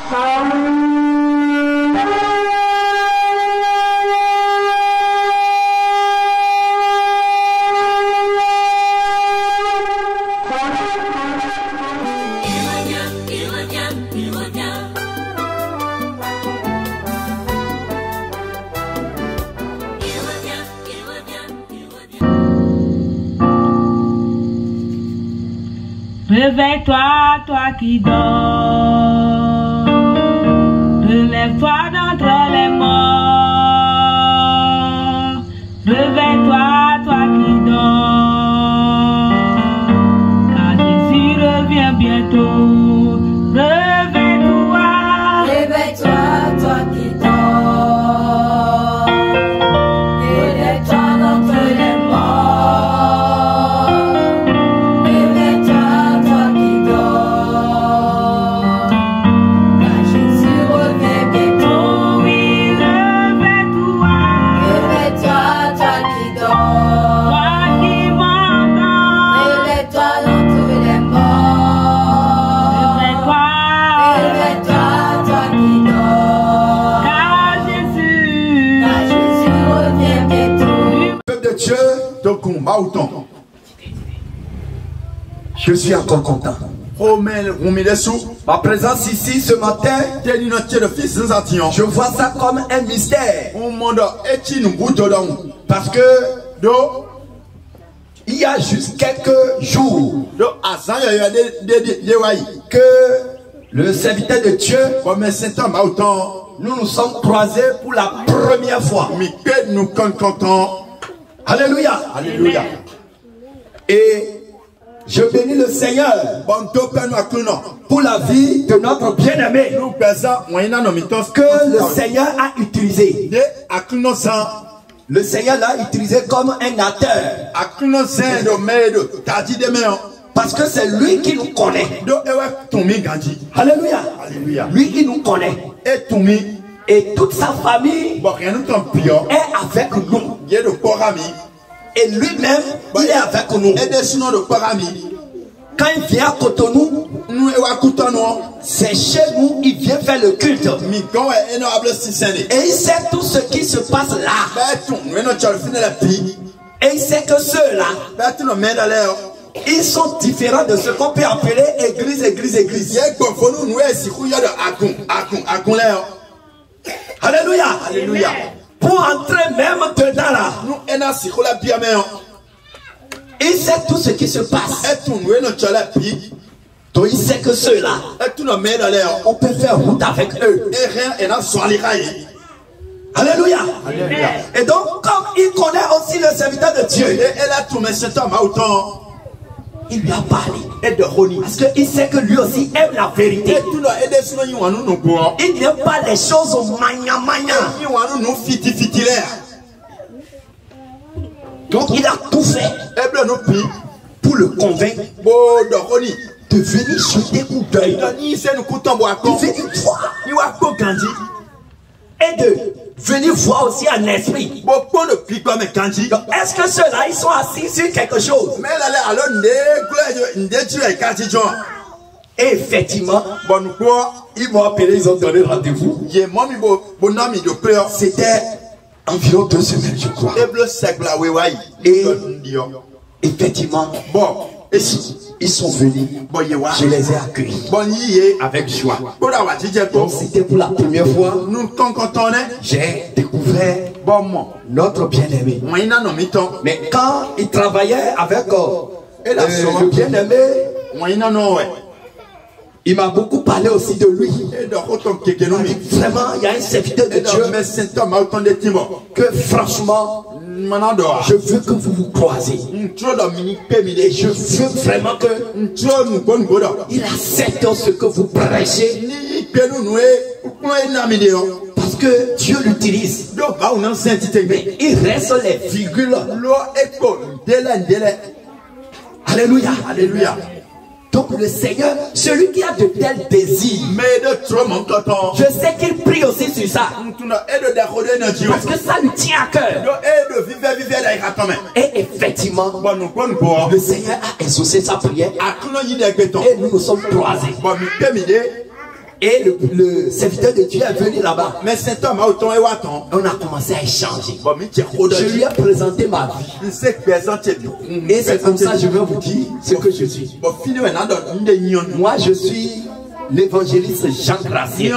Réveille-toi, toi qui dors. Relève-toi d'entre les morts. Réveille-toi, toi qui dors. Car Jésus revient bientôt. Réveille-toi. Réveille-toi, toi qui dors. Réveille-toi d'entre les morts. Réveille-toi, toi qui dors. Car Jésus revient bientôt. Oui, réveille-toi. Réveille-toi, toi qui dors. Toi qui m'entends. Réveille-toi d'entre les morts. Réveille-toi. Réveille-toi, toi qui dors. Car Jésus revient bientôt. Peuple de Dieu, donc on va autant. Je suis encore content. Ma présence ici ce matin, je vois ça comme un mystère. Parce que il y a juste quelques jours que le serviteur de Dieu, nous nous sommes croisés pour la première fois. Alléluia. Alléluia. Et je bénis le Seigneur pour la vie de notre bien-aimé que le Seigneur a utilisé. Le Seigneur l'a utilisé comme un acteur. Parce que c'est lui qui nous connaît. Alléluia. Lui qui nous connaît. Et toute sa famille est avec nous. Et lui-même, il est avec nous. Quand il vient à Cotonou, c'est chez nous, il vient faire le culte. Et il sait tout ce qui se passe là. Et il sait que ceux-là, ils sont différents de ce qu'on peut appeler église. Alléluia. Alléluia. Pour entrer même dedans là, il sait tout ce qui se passe. Donc il sait que ceux-là, on peut faire route avec eux. Alléluia. Alléluia. Et donc comme il connaît aussi le serviteur de Dieu, il lui a parlé. Parce qu'il sait que lui aussi aime la vérité. Il n'aime pas les choses au mania. Donc il a tout fait pour le convaincre de venir jeter coup d'œil, de venir voir et de venir voir aussi un esprit. Est-ce que ceux-là ils sont assis sur quelque chose? Et effectivement, ils m'ont appelé, ils ont donné rendez-vous. C'était environ 2 semaines, je crois. Et effectivement, ils sont venus. Je les ai accueillis avec joie. Donc c'était pour la première fois. J'ai découvert notre bien-aimé. Mais quand il travaillait avec le bien-aimé, il m'a beaucoup parlé aussi de lui. Vraiment, il y a un serviteur de Dieu que franchement, je veux que vous vous croisez. Et je veux vraiment que il accepte ce que vous prêchez. Parce que Dieu l'utilise. Mais il reste les virgules. Alléluia. Alléluia. Donc le Seigneur, celui qui a de tels désirs, je sais qu'il prie aussi sur ça. Parce que ça lui tient à cœur. Et effectivement, le Seigneur a exaucé sa prière. Et nous nous sommes croisés. Et le serviteur de Dieu est venu là-bas. Mais cet homme a autant et autant. On a commencé à échanger. Bon, je lui ai présenté ma vie. Et c'est comme ça que je vais vous dire ce que je suis. Moi, je suis l'évangéliste Jean Gracien.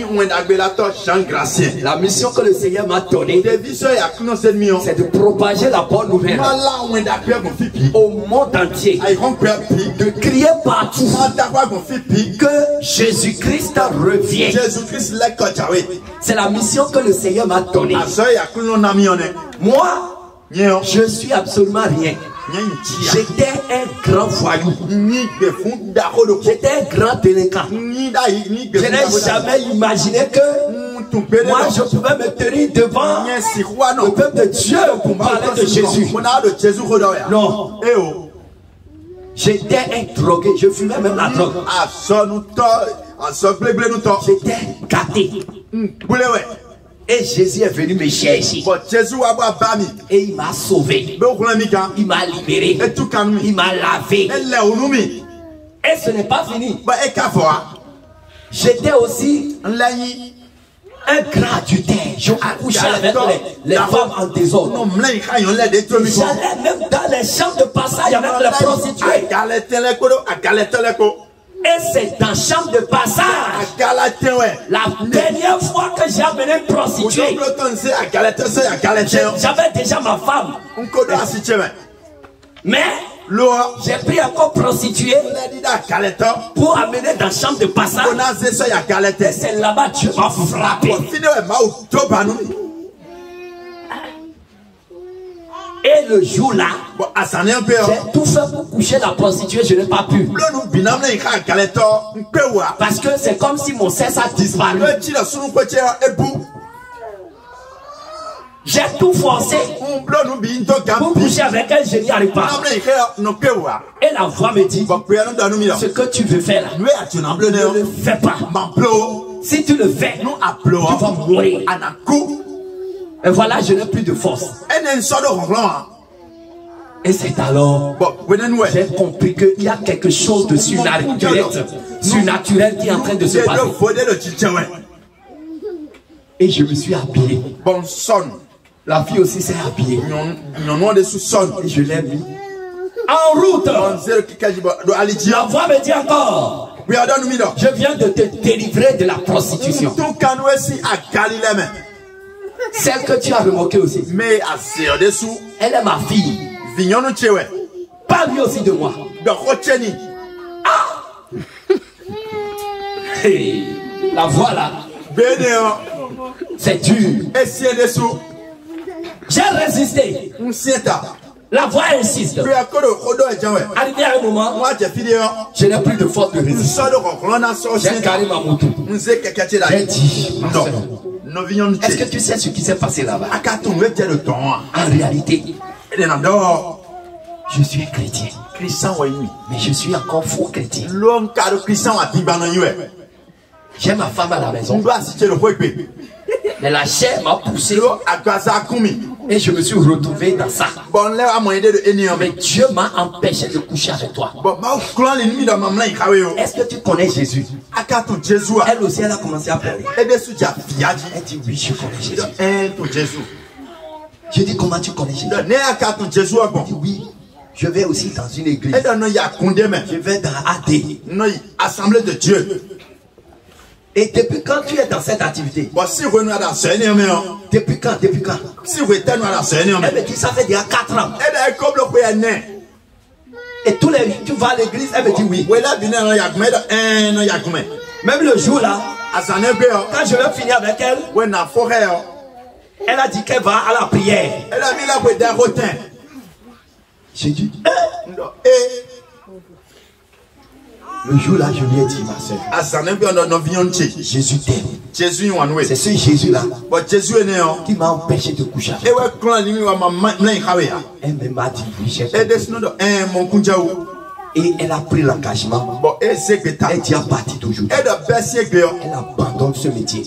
La mission que le Seigneur m'a donnée, c'est de propager la bonne nouvelle au monde entier, de crier partout que Jésus-Christ revient. C'est la mission que le Seigneur m'a donnée. Moi, je suis absolument rien. J'étais un grand voyou. J'étais un grand délinquant. Je n'ai jamais imaginé que moi je pouvais me tenir devant le peuple de Dieu pour parler de Jésus. Non. J'étais un drogué. Je fumais même la drogue. J'étais gâté. Et Jésus est venu me chercher. Et il m'a sauvé. Il m'a libéré. Il m'a lavé. Et ce n'est pas fini. J'étais aussi un grand adultère. Je couchais avec les femmes en désordre. J'allais même dans les champs de passage avec les prostituées. Et c'est dans chambre de passage. La dernière fois que j'ai amené une prostituée, j'avais déjà ma femme. Mais j'ai pris encore prostituée pour amener dans chambre de passage. Et c'est là-bas que Dieu m'a frappé. Et le jour là, j'ai tout fait pour coucher la prostituée, je n'ai pas pu. Parce que c'est comme si mon sexe a disparu. J'ai tout forcé pour coucher avec elle, je n'y arrive pas. Et la voix me dit, ce que tu veux faire là, ne le fais pas. Si tu le fais, tu vas mourir. Et voilà, je n'ai plus de force. Et c'est alors j'ai compris qu'il y a quelque chose de surnaturel qui est en train de se passer. Et je me suis habillé. La fille aussi s'est habillée. Et je l'ai mis en route. La voix me dit encore, je viens de te délivrer de la prostitution. Celle que tu as remarqué aussi. Elle est ma fille. Parle-lui aussi de moi. Ah! Hey, la voix là. C'est dur. J'ai résisté. La voix insiste. Arrivé à un moment, je n'ai plus de force de résister. J'ai carré ma moto. J'ai dit, est-ce que tu sais ce qui s'est passé là-bas? En réalité, je suis chrétien. Mais je suis encore faux chrétien. J'ai ma femme à la maison. Mais la chair m'a poussé. Et je me suis retrouvé dans ça. Mais Dieu m'a empêché de coucher avec toi. Est-ce que tu connais Jésus? Elle aussi, elle a commencé à pleurer. Elle dit oui, je connais Jésus. Je dis comment tu connais Jésus? Elle dit oui. Je vais aussi dans une église. Je vais dans AD. Assemblée de Dieu. Et depuis quand tu es dans cette activité? Depuis quand? Depuis quand? Elle me dit ça fait déjà 4 ans. Et tous les jours tu vas à l'église, elle me dit oui. Même le jour là, quand je vais finir avec elle, elle a dit qu'elle va à la prière. J'ai dit le jour là, je lui ai dit, ma soeur, Jésus t'aime. C'est ce Jésus là qui m'a empêché de coucher avec elle. Elle m'a dit, oui, j'ai fait. Et elle a pris l'engagement. Elle dit à partir d'aujourd'hui, elle abandonne ce métier.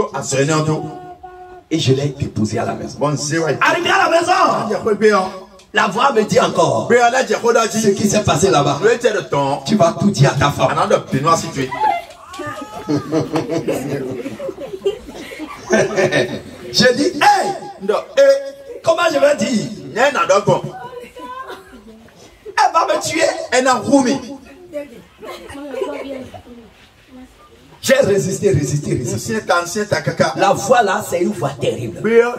Et je l'ai déposée à la maison. Arrivé à la maison, la voix me dit encore ce qui s'est passé là-bas. Tu vas tout dire à ta femme. Je dis, hey, comment je vais dire? Elle va me tuer. Elle a roumi. J'ai résisté. La voix là, c'est une voix terrible.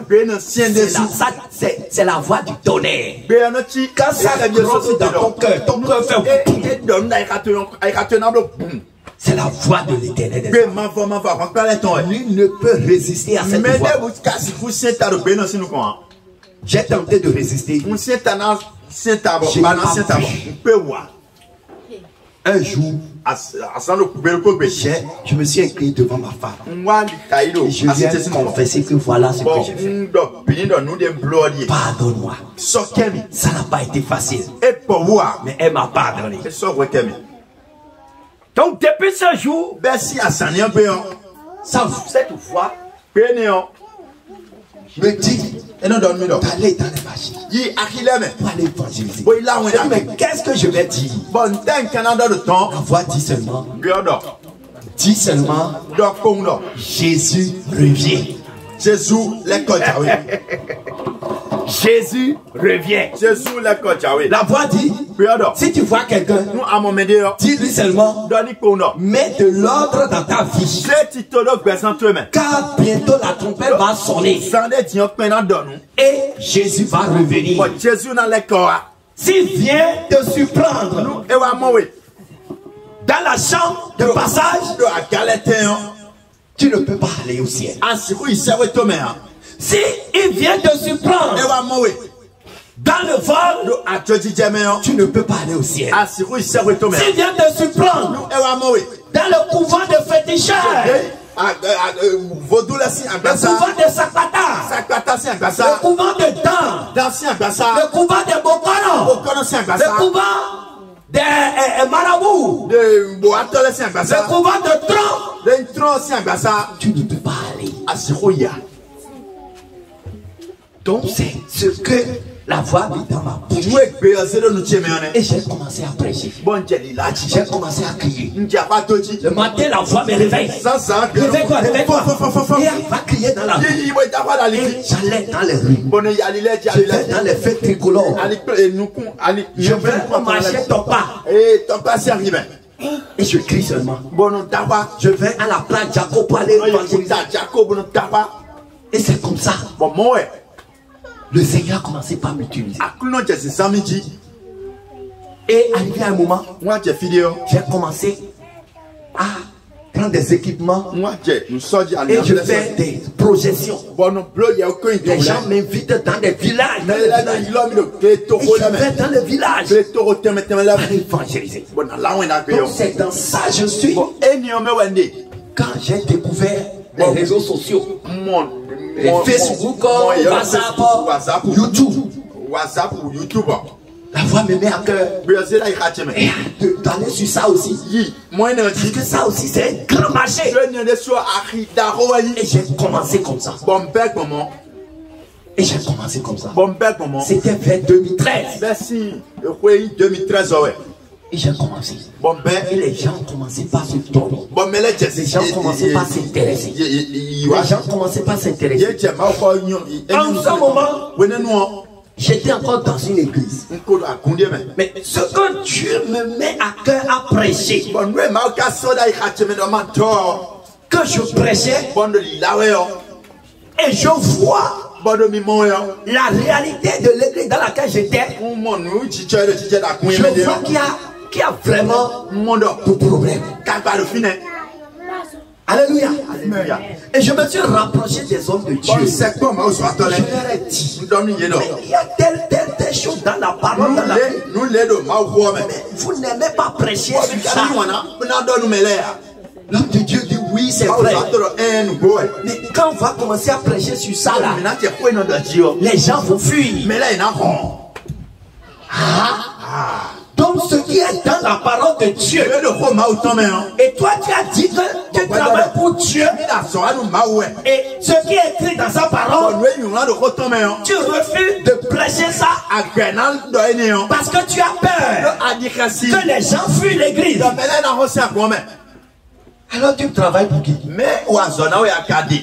C'est la voix du tonnerre. Quand ça gronde dans ton cœur fait boum. C'est la voix de l'Éternel. Nul ne peut résister à cette voix. J'ai tenté de résister. Un jour, je me suis incliné devant ma femme. Et je viens confesser que voilà ce que j'ai fait. Pardonne-moi. Ça n'a pas été facile. Mais elle m'a pardonné. Donc depuis ce jour, cette voix me dit d'aller dans les machines pour aller évangéliser. Mais qu'est-ce que je vais dire? La voix dit seulement, Jésus revient. Jésus revient. La voix dit, si tu vois quelqu'un, dis-lui seulement, mets de l'ordre dans ta vie. Car bientôt la trompette va sonner. Et Jésus va revenir. S'il vient te surprendre dans la chambre de passage, tu ne peux pas aller au ciel. Si il vient te surprendre dans le vol, tu ne peux pas aller au ciel. S'il vient te surprendre dans le couvent de féticheurs, le couvent de Sakata, le couvent de Dan, le couvent de Bokono, le couvent de Marabou, le couvent de Tron, tu ne peux pas aller. Donc c'est ce que la voix dit dans ma bouche. Et j'ai commencé à prêcher. J'ai commencé à crier. Le matin, la voix me réveille. Réveille-toi. Et elle va crier dans la rue. Et j'allais dans les rues. Je vais dans les fêtes tricolores. Je vais marcher ton pas. Et je crie seulement. Je vais à la place Jacob pour aller évangéliser. Et c'est comme ça. Le Seigneur a commencé par m'utiliser. Et arrivé à un moment, j'ai commencé à prendre des équipements. Et je fais des projections. Les gens m'invitent dans des villages. Et je vais dans les villages pour évangéliser. Donc c'est dans ça que je suis. Quand j'ai découvert les réseaux sociaux, Facebook, WhatsApp, YouTube. La voix me met à cœur. Et d'aller sur ça aussi. Parce que ça aussi, c'est un grand marché. Et j'ai commencé comme ça. C'était vers 2013. Et j'ai commencé. Et les gens commençaient pas à se tourner. Les gens commençaient pas à s'intéresser. En ce moment, j'étais encore dans une église. Mais ce que Dieu me met à cœur à prêcher, que je prêchais, et je vois la réalité de l'église dans laquelle j'étais. Je vois qu'il y a vraiment de problèmes. Alléluia. Et je me suis rapproché des hommes de Dieu. Je leur ai dit, mais il y a telle chose dans la parole. Mais vous n'aimez pas prêcher sur ça. L'homme de Dieu dit oui, c'est vrai. Mais quand on va commencer à prêcher sur ça là, les gens vont fuir. Donc ce qui est dans la parole de Dieu, et toi tu as dit que tu travailles pour Dieu, et ce qui est écrit dans sa parole, tu refuses de prêcher ça parce que tu as peur que les gens fuient l'église. Alors tu travailles pour qui? Mais ou azona ou yakade.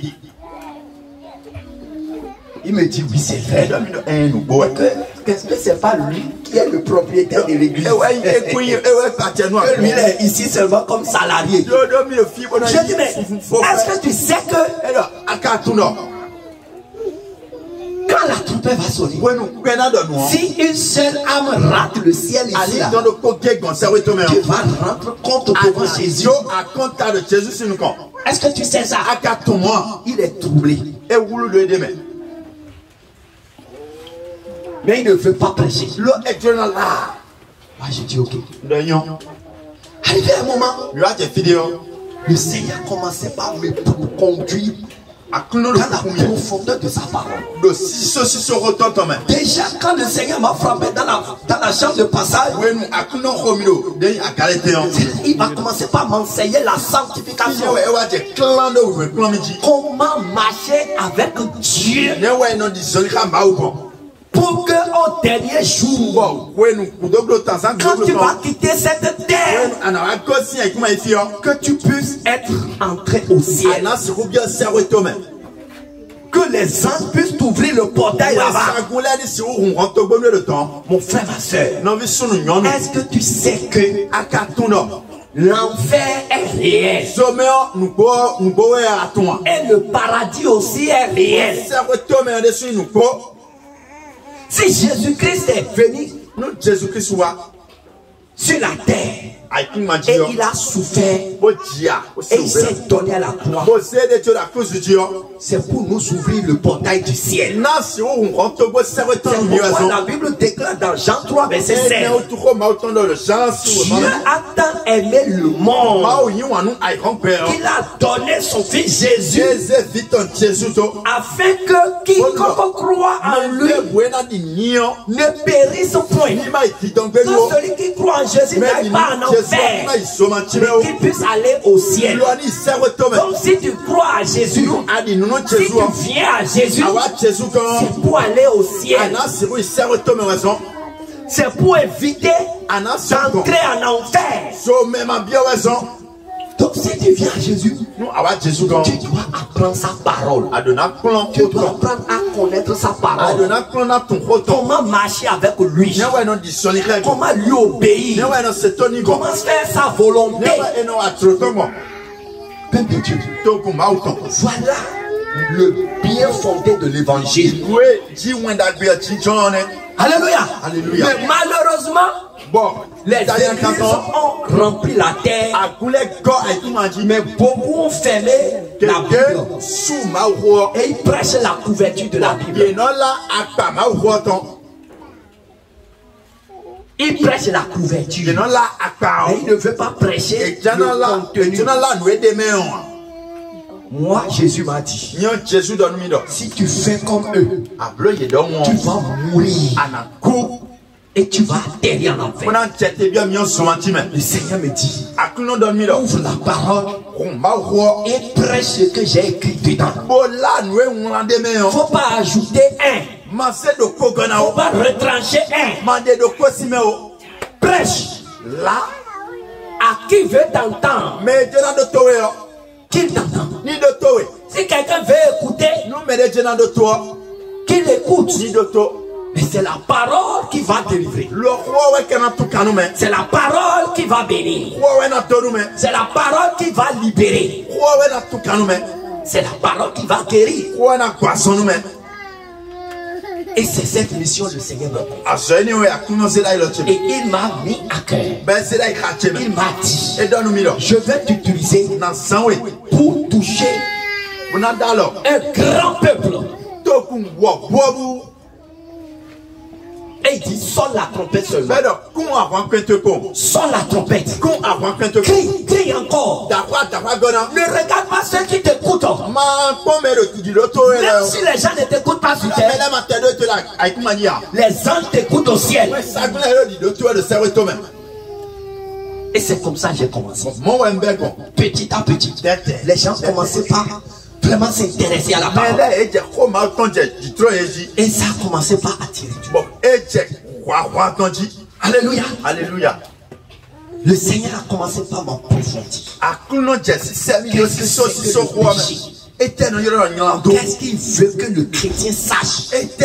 Il me dit oui, c'est vrai. Qu'est-ce que c'est pas lui qui est le propriétaire de l'église? Que lui, il est ici seulement comme salarié. Je dis, mais est-ce que tu sais que quand la trompette va sonner, si une seule âme rate le ciel ici, là, tu vas rendre compte devant Jésus. Est-ce que tu sais ça? Il est troublé. Mais il ne veut pas prêcher. Moi, je dis ok. Arrivé un moment, le Seigneur commençait par me conduire dans la profondeur de sa parole. Déjà, quand le Seigneur m'a frappé dans la chambre de passage, il va commencer par m'enseigner la sanctification. Comment marcher avec Dieu pour que au dernier jour, quand tu vas quitter cette terre, que tu puisses être entré au ciel, que les anges puissent t'ouvrir le portail là-bas. Mon frère, ma soeur, est-ce que tu sais que l'enfer est réel et le paradis aussi est réel? Si Jésus-Christ est venu sur la terre et il a souffert et il s'est donné à la croix, c'est pour nous ouvrir le portail du ciel. C'est pourquoi la Bible déclare dans Jean 3 verset 7, Dieu a tant aimé le monde qu'il a donné son fils Jésus afin que quiconque croit en lui ne périsse point. Que celui qui croit en Jésus n'aille pas en enfer, mais qu'il puisse aller au ciel. Donc si tu crois à Jésus, si tu viens à Jésus, c'est pour aller au ciel. C'est pour éviter d'entrer en enfer. Donc si tu viens à Jésus, tu dois apprendre sa parole. Tu dois apprendre à connaître sa parole. Comment marcher avec lui. Comment lui obéir. Comment faire sa volonté. Peuple de Dieu. Voilà le bien fondé de l'évangile. Alléluia. Mais malheureusement, les églises ont rempli la terre, mais beaucoup ont fermé la Bible et ils prêchent la couverture de la Bible. Ils prêchent la couverture, mais ils ne veulent pas prêcher le contenu. Moi, Jésus m'a dit, si tu fais comme eux, tu vas mourir et tu vas atterrir en enfer. Le Seigneur me dit, ouvre la parole et prêche ce que j'ai écrit dedans. Il ne faut pas ajouter un. Il ne faut pas retrancher un. Prêche là à qui veut t'entendre. Qu'il t'entend. Si quelqu'un veut écouter, qu'il écoute. Mais c'est la parole qui va délivrer. C'est la parole qui va bénir. C'est la parole qui va libérer. C'est la parole qui va guérir. Et c'est cette mission le Seigneur m'a donné. Et il m'a mis à cœur. Il m'a dit, je vais t'utiliser pour toucher un grand peuple. Et il dit, sonne la trompette seulement. Sonne la trompette. Crie, crie encore. Ne regarde pas ceux qui t'écoutent. Même si les gens ne t'écoutent pas sur terre, les anges t'écoutent au ciel. Et c'est comme ça que j'ai commencé. Petit à petit, les gens commençaient par vraiment s'intéresser à la parole. Et ça a commencé par attirer du monde. Alléluia. Alléluia. Le Seigneur a commencé par m'approfondir. Qu'est-ce qu'il veut que le chrétien sache?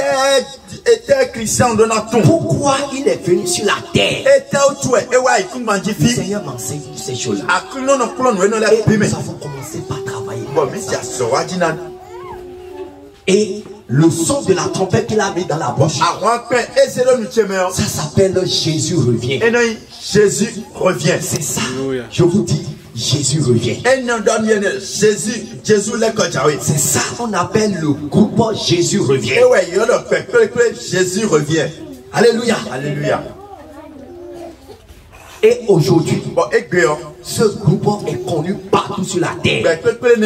Pourquoi il est venu sur la terre? Le Seigneur m'enseigne ces choses-là. Et nous avons commencé par travailler. Et le son de la trompette qu'il a mis dans la bouche, ça s'appelle Jésus revient. Jésus revient. C'est ça. Je vous dis, Jésus revient. C'est ça qu'on appelle le groupe Jésus revient. Jésus revient. Alléluia. Alléluia. Et aujourd'hui, ce groupe est connu partout sur la terre.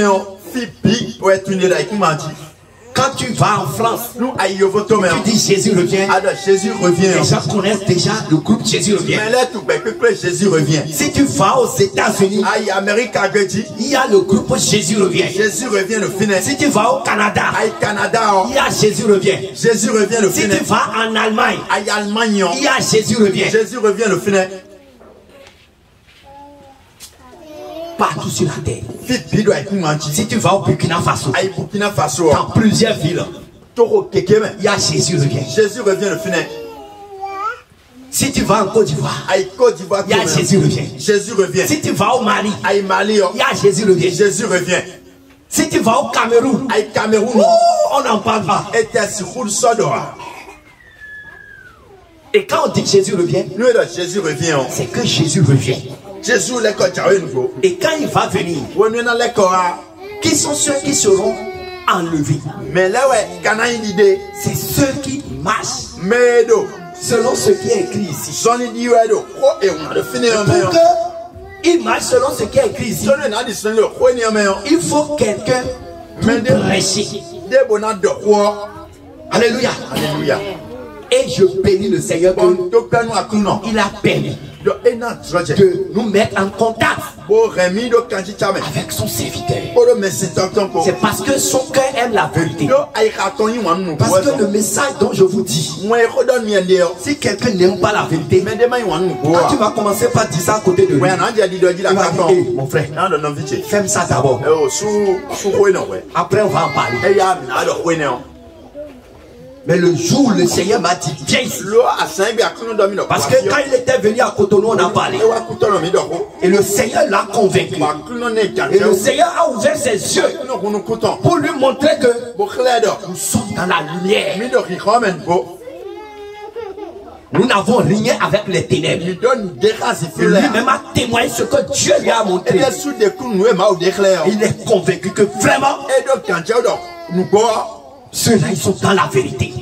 Quand tu vas en France, tu dis Jésus revient. Jésus revient. Les gens connaissent déjà le groupe Jésus revient. Jésus revient. Si tu vas aux États-Unis, il y a le groupe Jésus revient. Jésus revient le final. Si tu vas au Canada, il y a Jésus revient. Jésus revient le si final. tu vas en Allemagne, il y a Jésus revient. Jésus revient le final. Partout sur la terre. Si tu vas au Burkina Faso, dans plusieurs villes, il y a Jésus revient. Jésus revient le final. Si tu vas en Côte d'Ivoire, il y a Jésus revient. Jésus revient. Si tu vas au Mali, il y a Jésus revient. Jésus revient. Si tu vas au Cameroun, on n'en parle pas. Et quand on dit que Jésus revient, Jésus revient. C'est que Jésus revient. Et quand il va venir, qui sont ceux qui seront enlevés? C'est ceux qui marchent selon ce qui est écrit ici. Pour qu'ils marchent selon ce qui est écrit ici, il faut quelqu'un pour prêcher. Alléluia. Alléluia. Et je bénis le Seigneur qu'il a permis de nous mettre en contact avec son serviteur. C'est parce que son cœur aime la vérité. Parce que le message dont je vous dis, si quelqu'un n'aime pas la vérité, quand tu vas commencer par dire ça à côté de lui, il va dire, hey, mon frère, fais ça d'abord. Après on va en parler. Mais le jour où le Seigneur m'a dit, viens ici. Parce que quand il était venu à Cotonou, on a parlé. Et le Seigneur l'a convaincu. Et le Seigneur a ouvert ses yeux pour lui montrer que nous sommes dans la lumière. Nous n'avons rien avec les ténèbres. Lui-même a témoigné ce que Dieu lui a montré. Il est convaincu que vraiment, ceux-là, ils sont dans la vérité.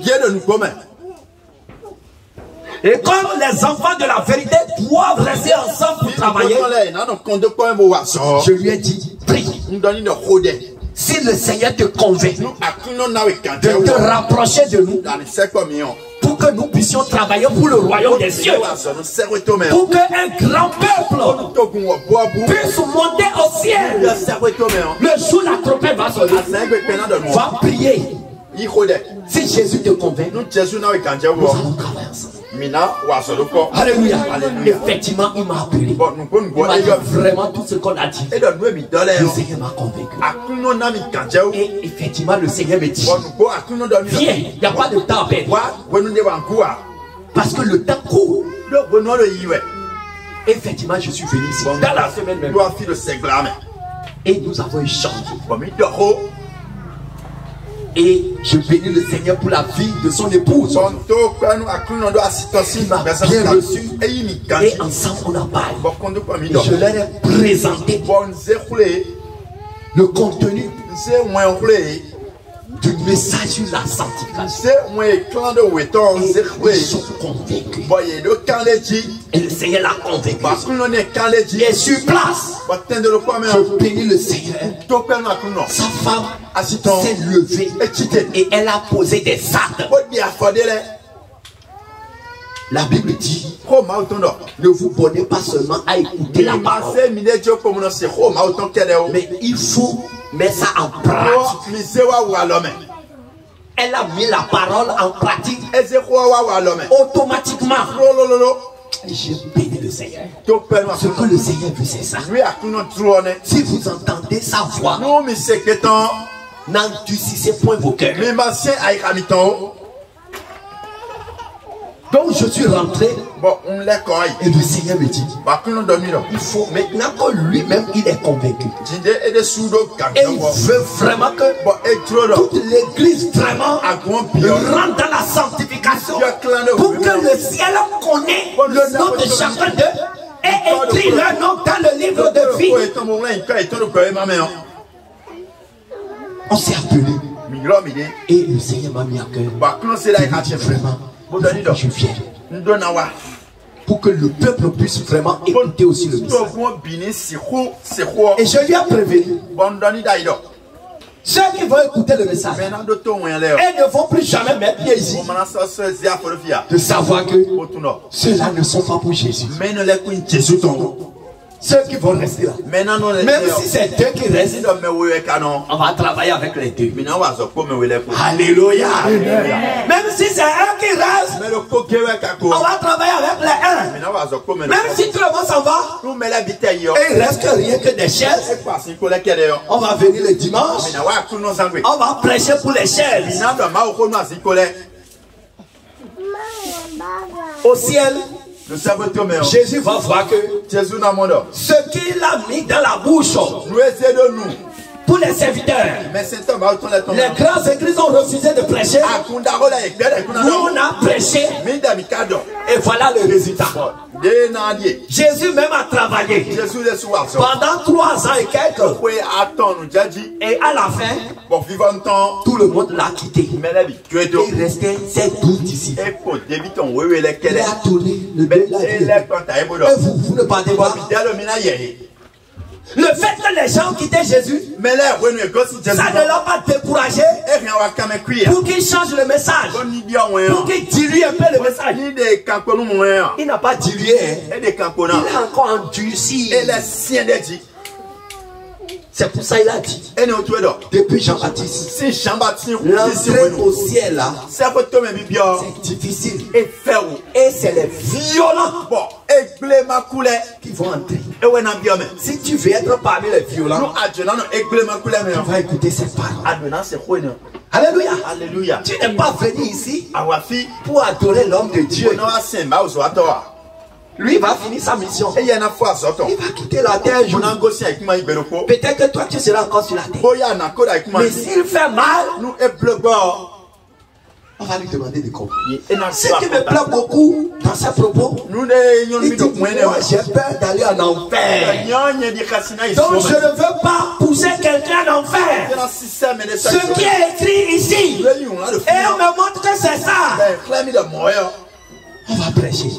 Et comme les enfants de la vérité doivent rester ensemble pour travailler, je lui ai dit, prie. Si le Seigneur te convainc de te rapprocher de nous, pour que nous puissions travailler pour le royaume des cieux, pour qu'un grand peuple puisse monter au ciel, le jour où la trompette va sonner, va prier. Si Jésus te convainc, nous allons travailler ensemble. Alléluia. Effectivement, il m'a appelé. Il m'a dit vraiment tout ce qu'on a dit. Le Seigneur m'a convaincu. Et effectivement, le Seigneur me dit, viens, il n'y a pas de temps à perdre. Parce que le temps court. Effectivement, je suis venu ici dans la semaine même. Et nous avons échangé. Et je bénis le Seigneur pour la vie de son épouse. Il m'a bien reçu. Et ensemble on a parlé. Et je leur ai présenté le contenu du message sur la sanctification. Et ils sont convaincus. Et le Seigneur l'a convaincu. Il est sur place. Je bénis le Seigneur. Sa femme s'est levée et elle a posé des actes. La Bible dit, ne vous bornez pas seulement à écouter la parole, mais il faut mettre ça en pratique. Elle a mis la parole en pratique automatiquement. J'ai béni le le Seigneur. Ce que le Seigneur veut, c'est ça. Si vous entendez sa voix, n'endurcissez point vos cœurs. Donc je suis rentré et le Seigneur me dit, il faut maintenant que lui-même il est convaincu. Et il veut vraiment que toute l'église vraiment rentre dans la sanctification pour que le ciel connaisse le nom de chacun d'eux et écrit leur nom dans le livre de vie. On s'est appelé et le Seigneur m'a mis à cœur. Il m'a dit vraiment, je viens pour que le peuple puisse vraiment écouter aussi le message. Et je lui ai prévenu, ceux qui vont écouter le message et ne vont plus jamais mettre pied ici, de savoir que ceux-là ne sont pas pour Jésus. Ceux qui vont rester là, même si c'est deux qui restent, on va travailler avec les deux. Alléluia. Même si c'est un qui reste, on va travailler avec les uns. Même si tout le monde s'en va, et il reste rien que des chaises, on va venir le dimanche, on va prêcher pour les chaises. Au ciel, Jésus va voir que ce qu'il a mis dans la bouche pour les serviteurs, les grands églises ont refusé de prêcher. Nous on a prêché et voilà le résultat. Jésus même a travaillé pendant 3 ans et quelques, et à la fin tout le monde l'a quitté. Il restait ces 12 disciples. Il a tourné le dos et vous ne parlez pas. Le fait que les gens quittaient Jésus, ça ne l'a pas découragé pour qu'il change le message, pour qu'il dilue un peu le message. Il n'a pas dilué, il a encore endurci. C'est pour ça qu'il a dit, depuis Jean-Baptiste, l'entrée au ciel là, c'est difficile. Et c'est les violents qui vont entrer. Si tu veux être parmi les violents, tu vas écouter cette parole. Alléluia. Alléluia. Tu n'es pas venu ici pour adorer l'homme de Dieu. Lui va finir sa mission. Il va quitter la terre. Peut-être que toi tu seras encore sur la terre. Mais s'il fait mal, on va lui demander de comprendre. Ce qui me plaît beaucoup dans ses propos, il dit, moi j'ai peur d'aller en enfer. Donc je ne veux pas pousser quelqu'un en enfer. Ce qui est écrit ici, et on me montre que c'est ça. On va prêcher.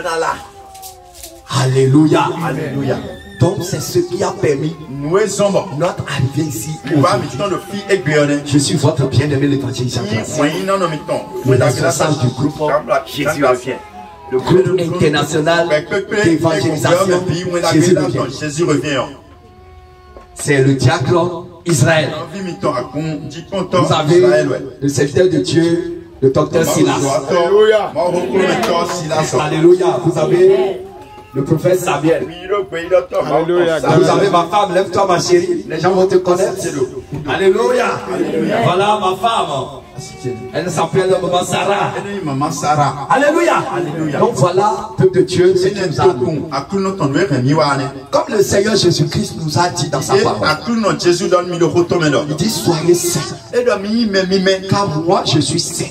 Alléluia. Alléluia. Donc c'est ce qui a permis notre arrivée ici. Je suis votre bien-aimé l'évangéliste. Le responsable du groupe Jésus revient. Le groupe international d'évangélisation Jésus revient. C'est le diacre Israël. Vous avez le serviteur de Dieu, le docteur Silas. Alléluia. Alléluia. Vous avez le prophète Samuel. Alléluia. Vous avez ma femme, lève-toi ma chérie. Les gens vont te connaître. Alléluia. Alléluia. Voilà ma femme. Elle s'appelle Maman Sarah. Alléluia. Alléluia. Donc voilà, peuple de Dieu, ce qui nous a comme le Seigneur Jésus-Christ nous a dit dans sa parole. Il dit soyez saints. Car moi je suis saint.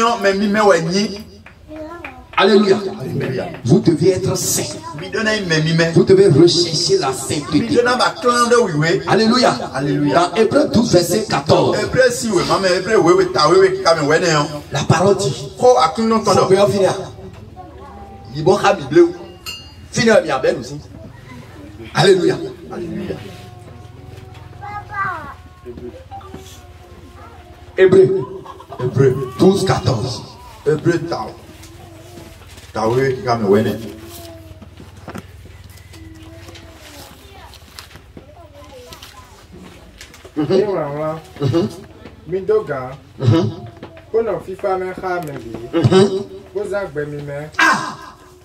Alléluia. Vous devez être saint. Vous devez rechercher la sainteté. Alléluia. Dans Hébreux 12 verset 14, la parole dit, alléluia. Hébreux 12 14.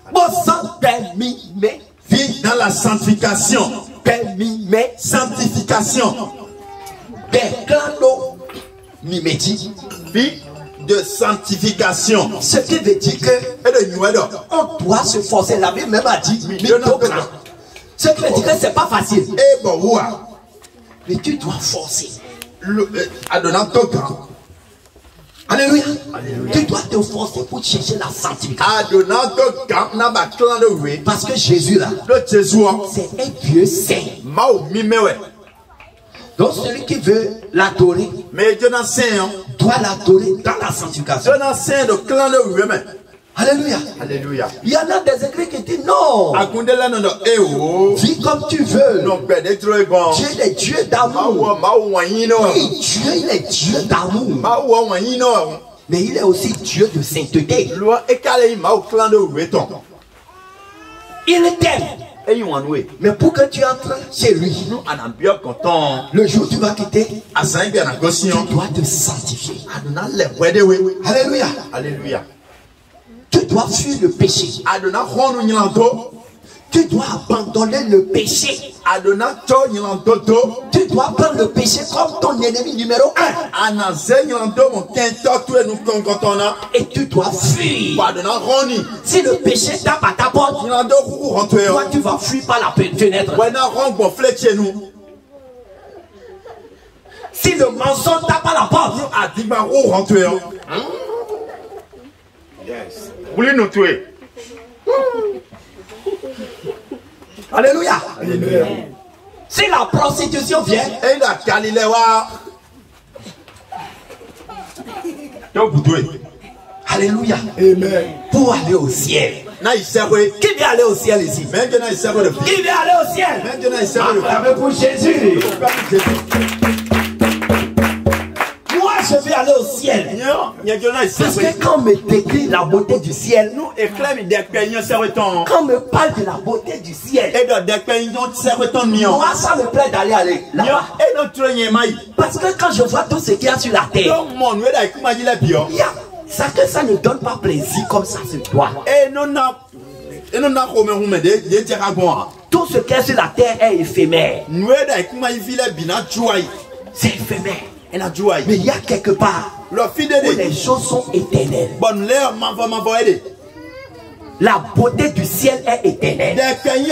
Vie dans la sanctification. Sanctification. Vie de sanctification. Ce qui veut dire que on doit se forcer. La Bible même a dit ce qui veut dire que c'est pas facile. Mais tu dois forcer. Alléluia. Tu dois te forcer pour chercher la sanctification. Parce que Jésus là, c'est un Dieu saint. Donc celui qui veut l'adorer doit l'adorer dans la sanctification. Alléluia. Alléluia. Il y en a des écrits qui disent non. Vis comme tu veux. Dieu est Dieu d'amour. Oui, Dieu il est Dieu d'amour. Mais il est aussi Dieu de sainteté. Il t'aime. Mais pour que tu entres chez lui, le jour où tu vas quitter, tu dois te sanctifier. Alléluia. Alléluia. Tu dois fuir le péché. Tu dois abandonner le péché. Tu dois prendre le péché comme ton ennemi numéro 1. Et tu dois fuir. Si le péché tape à ta porte, toi tu vas fuir par la fenêtre. Si le mensonge tape à la porte, voulez nous tuer. Alléluia. Alléluia. Si la prostitution vient, et la Galiléa, donc vous tuez. Alléluia. Amen. Pour aller au ciel. Qui vient aller au ciel ici? Qui vient aller au ciel? Avec pour Jésus. Je vais aller au ciel. Parce que quand on me décrit la beauté du ciel, quand on me parle de la beauté du ciel, moi ça me plaît d'aller là-bas. Parce que quand je vois tout ce qu'il y a sur la terre, ça ne donne pas plaisir comme ça se doit. Tout ce qui est sur la terre est éphémère. C'est éphémère. Mais il y a quelque part où les choses sont éternelles. La beauté du ciel est éternelle.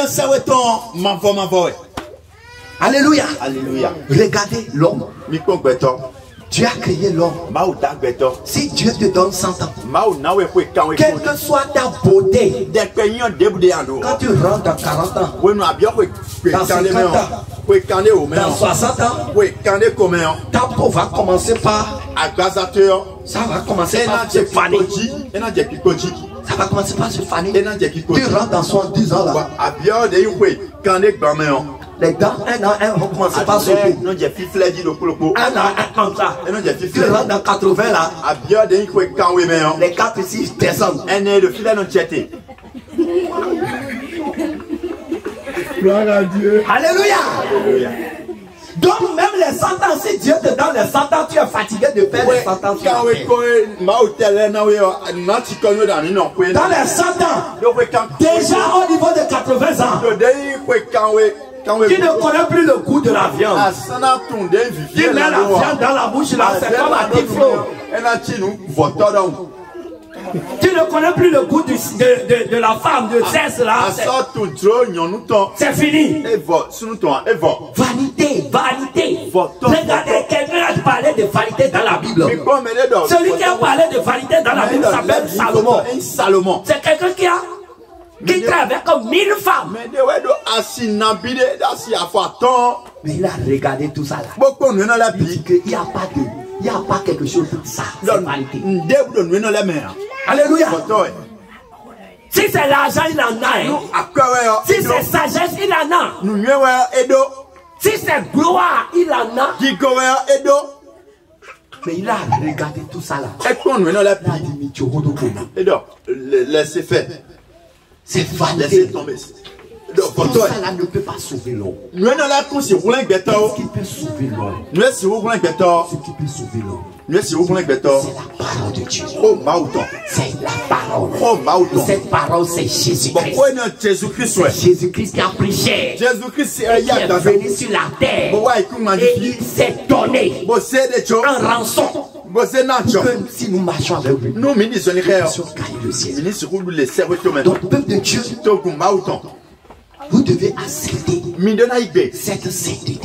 Alléluia. Alléluia. Regardez l'homme. Dieu a créé l'homme. Si Dieu te donne 100 ans, quelle que soit ta beauté, quand tu rentres dans 40 ans, dans 50 ans, dans 60 ans, ta peau va commencer par, ça va commencer par se faner. Ça va commencer par se faner. Tu rentres dans 70 ans là. Les dents, un vont commencer par se faire. Un comme ça. Tu rentres dans 80 là. Les 4 ici descendent. Gloire à Dieu. Alléluia. Donc même les 100 ans, si Dieu te donne les 100 ans, tu es fatigué de faire les 100 ans. Dans les 100 ans, déjà au niveau de 80 ans, tu ne connais plus le goût de la viande. Tu mets la viande dans la bouche là, c'est comme un tiflo. Tu ne connais plus le goût de la femme, de sexe là. C'est fini. Vanité, vanité. Regardez, quelqu'un a parlé de vanité dans la Bible. Celui qui a parlé de vanité dans la Bible s'appelle Salomon. C'est quelqu'un qui travaille comme 1000 femmes. Mais il a regardé tout ça là. Il dit qu'il n'y a pas de... Il n'y a pas quelque chose de ça. C'est vanité. Alléluia. Si c'est l'argent, il en a. Si c'est sagesse, il en a. Si c'est gloire, il en a. Mais il a regardé tout ça là. Laissez faire. C'est vanité. Laissez tomber. Tout ça là ne peut pas sauver l'homme. Ce qui peut sauver l'homme. Ce qui peut sauver l'homme. C'est la parole de Dieu. C'est la parole. Cette parole, c'est Jésus-Christ. C'est Jésus-Christ qui a pris chair. Jésus-Christ est venu sur la terre. Et il s'est donné en rançon. Que si nous marchons avec lui, nous allons gagner le ciel. Donc, peuple de Dieu, vous devez accepter cette sainteté.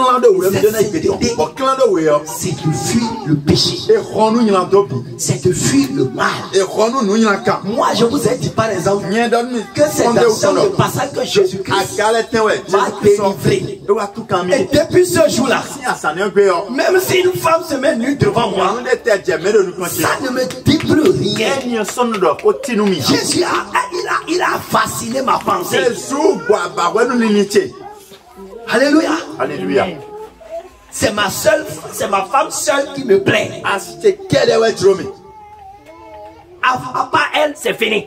C'est de fuir le péché. C'est de fuir le mal. Moi, je vous ai dit par exemple que c'est dans le passage que Jésus-Christ m'a délivré. Et depuis ce jour-là, même si une femme se met nue devant moi, ça ne me dit plus rien. Jésus il a fasciné ma pensée. Alléluia. Alléluia. C'est ma femme seule qui me plaît. À part elle, c'est fini.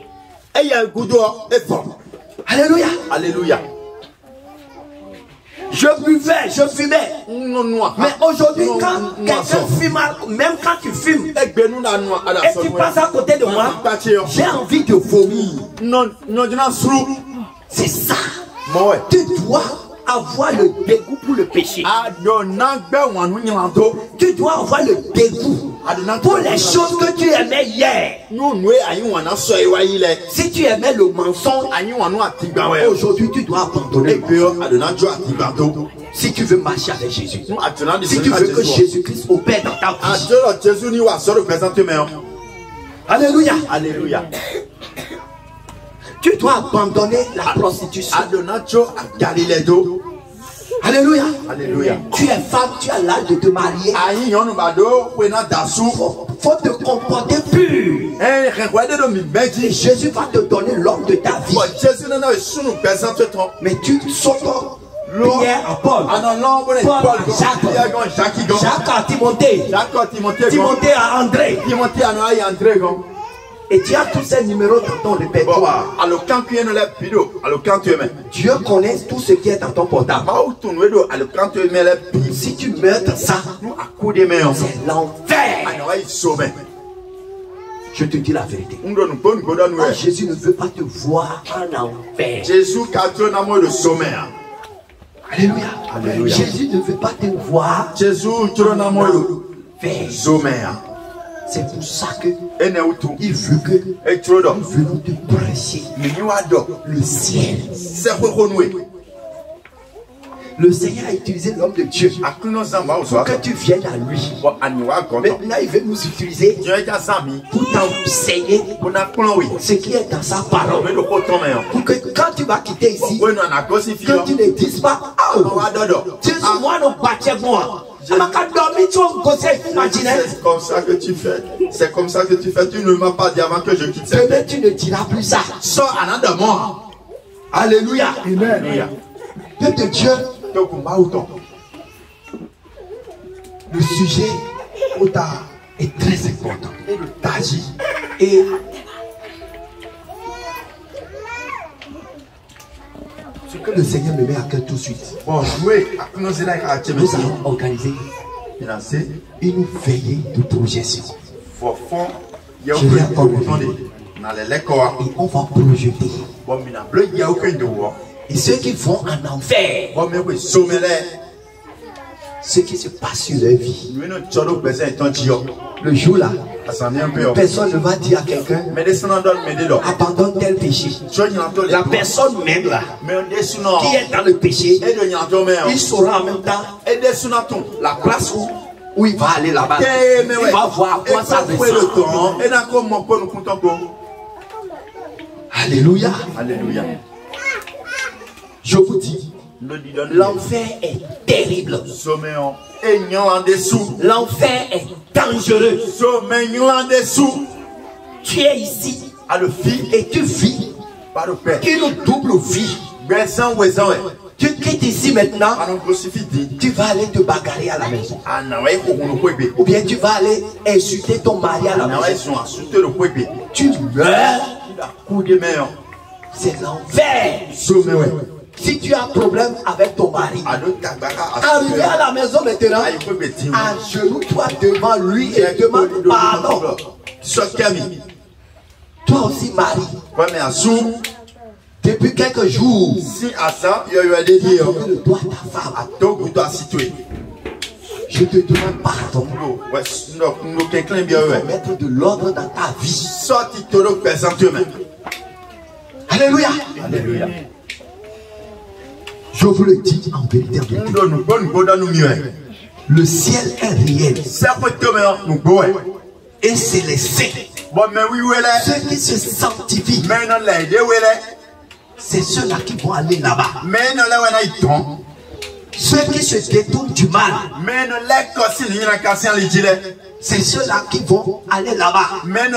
Alléluia. Alléluia. Je buvais, je fumais. Mais aujourd'hui, quand quelqu'un fume, même quand tu fumes, et tu passes à côté de moi, j'ai envie de vomir. C'est ça. Tu dois avoir le dégoût pour le péché. Tu dois avoir le dégoût pour les choses que tu aimais hier. Si tu aimais le mensonge, aujourd'hui tu dois abandonner. Si tu veux marcher avec Jésus, si tu veux que Jésus-Christ opère dans ta vie. Alléluia. Alléluia. Tu dois abandonner la prostitution. Alléluia. Alléluia. Tu es femme, tu as l'âge de te marier. Faut te comporter pur. Et Jésus va te donner l'homme de ta vie. Mais tu sautes Pierre à Paul. Paul à Jacques. Jacques à Timothée. Timothée à André. Et tu as tous ces numéros dans ton répertoire. Dieu connaît tout ce qui est dans ton portable. Si tu meurs dans ça, c'est l'enfer. Je te dis la vérité. Oh, Jésus ne veut pas te voir en enfer. Alléluia. Alléluia. Jésus ne veut pas te voir en enfer. C'est pour ça que il veut que nous te prêcher le ciel. Le Seigneur a utilisé l'homme de Dieu pour que tu viennes à lui. Maintenant, il veut nous utiliser pour t'enseigner ce qui est dans sa parole. Pour que quand tu vas quitter ici, que tu ne dises pas, oh, Jésus, moi, non, bâtis moi. C'est comme ça que tu fais. C'est comme ça que tu fais. Tu ne m'as pas dit avant que je quitte. Peut-être tu ne diras plus ça. Sors en de moi. Alléluia. Amen. Dieu de Dieu. Le sujet est très important. Et ce que le Seigneur me met à cœur tout de suite. Nous allons organiser une veillée de projection. Je vais encore et on va projeter. Et ceux qui vont en enfer, ce qui se passe sur leur vie, le jour là, personne ne va dire à quelqu'un abandonne tel péché. La personne même là qui est dans le péché, il saura en même temps la place où il va aller là-bas. Il va voir quoi ça ressemble. Alléluia. Alléluia. Je vous dis, l'enfer est terrible. L'enfer est dangereux. Tu es ici et tu vis une double vie. Tu quittes ici maintenant, tu vas aller te bagarrer à la maison. Ou bien tu vas aller insulter ton mari à la maison. Tu meurs. C'est l'enfer. Si tu as un problème avec ton mari, arrivé à la maison maintenant, agenouille-toi devant lui et demande pardon. Toi aussi, mari, depuis quelques jours, tu as le droit à ta femme. Je te demande pardon. Mettre de l'ordre dans ta vie. Alléluia. Alléluia. Je vous le dis en vérité. Le ciel est réel. Et c'est les saints. Ceux qui se sanctifient. C'est ceux-là qui vont aller là-bas. Ceux qui se détournent du mal. C'est ceux-là qui vont aller là-bas.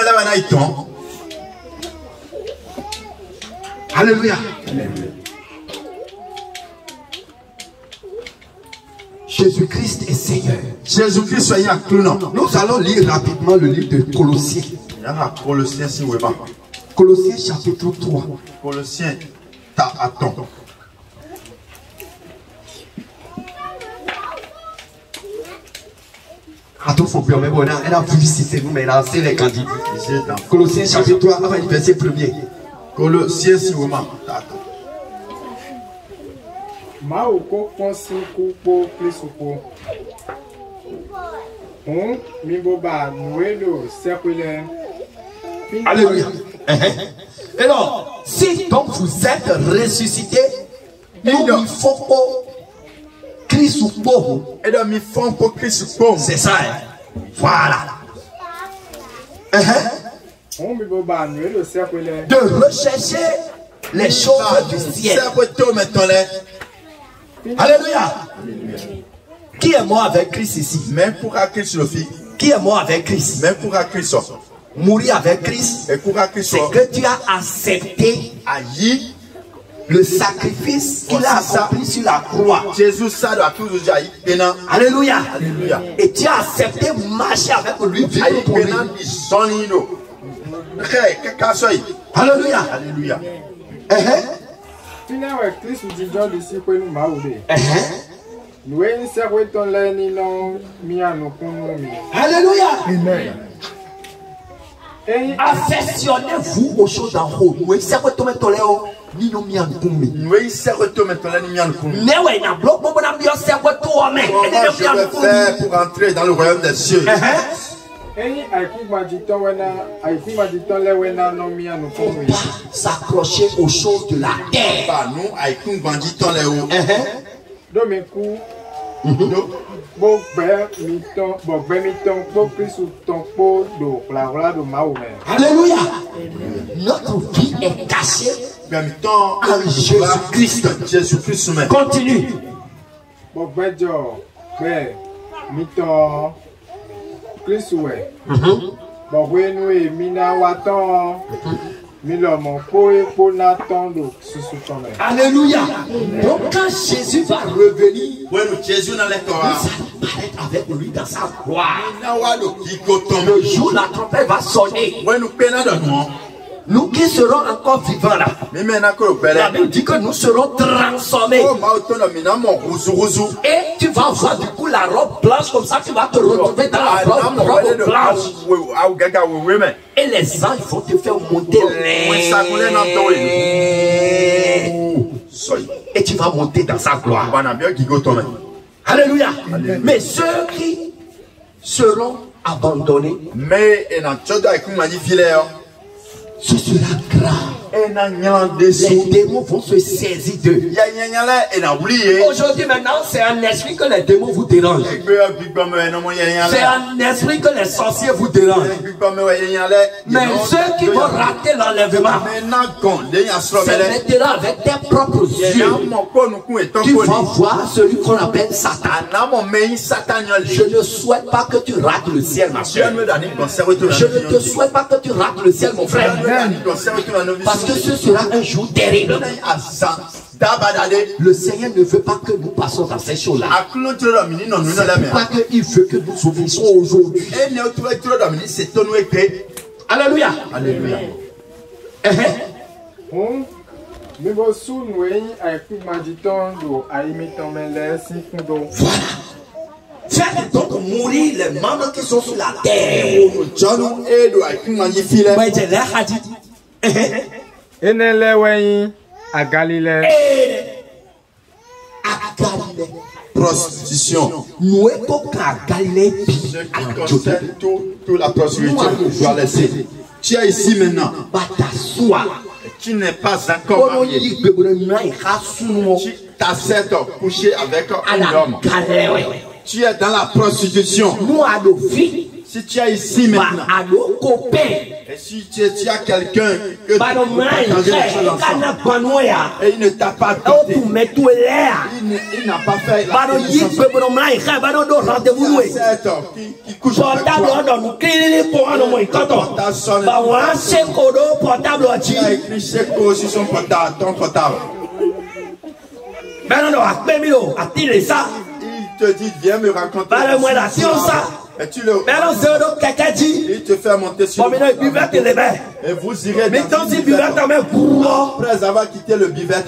Alléluia. Jésus-Christ est Seigneur. Jésus-Christ est Nous allons lire rapidement le livre de Colossiens. Colossiens chapitre 3. Colossiens, attends. Elle a vu si c'est nous, mais elle a lancé les candidats. Colossiens chapitre 3, avant le verset 1er. Colossiens, si vous attends. Alléluia. Alors, si donc vous êtes ressuscité, nous faut Christ ou pauvre. C'est ça. Voilà. De rechercher les choses du ciel. Alléluia. Qui est mort avec Christ ici? Même pour Christ, qui est mort avec Christ? Même pour Christ. Mourir avec Christ, c'est que tu as accepté le sacrifice qu'il a accompli sur la croix. Alléluia. Et tu as accepté marcher avec lui, vivre pour lui. Alléluia. Alléluia. Alléluia. Affectionnez-vous aux choses d'en haut. Pour entrer dans le royaume des cieux. S'accrocher aux choses de la terre. Alléluia. Notre vie est cachée en Jésus-Christ. Continue. Alléluia. Donc quand Jésus va revenir, nous allons paraître avec lui dans sa gloire. Le jour la trompette va sonner. Nous qui serons encore vivants là, la Bible dit que nous serons transformés. Et tu vas voir du coup la robe blanche comme ça, tu vas te retrouver dans la robe blanche. Et les anges vont te faire monter. Et tu vas monter dans sa gloire. Alléluia. Mais ceux qui seront abandonnés, ce sera grave. Les démons vont se saisir d'eux. Aujourd'hui maintenant, c'est un esprit que les démons vous dérangent. C'est un esprit que les sorciers vous dérangent. Mais ceux qui vont rater l'enlèvement, c'est maintenant avec tes propres yeux. Tu vas voir celui qu'on appelle Satan. Je ne souhaite pas que tu rates le ciel, ma soeur. Je ne te souhaite pas que tu rates le ciel, mon frère. Parce que ce sera un jour terrible. Le Seigneur ne veut pas que nous passions dans ces choses-là. C'est pas qu'il veut que nous souffrissions aujourd'hui. Alléluia. Alléluia. Faites donc mourir les membres qui sont sur la terre. À Galilée. Prostitution. Nous sommes à Galilée. Toute la prostitution, tu dois laisser. Tu es ici maintenant. Tu n'es pas encore marié. Tu as 7 ans couché avec un homme. Tu es dans la prostitution. Si tu es ici maintenant, et si tu as quelqu'un que tu partages les choses ensemble, et il ne t'a pas quitté, il n'a pas fait la qui couche avec toi, tu as écrit Seco sur son portable, ton portable. Il te dit, viens me raconter. Et tu le il te fait monter sur le et vous irez dans après avoir quitté le buvette.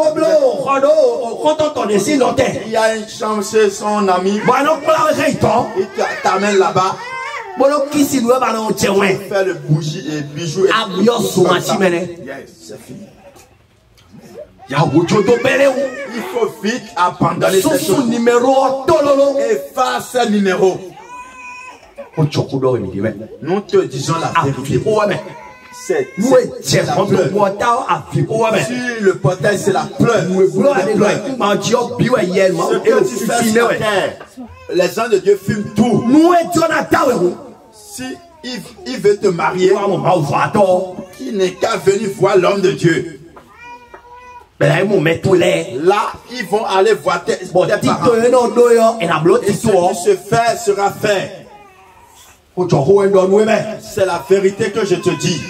Il y a une chambre chez son ami. Il t'amène là-bas. Il fait le bougie et bijoux. Yes, c'est fini. Il faut vite abandonner ces choses. Efface ce numéro. Nous te disons la vérité. C'est la pleure. Sur le portail, c'est la pleure. Les gens de Dieu fument tout. Si il veut te marier, il n'est qu'à venir voir l'homme de Dieu. Là, ils vont aller voir tes parents. Et ce qui se fait sera fait. C'est la vérité que je te dis.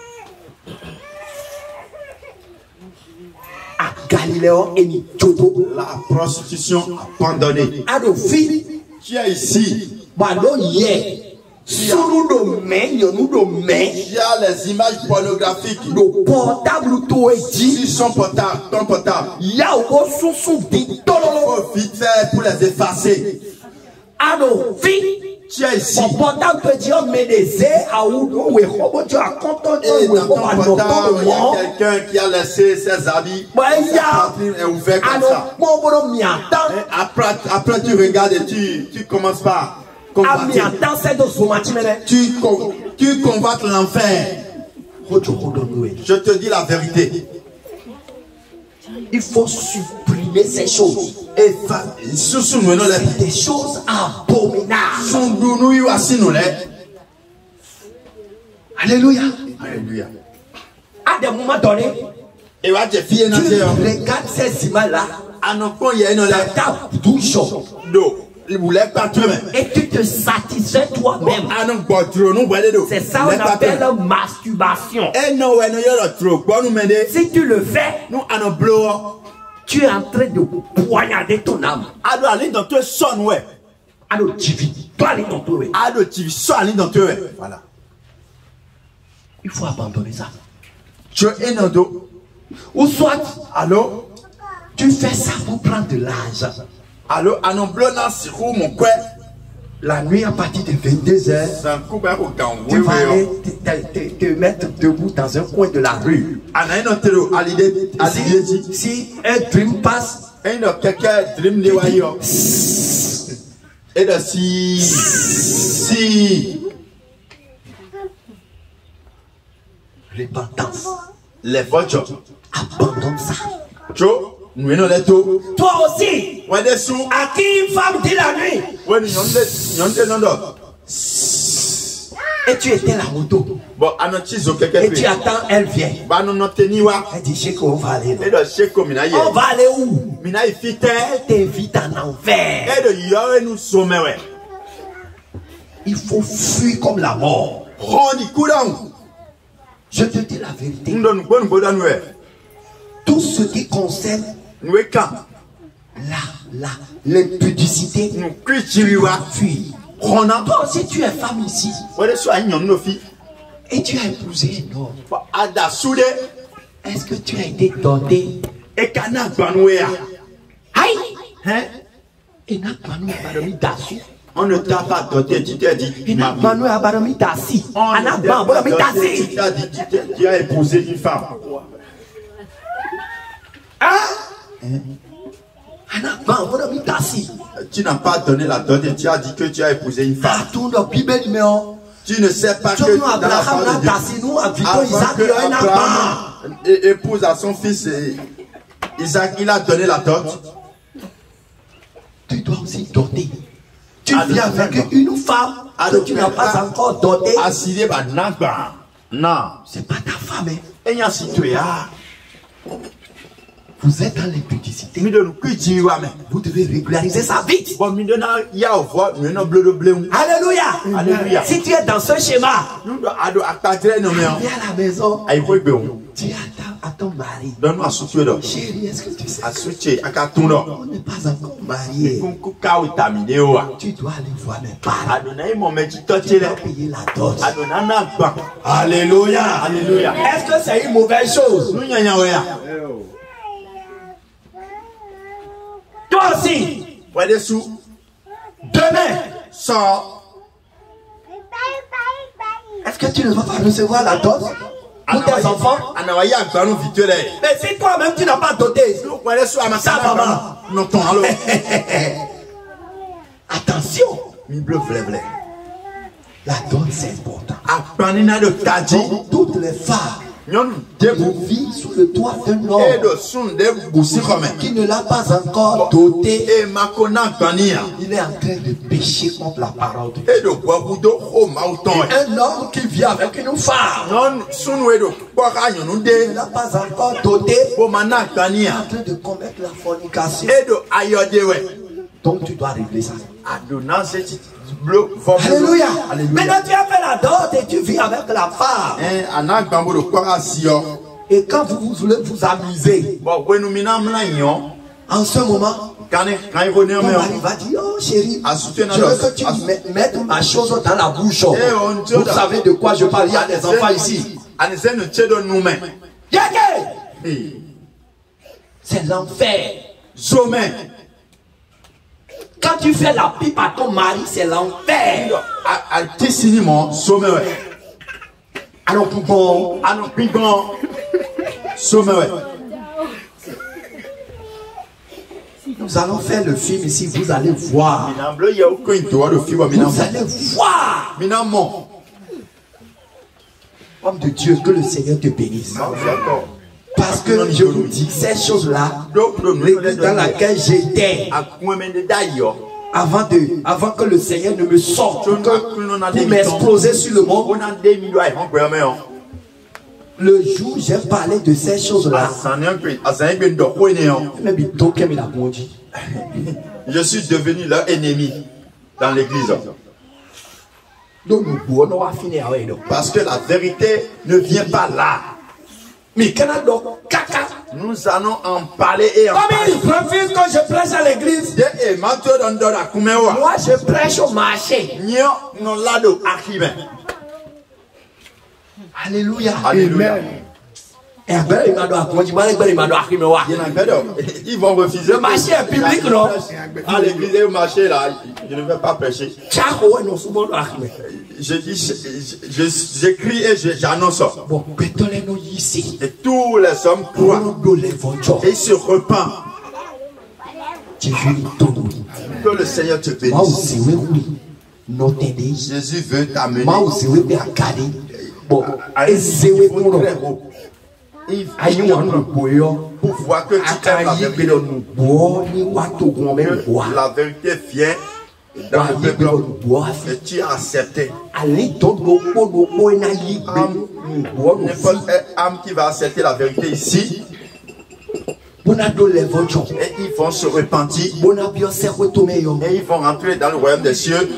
À Galilée, la prostitution abandonnée. Tu es ici. Il y a les images pornographiques. Sur son portable, ton portable. Il faut vite faire pour les effacer. Tu es ici. Et dans ton portable, il y a quelqu'un qui a laissé ses habits. Sa poitrine est ouverte comme ça. Et après tu regardes et tu commences par combattre. Tu combattes l'enfer. Je te dis la vérité. Il faut supprimer ces choses. Et des choses abominables. Alléluia. Alléluia. À des moments donnés, tu regardes ces images-là. Et tu te satisfais toi-même. C'est ça qu'on appelle la masturbation. Si tu le fais, tu es en train de poignarder ton âme. Voilà. Il faut abandonner ça. Ou soit, tu fais ça pour prendre de l'argent. La nuit à partir de 22h, tu vas aller te mettre debout dans un coin de la rue. Si un dream passe, repentance. Les voitures. Abandonne ça. Toi aussi, à qui une femme dit la nuit, et tu étais la moto, et tu attends, elle vient, elle dit Cheikh, on va aller, on va aller où? Elle t'invite en enfer. Il faut fuir comme la mort. Je te dis la vérité. Tout ce qui concerne l'impudicité, tu dois fuir. Toi aussi, tu es femme ici. Et tu as épousé un homme. Est-ce que tu as été doté? Et kana banouéa. Aïe! Hein? Et n'a banou baromi dassi. On ne t'a pas doté, tu t'es dit. Et n'a banou baromi dassi. On Ana ne t'a pas baromi doté, dassi. tu t'as dit, tu as épousé une femme. Ana baromi dassi. Tu n'as pas donné la dot et tu as dit que tu as épousé une femme. Tout le Bible numéro. Tu ne sais pas que Nous dans la Abraham parole de Dieu, dassi nous habitons avant Isaac que il y a un Abraham épouse à son fils Isaac, il a donné la dot. Tu dois aussi doter. Tu Ah, viens non, avec non. une femme que tu n'as pas encore dotée. Assis bah nagba. Non. C'est pas ta femme. Hein. Et y a citoyen. Vous êtes dans l'impudicité. Mi de nous cuisiner ouais mais. Vous devez régulariser sa vie. Bon mi de na ya voix, mi no bleu de bleu. Alléluia. Alléluia. Si tu es dans ce schéma, Nous doit ado akadre no me. viens à la maison. Ay ko gbe o. Dis à ton mari. Donne moi soutuer do. Chérie, est-ce que tu sais? Asuche akatun do. On n'est pas encore mariés. Kunku ka o tamide o wa. Tu dois aller voir mes parents. Adonai mo me ti toche Tu dois le. payer la dot. Adonai na gba. Alléluia. Alléluia. Est-ce que c'est une mauvaise chose? Nous nyanya we ya. Toi aussi, Ouais des sous. demain, Sors. est-ce que tu ne vas pas recevoir la dot pour tes enfants? Anawaye agba no vituele. Mais si toi-même tu n'as pas doté, Ouais des sous amasa Ça, maman. Non ton allo. attention, Mi bleu vle vle. la dot c'est important. Apani na de taji. Donc, toutes les femmes Nyon qui debu. vivent sous le toit d'un Et homme de son de boussi comme. qui ne l'a pas encore doté, Et makona bania. il est en train de pécher contre la parole de Dieu. Et de boabudo o mauton. Un homme qui vit avec une femme Non sunu e do kwara nyonu qui ne de. l'a pas encore doté, Bo mana est bania. en train de commettre la fornication. Et de ayode we. Donc tu dois régler ça. Adonai c'est bleu vom. Alléluia. Alléluia. Maintenant tu as fait la dot et tu vis avec la femme. Anagbango de kwara sio. Et quand vous voulez vous amuser, Bon wenu mina mla nyon. en ce moment, Quand il revient ton mari va dire, oh chérie, je veux que tu mettes ma chose dans la bouche. Vous savez de quoi je parle, il y a des enfants ici. Anise no chedo nume. Yeke! C'est l'enfer. Sommet. Quand tu fais la pipe à ton mari, c'est l'enfer. A tisini mo sommet we. Alors bon, Ano pingon. Sommet we. nous allons faire le film ici, vous allez voir. Mina bleu ya ko into do fiwa mina Vous mo. allez voir. Mina mo. Homme de Dieu, que le Seigneur te bénisse. Parce que je vous dis, ces choses-là, l'église dans laquelle j'étais, avant que le Seigneur ne me sorte, pour m'exploser sur le monde, le jour où j'ai parlé de ces choses-là, je suis devenu leur ennemi dans l'église. Parce que la vérité ne vient pas là. Mais caca. Nous allons en parler et en Comme parler. il refuse que je prêche à l'église, moi je prêche au marché. Alléluia. Alléluia. Ils Ils vont refuser. Le marché est public, non? À l'église et au marché, là, je ne vais pas prêcher. J'écris et j'annonce. Et tous les hommes croient. Et ils se repentent. Que le Seigneur te bénisse. Jésus veut t'amener pour voir que tu aimes la vérité. Que la vérité vient dans le peuple et tu as accepté. N'importe quelle âme qui va accepter la vérité ici, et ils vont se repentir et ils vont rentrer dans le royaume des cieux.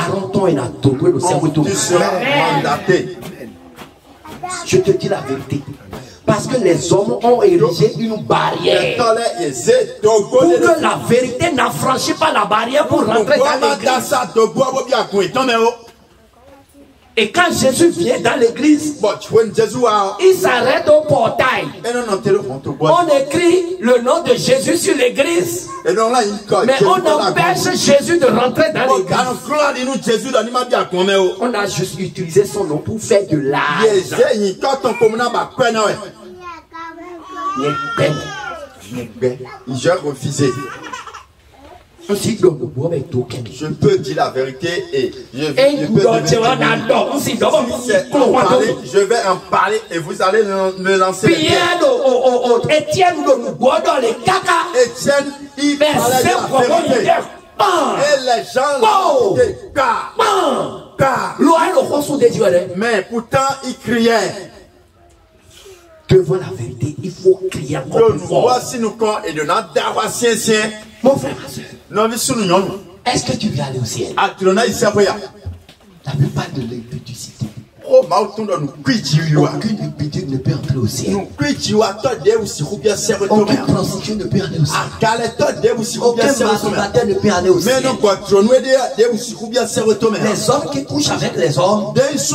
Tu seras mandaté. Je te dis la vérité. Parce que les hommes ont érigé une barrière pour que la vérité n'affranchisse pas la barrière pour rentrer dans l'église. Et quand Jésus vient dans l'église, il s'arrête au portail. On écrit le nom de Jésus sur l'église. Mais on empêche Jésus de rentrer dans l'église. On a juste utilisé son nom pour faire de l'art. J'ai refusé. Je peux dire la vérité et je vais en parler et vous allez me lancer. Étienne, il parlait de la vérité. Et les gens l'écoutaient. Mais pourtant, il criait. Devant la vérité, il faut crier encore plus fort. Mon frère, ma soeur, est-ce que tu veux aller au ciel? La plupart de l'impudicité. Aucune impudique ne peut entrer au ciel. Aucune prostituée ne peut aller au ciel. Aucun masturbateur ne peut aller au ciel. Les hommes qui couchent avec les hommes,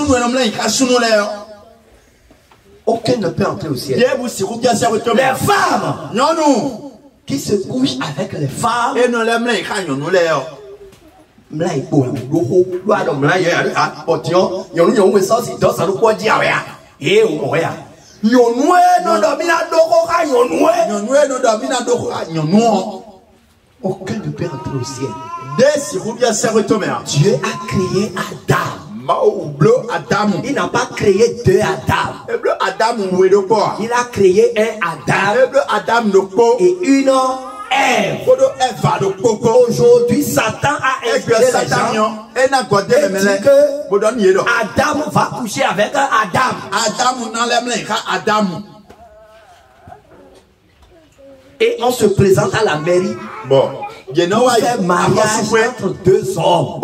aucun ne peut entrer au ciel. Les femmes qui se couchent avec les femmes, aucun ne peut entrer au ciel. Dieu a créé Adam. Il n'a pas créé deux Adam. Il a créé un Adam et une Ève. Aujourd'hui, Satan a inspiré les gens et dit que Adam va coucher avec un Adam. Et on se présente à la mairie pour faire mariage entre deux hommes.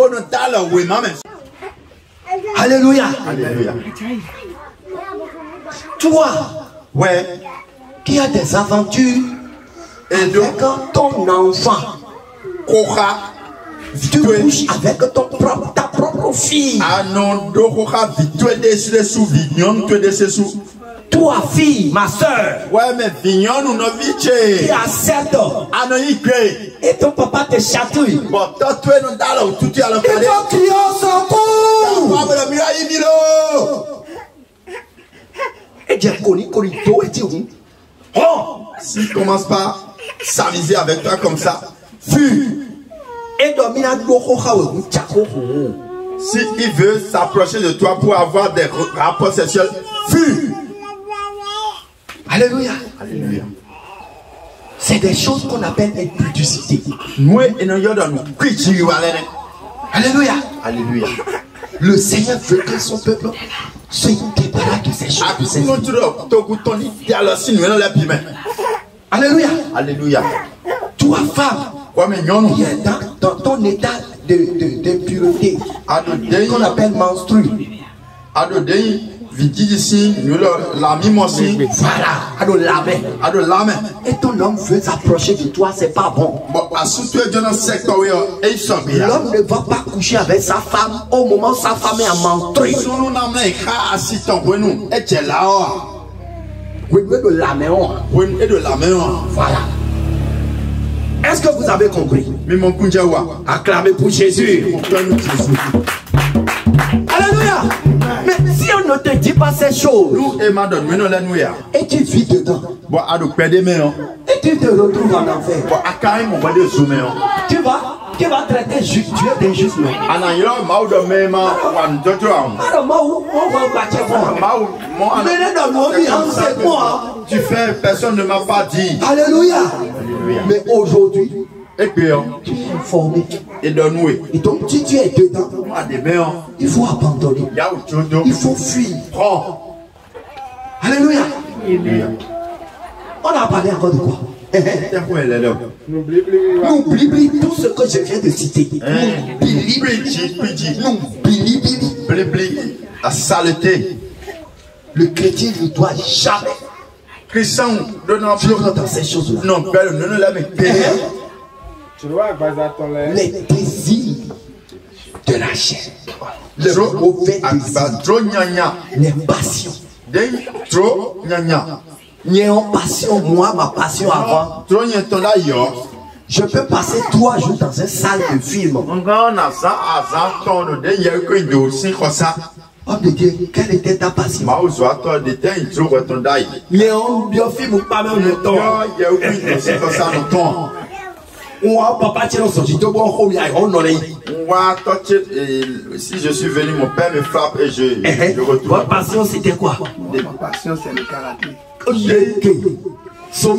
Alléluia. Alléluia. Toi, qui as des aventures avec ton enfant, tu couches avec ta propre fille. Toi, fille, ma soeur, qui a 7 ans, et ton papa te chatouille, il faut crier au secours. Et dire s'il ne commence pas à s'amuser avec toi comme ça, fuis. S'il veut s'approcher de toi pour avoir des rapports sexuels, fuis. Alléluia. Alléluia. C'est des choses qu'on appelle impudicité. Alléluia. Alléluia. Le Seigneur veut que son peuple se débarrasse de ces choses. Alléluia. Alléluia. Toi, femme, qui est dans ton état d'impureté, qu'on appelle menstrue. Voilà, et ton homme veut s'approcher de toi, c'est pas bon. L'homme ne va pas coucher avec sa femme au moment où sa femme est en menstruée. Voilà. Est-ce que vous avez compris? Acclamez pour Jésus. Alléluia. Mais si on ne te dit pas ces choses et tu vis dedans et tu te retrouves en enfer, tu vas traiter Dieu d'injustement. Tu fais, personne ne m'a pas dit. Alléluia. Mais aujourd'hui, tu es informé. Et donc, si tu es dedans, il faut abandonner. Il faut fuir. Alléluia. On a parlé encore de quoi? N'oublie tout ce que je viens de citer. N'oublie la saleté. Le chrétien ne doit jamais vivre dans ces choses-là. Les désirs de la chair. Le mauvais les passions. Passion, moi, ma passion avant. Je peux passer 3 jours dans une salle de film. Homme de Dieu, quelle était ta passion? Léon, biofilm ou pas même le temps. Papa, tu si je suis venu, mon père me frappe et je retourne. Votre passion, c'était quoi? Ma passion, c'est le karaté. Ça,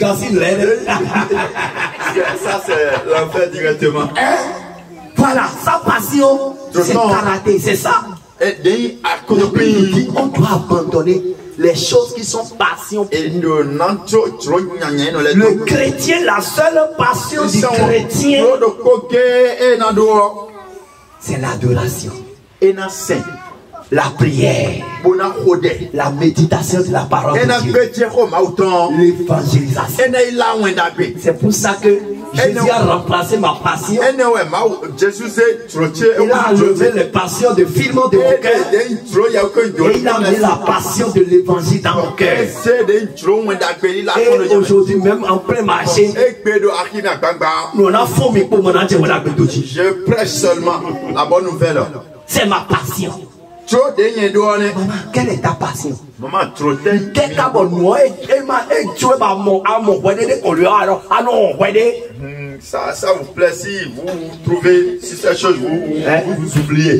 c'est l'enfer directement. Voilà, sa passion, c'est le karaté, c'est ça. On doit abandonner les choses qui sont passion. Le chrétien, la seule passion du chrétien, c'est l'adoration. La prière, la méditation de la parole de Dieu, l'évangélisation. C'est pour ça que Jésus a remplacé ma passion. Il a enlevé les passions de film de mon cœur. Et il a mis la passion de l'évangile dans mon cœur. Et aujourd'hui, même en plein marché, nous avons formé pour mon entier. Je prêche seulement la bonne nouvelle. C'est ma passion. Maman, quelle est ta passion? Maman, trop de ça vous plaît si vous trouvez si cette chose vous oubliez.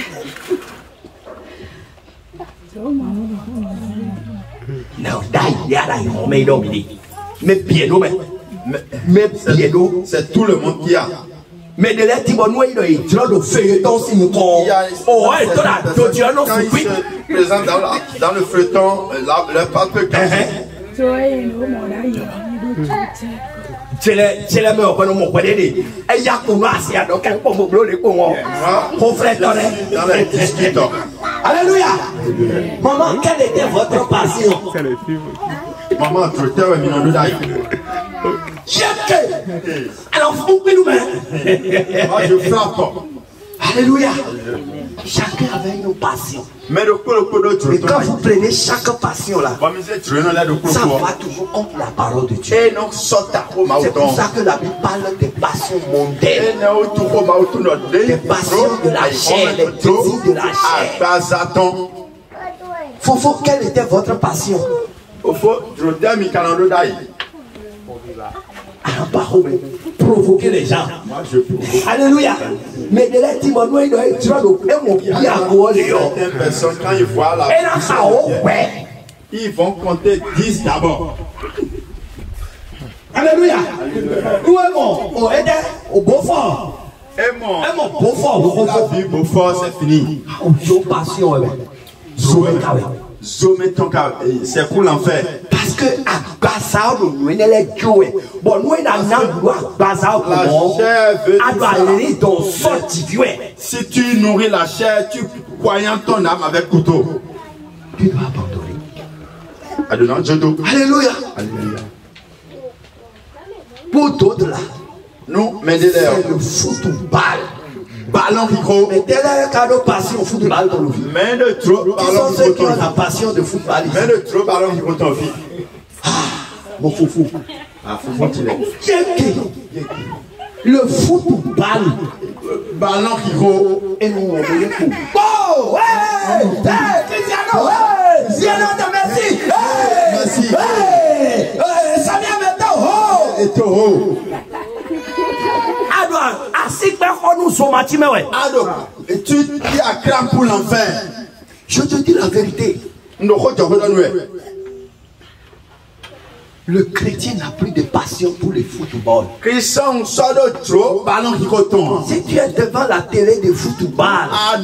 C'est tout le monde qui a. Mais de l'air, il y a de feuilleton si nous présent dans le feuilleton, le pape Alléluia. Maman, quelle était votre passion? Maman, alors, vous pouvez nous mettre. Moi, je frappe. Alléluia. Chacun avait une passion. Mais quand vous prenez chaque passion là, ça va toujours contre la parole de Dieu. C'est pour ça que la Bible parle des passions mondaines, des passions de la chair, des désirs de la chair. Fofo, quelle était votre passion? Provoquer les gens. Moi, je provoque. Alléluia. Mais de là, Timothée, il doit être certaines personnes, quand ils voient la ils vont compter 10 d'abord. Alléluia. Où est mon au Beaufort? Et mon Beaufort. La vie Beaufort, c'est fini. Passion, c'est pour l'enfer. Parce que à Bassao, nous les jouer. Bon, nous Bassao, si tu nourris la chair, tu poignardes ton âme avec couteau. Tu dois abandonner. Alléluia. Alléluia. Pour d'autres là, nous, c'est le football. Ballon micro. Mais tel est le cadeau passion football dans nos vies. Mais le trop ballon ceux qui ont la passion de football. Mais le trop ballon micro ton vie. Mon foufou. Ah, foufou, tu l'es. Le football. Ballon micro. Et nous, on veut le coup. Oh, ouais! Cristiano, ouais! Cristiano de Messi! Merci. Samia Meto, oh! Et Toro. Tu as craint pour l'enfer. Je te dis la vérité. Le chrétien n'a plus de passion pour le football. Si tu es devant la télé de football,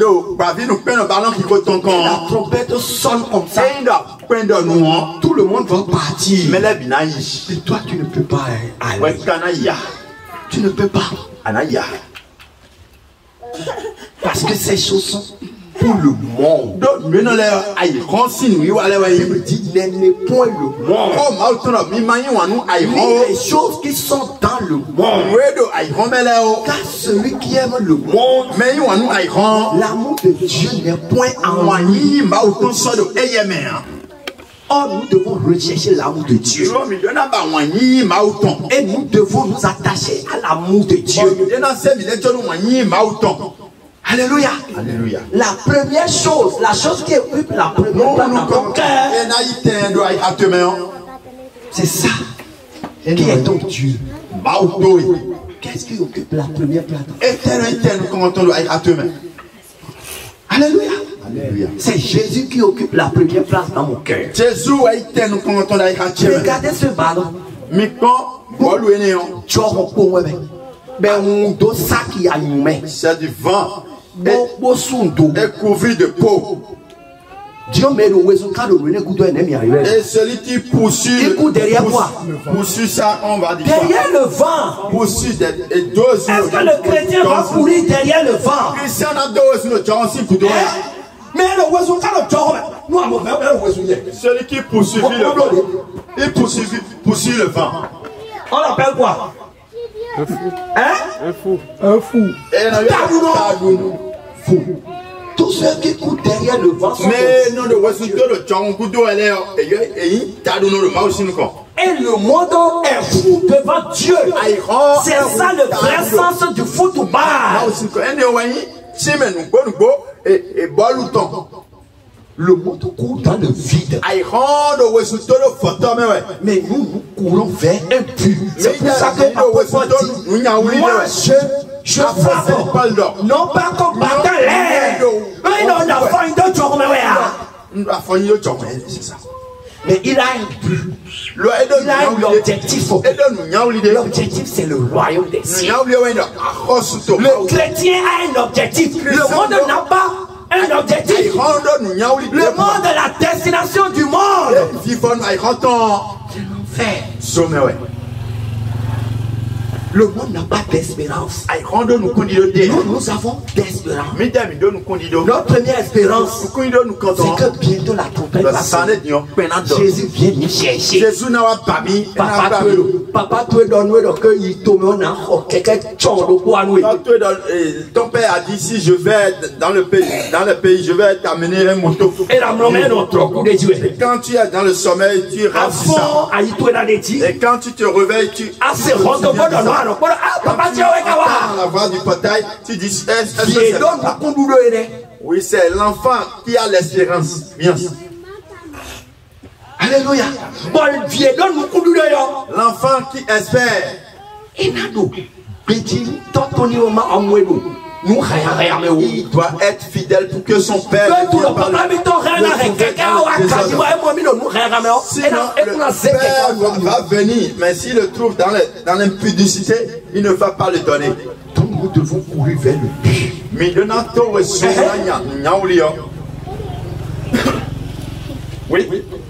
la trompette sonne comme ça, tout le monde va partir. Mais toi, tu ne peux pas aller. Tu ne peux pas. Parce que ces choses sont pour le monde. Donc, mais non, là, aïe, consigne, oui, voilà, ouais. Il me dit, n'aimez point le monde. Oh, ma autonome, mi mani wanu, aïe, Ni les choses qui sont dans le monde. ouais, do, aïe, mais là, oh. Car celui qui aime le monde, Mais il wanu, aïe, l'amour de Dieu n'est point en lui. wani, ma auton so do, eye, mais, Or, nous devons rechercher l'amour de Dieu. mi donna ba wani, ma auton. Et nous devons nous attacher à l'amour de Dieu. Mi donna se mi le jono wani, ma auton. Alléluia. Alléluia. La première chose, la chose qui occupe la première place dans ton cœur, Et na ite do aïe, ateme, c'est ça. Qui est ton Dieu? ma auton. Qu'est-ce qui occupe la première place? Eten, comment on doit ateme. Alléluia. Alléluia. C'est Jésus qui occupe la première place dans mon cœur. Jésus a été nous comment on doit ateme. Regardez ce ballon. Mais quand, bolu ene yon, Tu as mon pot, ben on doit ça qui a nous met. c'est du vent. Bon sundo. Est couvert de peau. Dieu met le oiseau quand le rené goudou ennemi arrive. Et celui qui poursuit. Il court derrière moi. Poursuit ça, on va dire. Derrière le vent. Poursuit et deux. Est-ce que le chrétien va courir derrière le vent? Christian a deux nous Johnson pour deux. Mais le oiseau quand le jour, nous avons fait le oiseau. Celui qui poursuit le vent. Il poursuit le vent. On l'appelle quoi? Hein? Un fou. Et Tagoun. Fou. Tous ceux qui courent derrière le vent sont mais non, le oiseau de le John Goudou, elle est, et t'as donné le mouse une fois. et le monde est fou devant Dieu. C'est ça le vrai sens du football. Le monde court dans le vide. Mais nous courons vers un but. C'est pour ça que Paul dit, moi je frappe. Non pas comme battant l'air. Mais non, la fin de Jordan. C'est ça. Mais il a un but. Il a un objectif. L'objectif, c'est le royaume des cieux. Le chrétien a un objectif. Le monde n'a pas un objectif. Le monde est la destination du monde. Le monde n'a pas d'espérance. Nous avons d'espérance. Notre première espérance, c'est que bientôt la trompette va sonner. Jésus vient nous chercher. Papa, tu es dans nous, donc il tombe en quelqu'un ton père a dit si je vais dans le pays, je vais t'amener un moto. Et quand tu es dans le sommeil, tu restes ça. Et quand tu te réveilles, tu la voix du portail, tu dis oui, c'est l'enfant qui a l'espérance. Bien. Alléluia. L'enfant qui espère. Il doit être fidèle pour que son père sinon le père va venir, mais s'il le trouve dans l'impudicité, il ne va pas le donner. Donc nous devons courir vers le but. Oui.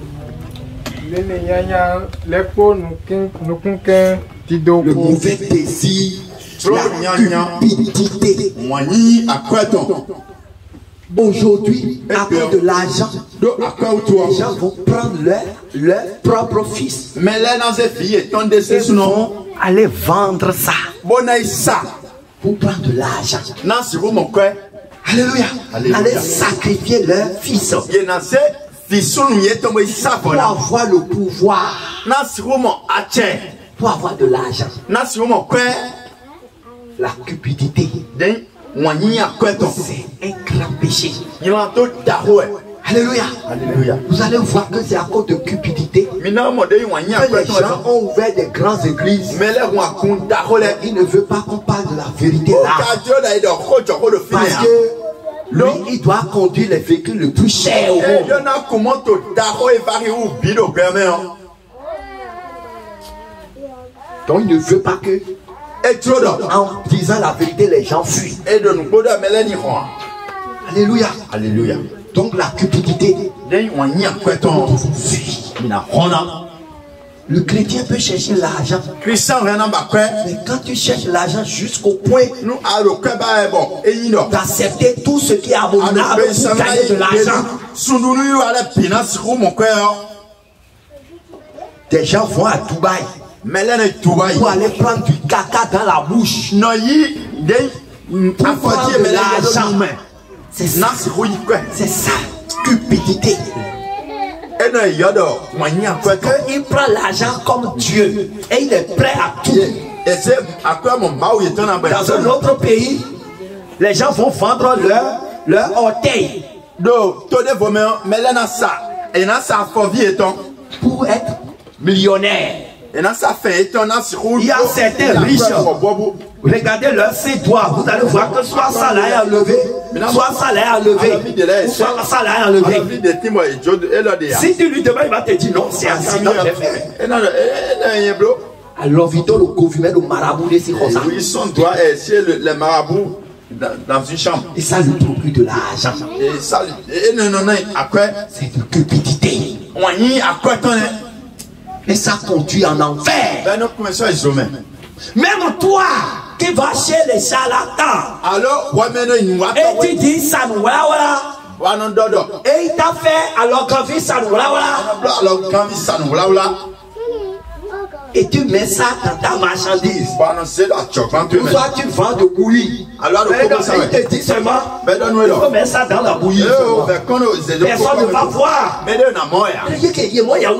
Le mauvais désir, la cupidité. Aujourd'hui, à cause de l'argent, les gens vont prendre leur propre fils. Mais là, dans ces filles, Ils vont aller vendre ça pour prendre de l'argent. Alléluia. Aller sacrifier leur fils pour avoir le pouvoir, pour avoir de l'argent. La cupidité, c'est un grand péché. Alléluia. Alléluia. Vous allez voir que c'est à cause de cupidité que les gens ont ouvert des grandes églises. Ils ne veulent pas qu'on parle de la vérité là. Parce que lui, il doit conduire les véhicules les plus chers au monde. Donc il ne veut pas que, en disant la vérité, les gens fuient. Alléluia. Alléluia. Donc la cupidité, nous devons fuir. Le chrétien peut chercher l'argent. Christian rien en bas quoi. Mais quand tu cherches l'argent jusqu'au point Nous allons quoi bah bon. Et il non. d'accepter tout ce qui est abominable pour gagner de l'argent. Sununu à la finance mon cœur. Des gens vont à Dubaï. Mais là est Dubaï. Pour aller prendre du caca dans la bouche. Non yi des Pour prendre de l'argent. C'est ça. C'est ça. Cupidité. Et non yodo. Moyen quoi que. Il prend l'argent comme Dieu. Et il est prêt à tout. Et c'est à quoi mon baou est en abri. Dans un autre pays, les gens vont vendre leur orteil. Donc, tout de vos mains, mais là, dans ça. Et dans ça, faut vie et ton. Pour être millionnaire. Et dans ça, fait et ton, il y a certains riches. Regardez leur ses doigts. Vous allez voir que soit ça là est enlevé, soit ça là est enlevé, soit ça là est enlevé. Si tu lui demandes, il va te dire non, c'est ainsi. Alors, vite, le gouvernement, le marabout, les circonstances. Ils sont doigts et c'est le marabout dans une chambre. Et ça lui procure de l'argent. Et ça, et non, à quoi? C'est une cupidité. On y a quoi ton est? Et ça conduit en enfer. Ben, nous commençons à isoler. Même toi qui vas chez les charlatans. Alors, ouais, mais nous, et tu dis ça nous voilà. Et il t'a fait alors qu'on vit ça nous voilà. Alors quand vit ça nous voilà. Et tu mets ça dans ta marchandise. Toi tu vends de bouillie. Alors il te dit seulement il faut mettre ça dans la bouillie. Personne ne va voir. Personne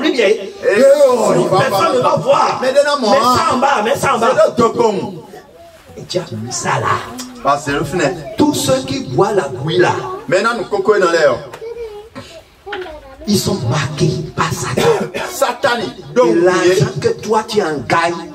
ne va voir. Mets ça en bas. Et tu as mis ça là. Tous ceux qui boivent la bouillie là, maintenant nous cocoons dans l'air. Ils sont marqués par Satan. Satan. Donc l'argent que toi tu en gagnes.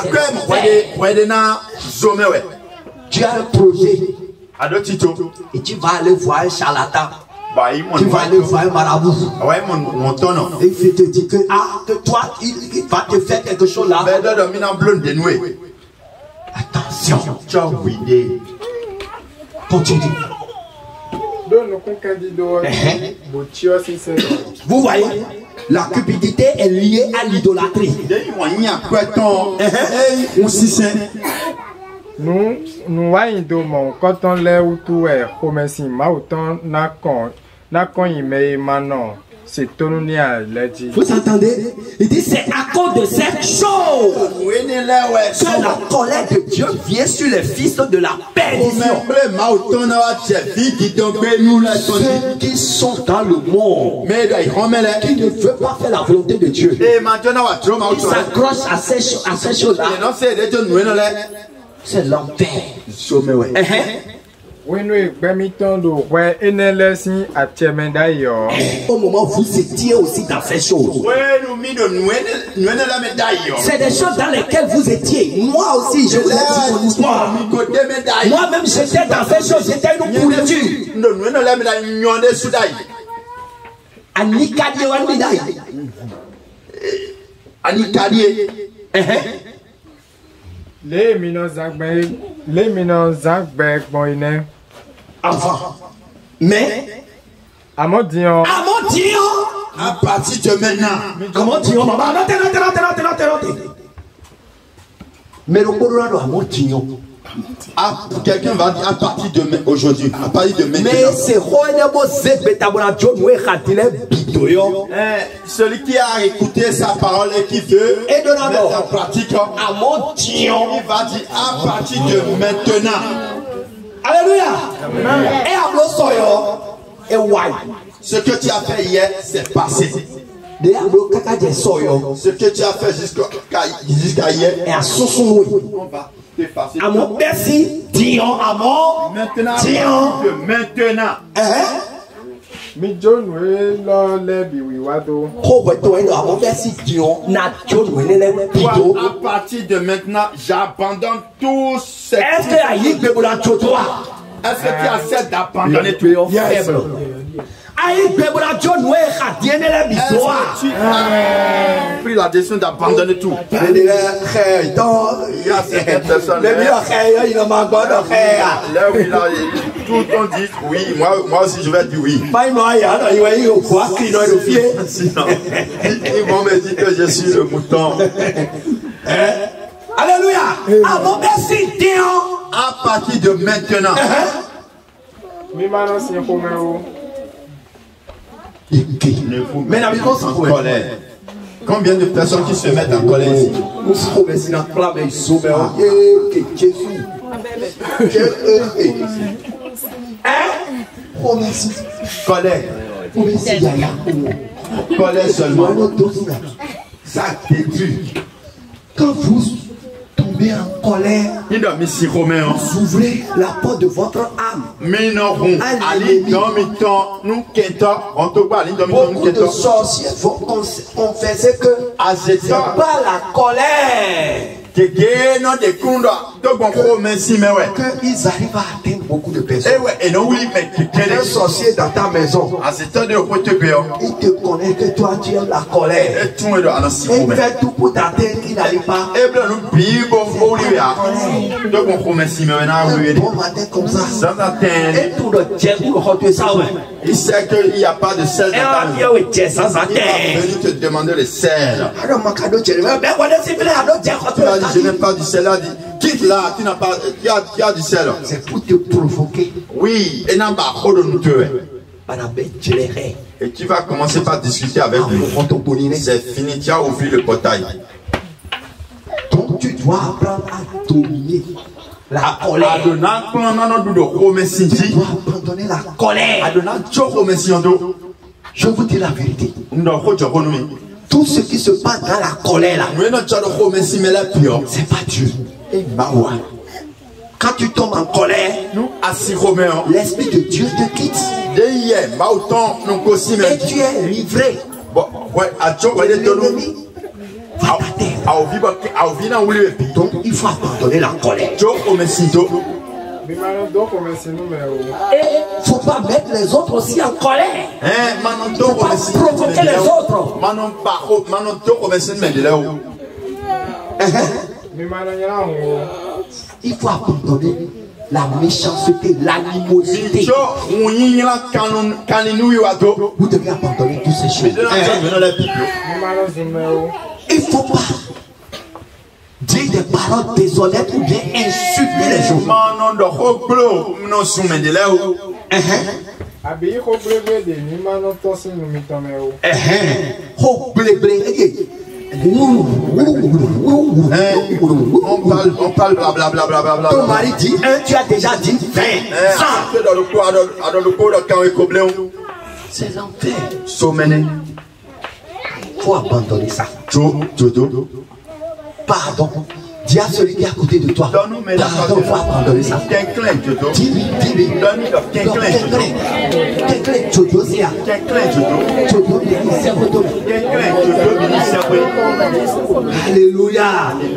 Tu as un projet. Et tu vas aller voir un charlatan. Tu vas aller voir un marabout. Et il te dit que toi il va te faire quelque chose là. Attention. Continue. Vous voyez, la cupidité est liée à l'idolâtrie. Nous voyons quand on l'a ou tout est commerçant, mais autant n'a qu'on y met maintenant. C'est tout nous a dit. Vous entendez? Il dit c'est à cause de cette chose que la colère de Dieu vient sur les fils de la perdition. Ceux qui sont dans le monde, qui ne veulent pas faire la volonté de Dieu, ils s'accrochent à ces choses-là. C'est l'enfer. Oui, nous au moment où vous étiez aussi dans ces choses. C'est des choses dans lesquelles vous étiez. Moi aussi, je vous ai dit mon histoire. Moi-même, j'étais dans ces choses. J'étais une pourriture. Les minons avant. Mais à mon Dieu, à partir de maintenant, à mon Dieu, maman, non. Mais le Colorado à mon Dieu. Quelqu'un va dire à partir de aujourd'hui, à partir de maintenant. Mais c'est celui qui a écouté sa parole et qui veut mettre en pratique, à mon Dieu, il va dire à partir de maintenant. Alléluia. Et à soyo et why. Ce que tu as fait hier, c'est passé. Ce que tu as fait jusqu'à hier, et à Sosoui. On va t'effacer. À mon merci, Dion, à mon maintenant. Dion. Maintenant. Mi John we lo lebi wiwado. À partir de maintenant, j'abandonne tout ce. Est-ce que tu acceptes d'abandonner tout? À tu as pris la décision d'abandonner tout. Il y a certaines personnes là où tout le monde dit oui, moi aussi je vais dire oui. Sinon, ils vont me dire que je suis le mouton. Alléluia. À partir de maintenant, en colère. Combien de personnes qui se mettent en colère ici? Colère. Colère seulement. Ça détruit. Quand vous tombez en colère, vous ouvrez la porte de votre âme. Beaucoup de sorciers vont confesser que c'est pas la colère qu'ils arrivent à atteindre beaucoup de personnes. Un sorcier dans ta maison, il te connaît que toi tu aimes la colère. Il fait tout pour t'atteindre, il n'arrive pas. Un bon matin comme ça, et tout le diable, il sait qu'il n'y a pas de sel dans ta maison. Il va venir te demander le sel. Je n'ai pas du sel là, quitte là, tu n'as pas, tu as du sel. C'est pour te provoquer. Oui, et tu vas commencer par discuter avec lui. C'est fini, tu as ouvert le portail. Donc tu dois apprendre à dominer la colère. Tu dois abandonner la colère. Je vous dis la vérité. Tout ce qui se passe dans la colère là, c'est pas Dieu. Quand tu tombes en colère, l'esprit de Dieu te quitte. Et tu es livré. L'ennemi va t'atteindre. Donc il faut abandonner la colère. Et il ne faut pas mettre les autres aussi en colère. Il ne faut pas provoquer les autres. Il faut abandonner la méchanceté, l'animosité. Vous devez abandonner toutes ces choses. Il ne faut pas dire des paroles déshonnêtes ou bien insulter les gens. On parle blablabla. Ton mari dit 1, tu as déjà dit 20. C'est l'enfer. Il faut abandonner ça. Pardon. Dis à celui qui est à côté de toi. Pardon, il faut abandonner ça. Dis-lui. Alléluia.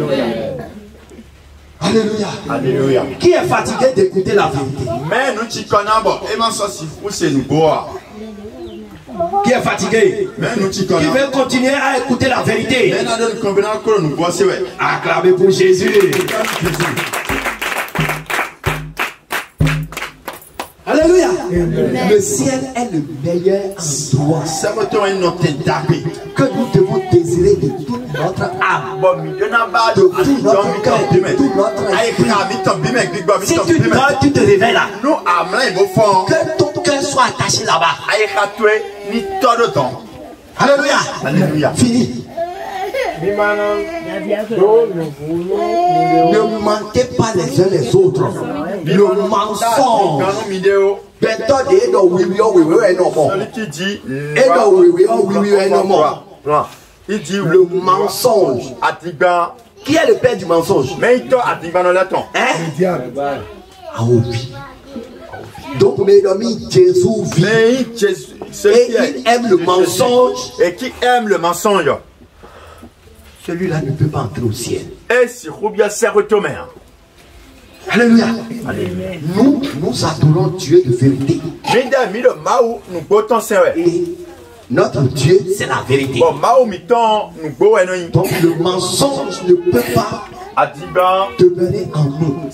Alléluia. Qui est fatigué d'écouter la vérité? Qui est fatigué? Qui veut continuer à écouter la vérité? Acclamez pour Jésus. Alléluia. Le ciel est le meilleur endroit que nous devons désirer de toute notre âme, de tout notre cœur, de tout notre esprit. Si tu dors, tu te réveilles là, que ton cœur soit attaché là-bas. Alléluia. Fini. Ne mentez pas les uns les autres. Le mensonge. Celui qui dit il dit le mensonge. Qui est le père du mensonge? Hein? Ah oui. Donc mes amis, Jésus vit. Et il aime le mensonge. Et qui aime le mensonge, celui-là ne peut pas entrer au ciel. Alléluia. Nous adorons Dieu de vérité. Et notre Dieu, c'est la vérité. Donc le mensonge ne peut pas demeurer en nous.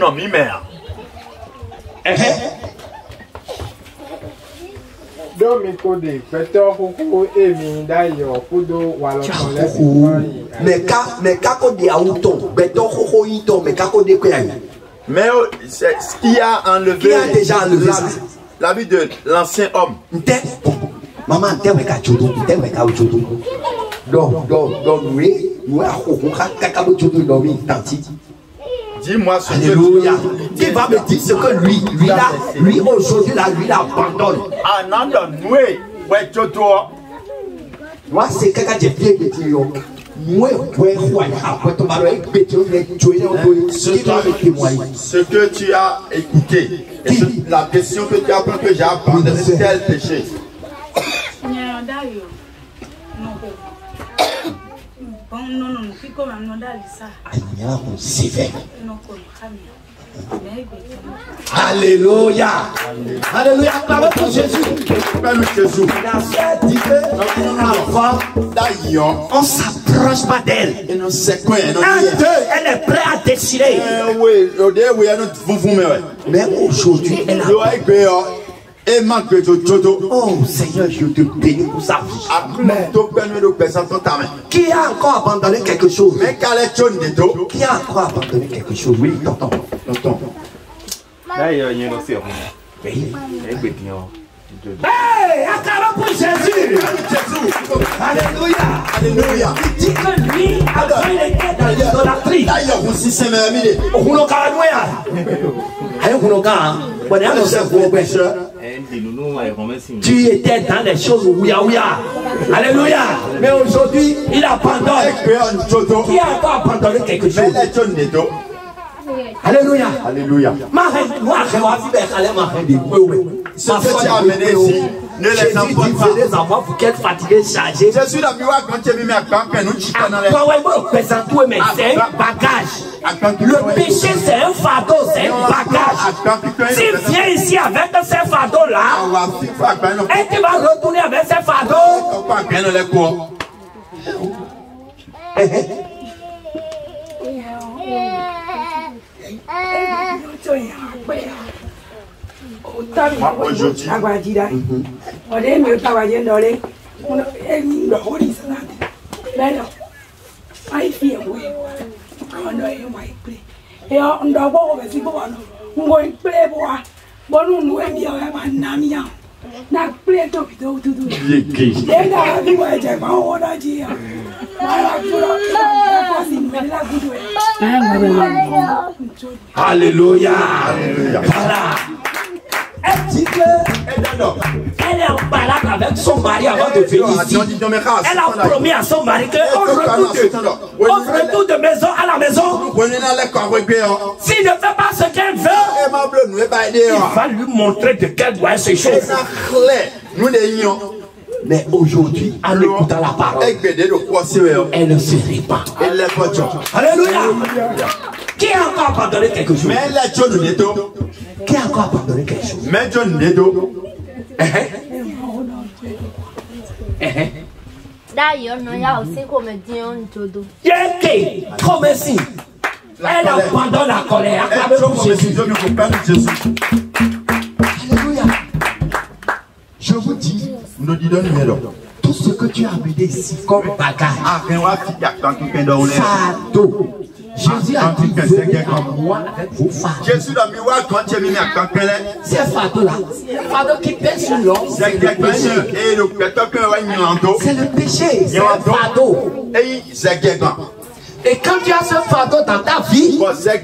Mais ce qui a enlevé, qui a déjà enlevé ça? La vie de l'ancien homme. Maman, dis-moi ce Alléluia. Qui va me dire ce que lui aujourd'hui, lui abandonne. Moi, c'est quelqu'un qui vient de dire. Ce que tu as écouté, la question que tu as appris que j'ai abandonné, c'est quel péché? Alléluia. Alléluia. Acclamez pour Jésus. La sœur dit que avant, on s'approche pas d'elle. Un, deux, elle est prête à décider. Mais aujourd'hui, elle a... Oh Seigneur, je te bénis pour ça. Qui a encore abandonné quelque chose? Qui a encore abandonné quelque chose? Oui, tonton. Hey, acclamons pour Jésus. Alléluia. Alléluia. Il dit que lui, avant il était dans l'idolâtrie. Tu étais dans les choses ouya. Alléluia. Mais aujourd'hui, il abandonne. Qui a encore abandonné quelque chose? Alléluia. Alléluia. Ce que tu as amené ici, ne les emporte pas. Venez à moi, vous qui êtes fatigués, chargés. Je suis la miroir quand tu es mis à camper, nous chitons dans les... C'est un bagage. Le péché, c'est un fardeau, c'est un bagage. S'il vient ici avec ces fardeaux-là, et tu vas retourner avec ces fardeaux. Aujourd'hui, Alléluia. Voilà. Elle dit que elle est en balade avec son mari avant de venir ici. Elle a promis à son mari qu'au retour de maison à la maison, s'il ne fait pas ce qu'elle veut, il va lui montrer de quel doit se chauffer. Mais aujourd'hui, en écoutant la parole, elle ne se répand. Alléluia. Qui a encore abandonné quelque chose? Qui a encore abandonné quelque chose? D'ailleurs, il y a aussi comme dit un jodo. Comme si elle abandonne la colère. Alléluia. Je vous dis, tout ce que tu as amené ici comme bagage, fardeau. Jésus a dit, venez à moi avec vos fardeaux. Ces fardeaux-là, fardeau qui pèse sur l'homme, c'est le péché. C'est le péché, c'est un fardeau. Et quand tu as ce fardeau dans ta vie,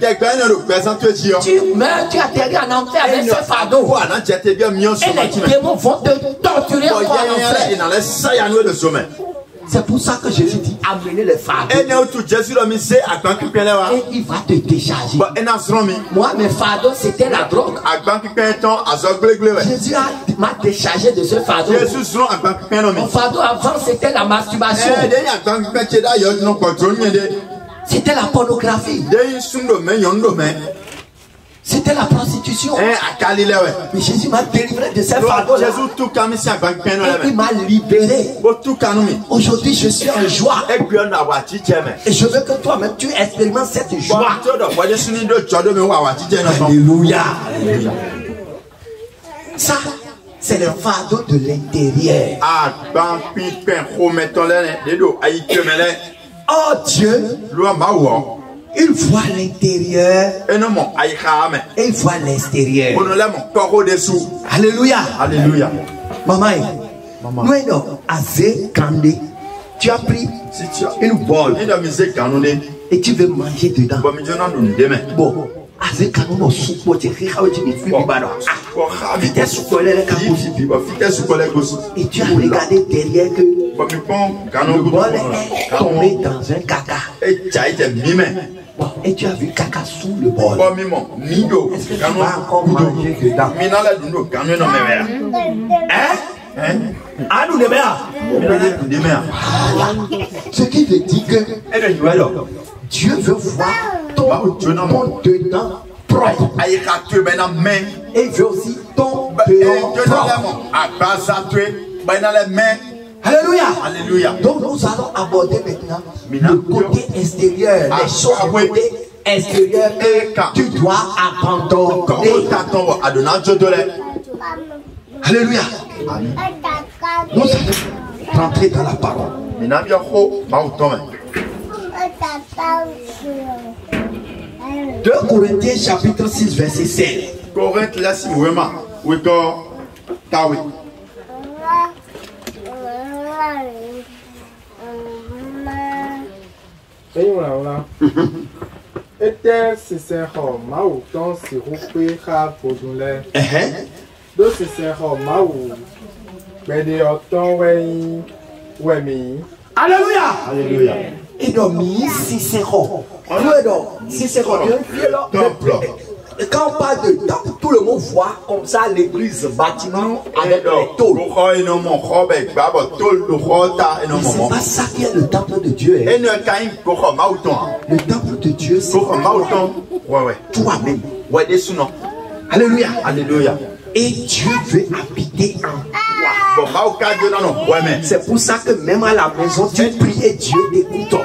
tu meurs, tu atterris en enfer avec ce fardeau. Et les démons vont te torturer encore en enfer. C'est pour ça que Jésus dit amenez les fardeaux. Et il va te décharger. Moi, mes fardeaux, c'était la drogue. Jésus m'a déchargé de ce fardeau. Mon fardeau avant, c'était la masturbation. C'était la pornographie. C'était la prostitution. Mais Jésus m'a délivré de cette fardeau. Il m'a libéré. Aujourd'hui, je suis en joie. Et je veux que toi-même, tu expérimentes cette joie. Alléluia. Ça, c'est le fardeau de l'intérieur. Oh Dieu, il voit l'intérieur et il voit l'extérieur. Alléluia. Alléluia. Maman, tu as pris une bol et tu veux manger dedans. Bon, et tu as regardé derrière que le bol est tombé dans un caca. Bon, et tu as vu caca sous le bol. Est-ce que tu vas encore manger dedans? Ce qui veut dire que Dieu veut voir ton dedans propre. Et il veut aussi ton dehors propre. Alléluia. Alléluia. Donc nous allons aborder maintenant le côté extérieur, les choses du côté extérieur que tu dois abandonner. Alléluia. Nous allons rentrer dans la parole. 2 Corinthiens chapitre 6 verset 7. Ete sincero mau ton si rupe ha podunle. Do sincero mau bede oton wemi. Alléluia. Alléluia. Et donc, sincero. Quand on parle de temple, tout le monde voit comme ça l'église bâtiment avec les tôles. C'est pas ça qui est le temple de Dieu. Hein. Le temple de Dieu, c'est toi-même. Alléluia. Alléluia. Et Dieu veut habiter en toi. C'est pour ça que même à la maison, tu pries et Dieu t'écoute.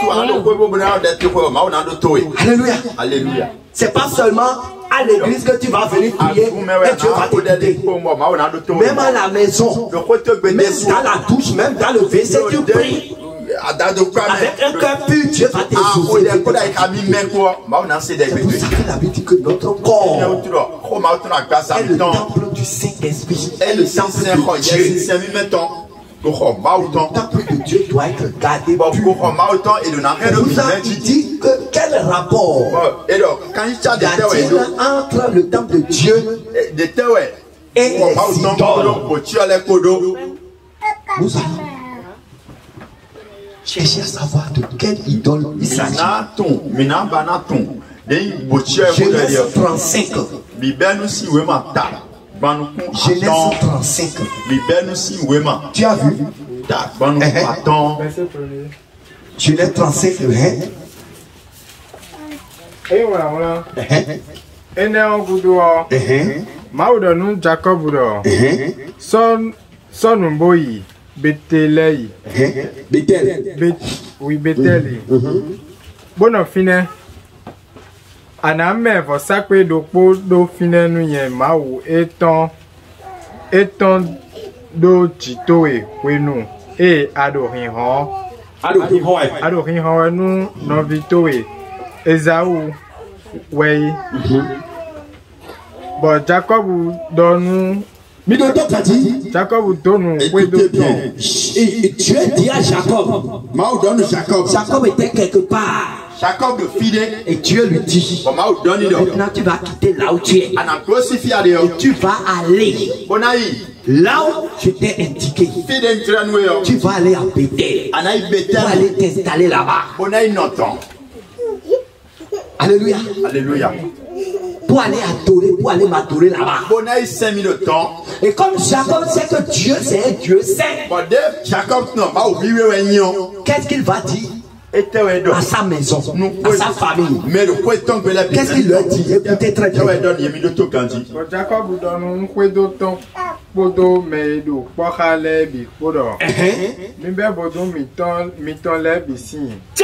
Alléluia. Alléluia. C'est pas seulement à l'église que tu vas venir prier et Dieu va t'écouter. Même à la maison, même dans la douche, même dans le WC, tu pries. Avec un cœur pur, Dieu va t'exaucer. C'est pour ça que la Bible dit que notre corps est le temple du Saint-Esprit. Et le temple de Dieu. Le temple de Dieu doit être gardé pur. Et vous avez dit que quel rapport y a-t-il entre le temple de Dieu et les idoles? Nous allons chercher à savoir de quelle idole il s'agit. Genèse 35. Genèse 35. Tu as vu? Genèse 35, le 1. Ene ogudo maudonu Jacob do son boyi betelei oui beteli bono fine aname vo sakwe do po do fine nu yen mawu eton do jitowe wenu adohin ho nu no vitowe Esaú wey but Jacob donu Jacob donu et Dieu dit à Jacob, Jacob était quelque part. Jacob et Dieu lui dit, maintenant tu vas quitter là où tu es et tu vas aller là où je t'ai indiqué. Tu vas aller à Bethel. Tu vas aller t'installer là-bas. Alléluia. Alléluia. Pour aller adorer, pour aller m'adorer là-bas. Et comme Jacob sait que Dieu c'est un Dieu saint, qu'est-ce qu'il va dire? à sa maison, à sa famille. Qu'est-ce qu'il leur dit? Écoutez très bien. Jacob donne un kwedo ton podo meido kwakale bi podo. Mimbe bodo miton le bisi.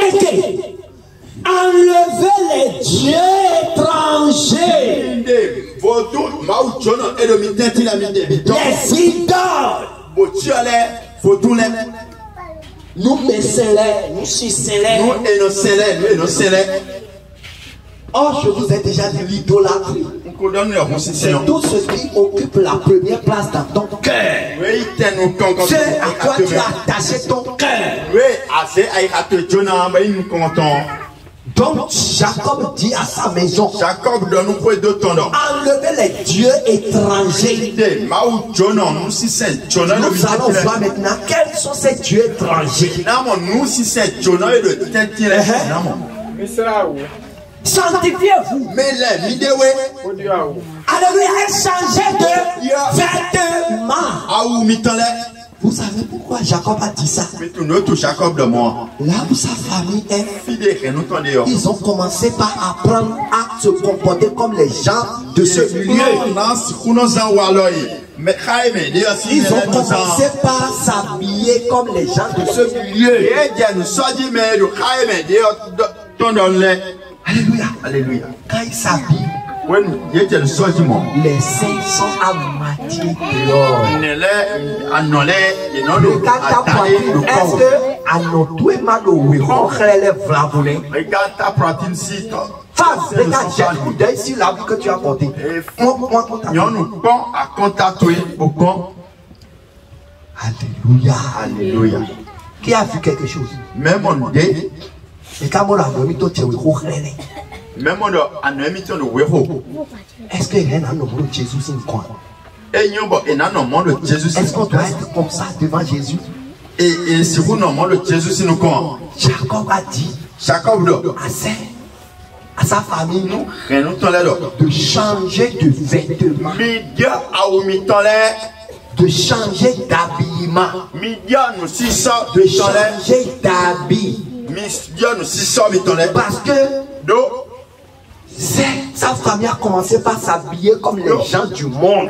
Enlevez les dieux étrangers, les idoles. Nous baissons-les, nous sucons-les. Oh, je vous ai déjà dit l'idolâtrie. C'est tout ce qui occupe la première place dans ton cœur. C'est à quoi tu as attaché ton cœur. Donc Jacob dit à sa maison, enlevez les dieux étrangers. Nous allons voir maintenant quels sont ces dieux étrangers. Sanctifiez-vous. Alléluia, changez de vêtements. Vous savez pourquoi Jacob a dit ça? Là où sa famille est, ils ont commencé par apprendre à se comporter comme les gens de ce milieu. Ils ont commencé par s'habiller comme les gens de ce milieu. Alléluia. Alléluia. Quand ils s'habillent, les seins sont à moitié dehors. Est-ce que à notre mal Femme, regarde, j'ai un coup d'œil sur la vie que tu as portée. Alléluia. Alléluia. Qui a vu quelque chose? Même on dit. Et quand on a vu, tu as vu. Même on a mis ton wéro. Est-ce que rien n'a nommé Jésus c'est quoi? Est-ce qu'on doit être comme ça devant Jésus? Et si vous nommez Jésus c'est nous quoi? Jacob a dit à sa famille de changer de vêtements, de changer d'habillement, de changer d'habit. Parce que sa famille a commencé par s'habiller comme les gens du monde.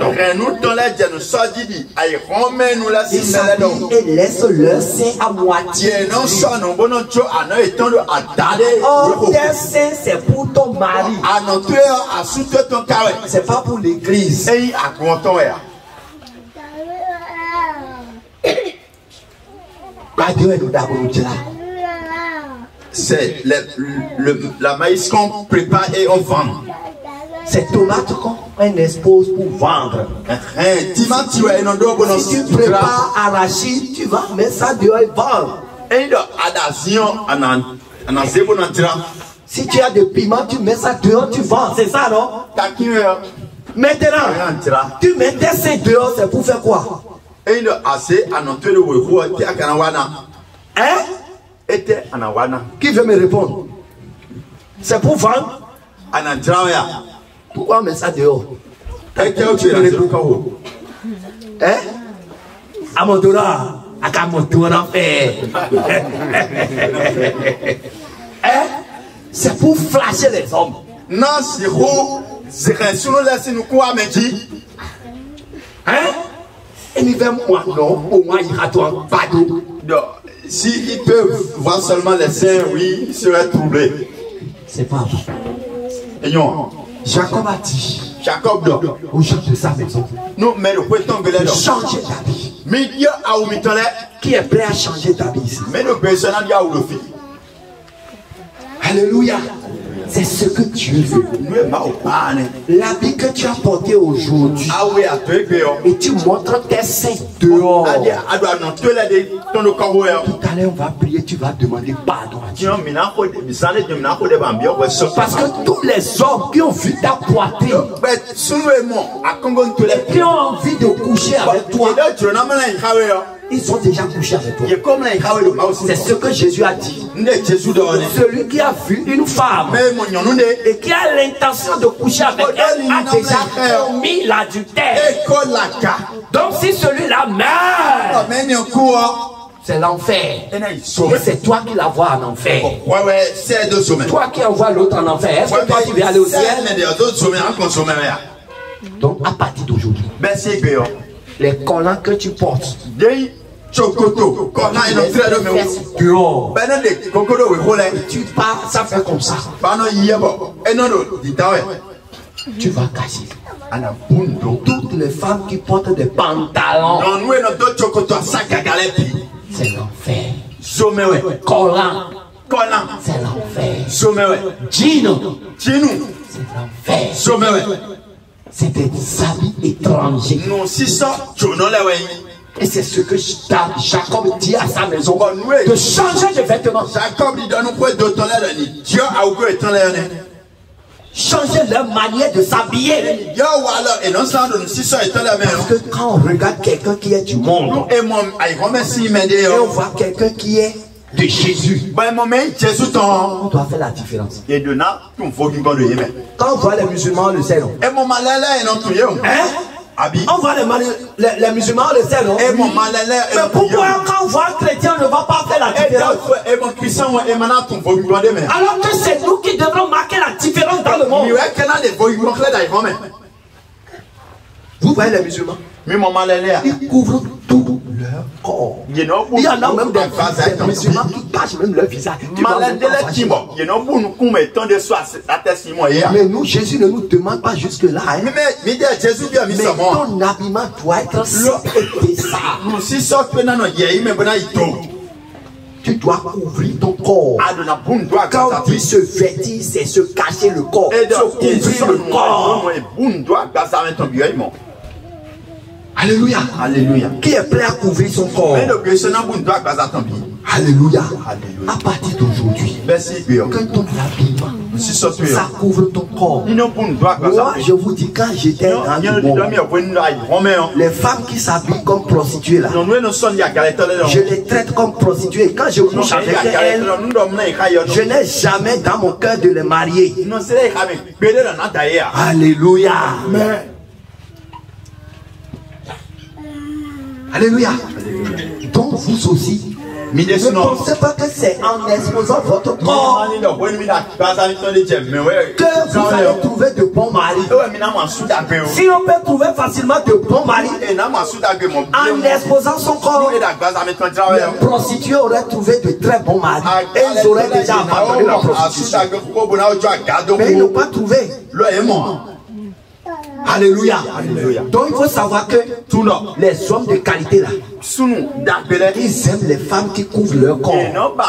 Ils s'habillent et laissent leur sein à moitié. Oh, tes seins, c'est pour ton mari. C'est pas pour l'église. C'est la maïs qu'on prépare et on vend. C'est tomate qu'on expose pour vendre. Si tu prépares arachide, tu vas mettre ça dehors et vendre. Si tu as des piments, tu mets ça dehors, tu vends. C'est ça, non? Maintenant, tu mets tes seins dehors, c'est pour faire quoi? Hein? Qui veut me répondre? C'est pour vendre? Pourquoi on met ça dehors? Hein? Amotora, Akamotora fait. Hein? C'est pour flasher les hommes. Non, c'est où? C'est un solo là, c'est nous quoi, mais dit? Hein? Et il veut moi, non? Au moins, il y toi pas d'eau. S'ils peuvent voir seulement les seins, oui, ils seraient troublés. C'est pas vrai. Jacob a dit aux gens de sa maison, non, mais le point de changer d'habit. Qui est prêt à changer d'habit ici? Alléluia. C'est ce que Dieu veut. L'habit que tu as porté aujourd'hui. Et tu montres tes seins dehors. Tout à l'heure, on va prier, tu vas demander pardon à Dieu. Parce que tous les hommes qui ont vu ta poitrine, qui ont envie de coucher avec toi, ils ont déjà couché avec toi. C'est ce que Jésus a dit. Celui qui a vu une femme et qui a l'intention de coucher avec elle a déjà commis l'adultère. Donc si celui-là meurt, c'est l'enfer. Et c'est toi qui la vois en enfer. Toi qui envoies l'autre en enfer. Est-ce que toi tu veux aller au ciel? Donc à partir d'aujourd'hui, les collants que tu portes, tu pars, ça fait comme ça. Tu vas cacher. Toutes les femmes qui portent des pantalons, c'est l'enfer. Collant, c'est l'enfer. Jean, c'est l'enfer. C'est des habits étrangers. Et c'est ce que Jacob dit à sa maison, de changer de vêtements. Changer leur manière de s'habiller. Parce que quand on regarde quelqu'un qui est du monde, et on voit quelqu'un qui est de Jésus, on doit faire la différence. Quand on voit les musulmans, on le sait, non? On voit les musulmans, on le sait, non? Mais pourquoi quand on voit un chrétien, on ne va pas faire la différence? Alors que c'est nous qui devrons marquer la différence dans le monde. Vous voyez les musulmans? Ils couvrent tout leur corps. Il y en a même des musulmans qui cachent même leur visage. Mais nous, Jésus ne nous demande pas jusque là. Mais ton habillement doit être ça. Tu dois couvrir ton corps. Quand il se vêtit, c'est se cacher le corps. Se couvrir le corps. Alléluia. Alléluia. Qui est prêt à couvrir son corps? Alléluia. À partir d'aujourd'hui, quand ton habillement, ça couvre ton corps. Moi, je vous dis, quand j'étais dans le monde, les femmes qui s'habillent comme prostituées là, je les traite comme prostituées. Quand je couche avec elles, je n'ai jamais dans mon cœur de les marier. Alléluia. Alléluia. Donc vous aussi, ne pensez pas que c'est en exposant votre corps que vous allez trouver de bons maris. Si on peut trouver facilement de bons maris en exposant son corps, les prostituées auraient trouvé de très bons maris et ils auraient déjà abandonné la prostitution. Mais ils n'ont pas trouvé. Alléluia. Alléluia. Donc il faut savoir que les hommes de qualité là, ils aiment les femmes qui couvrent leur corps.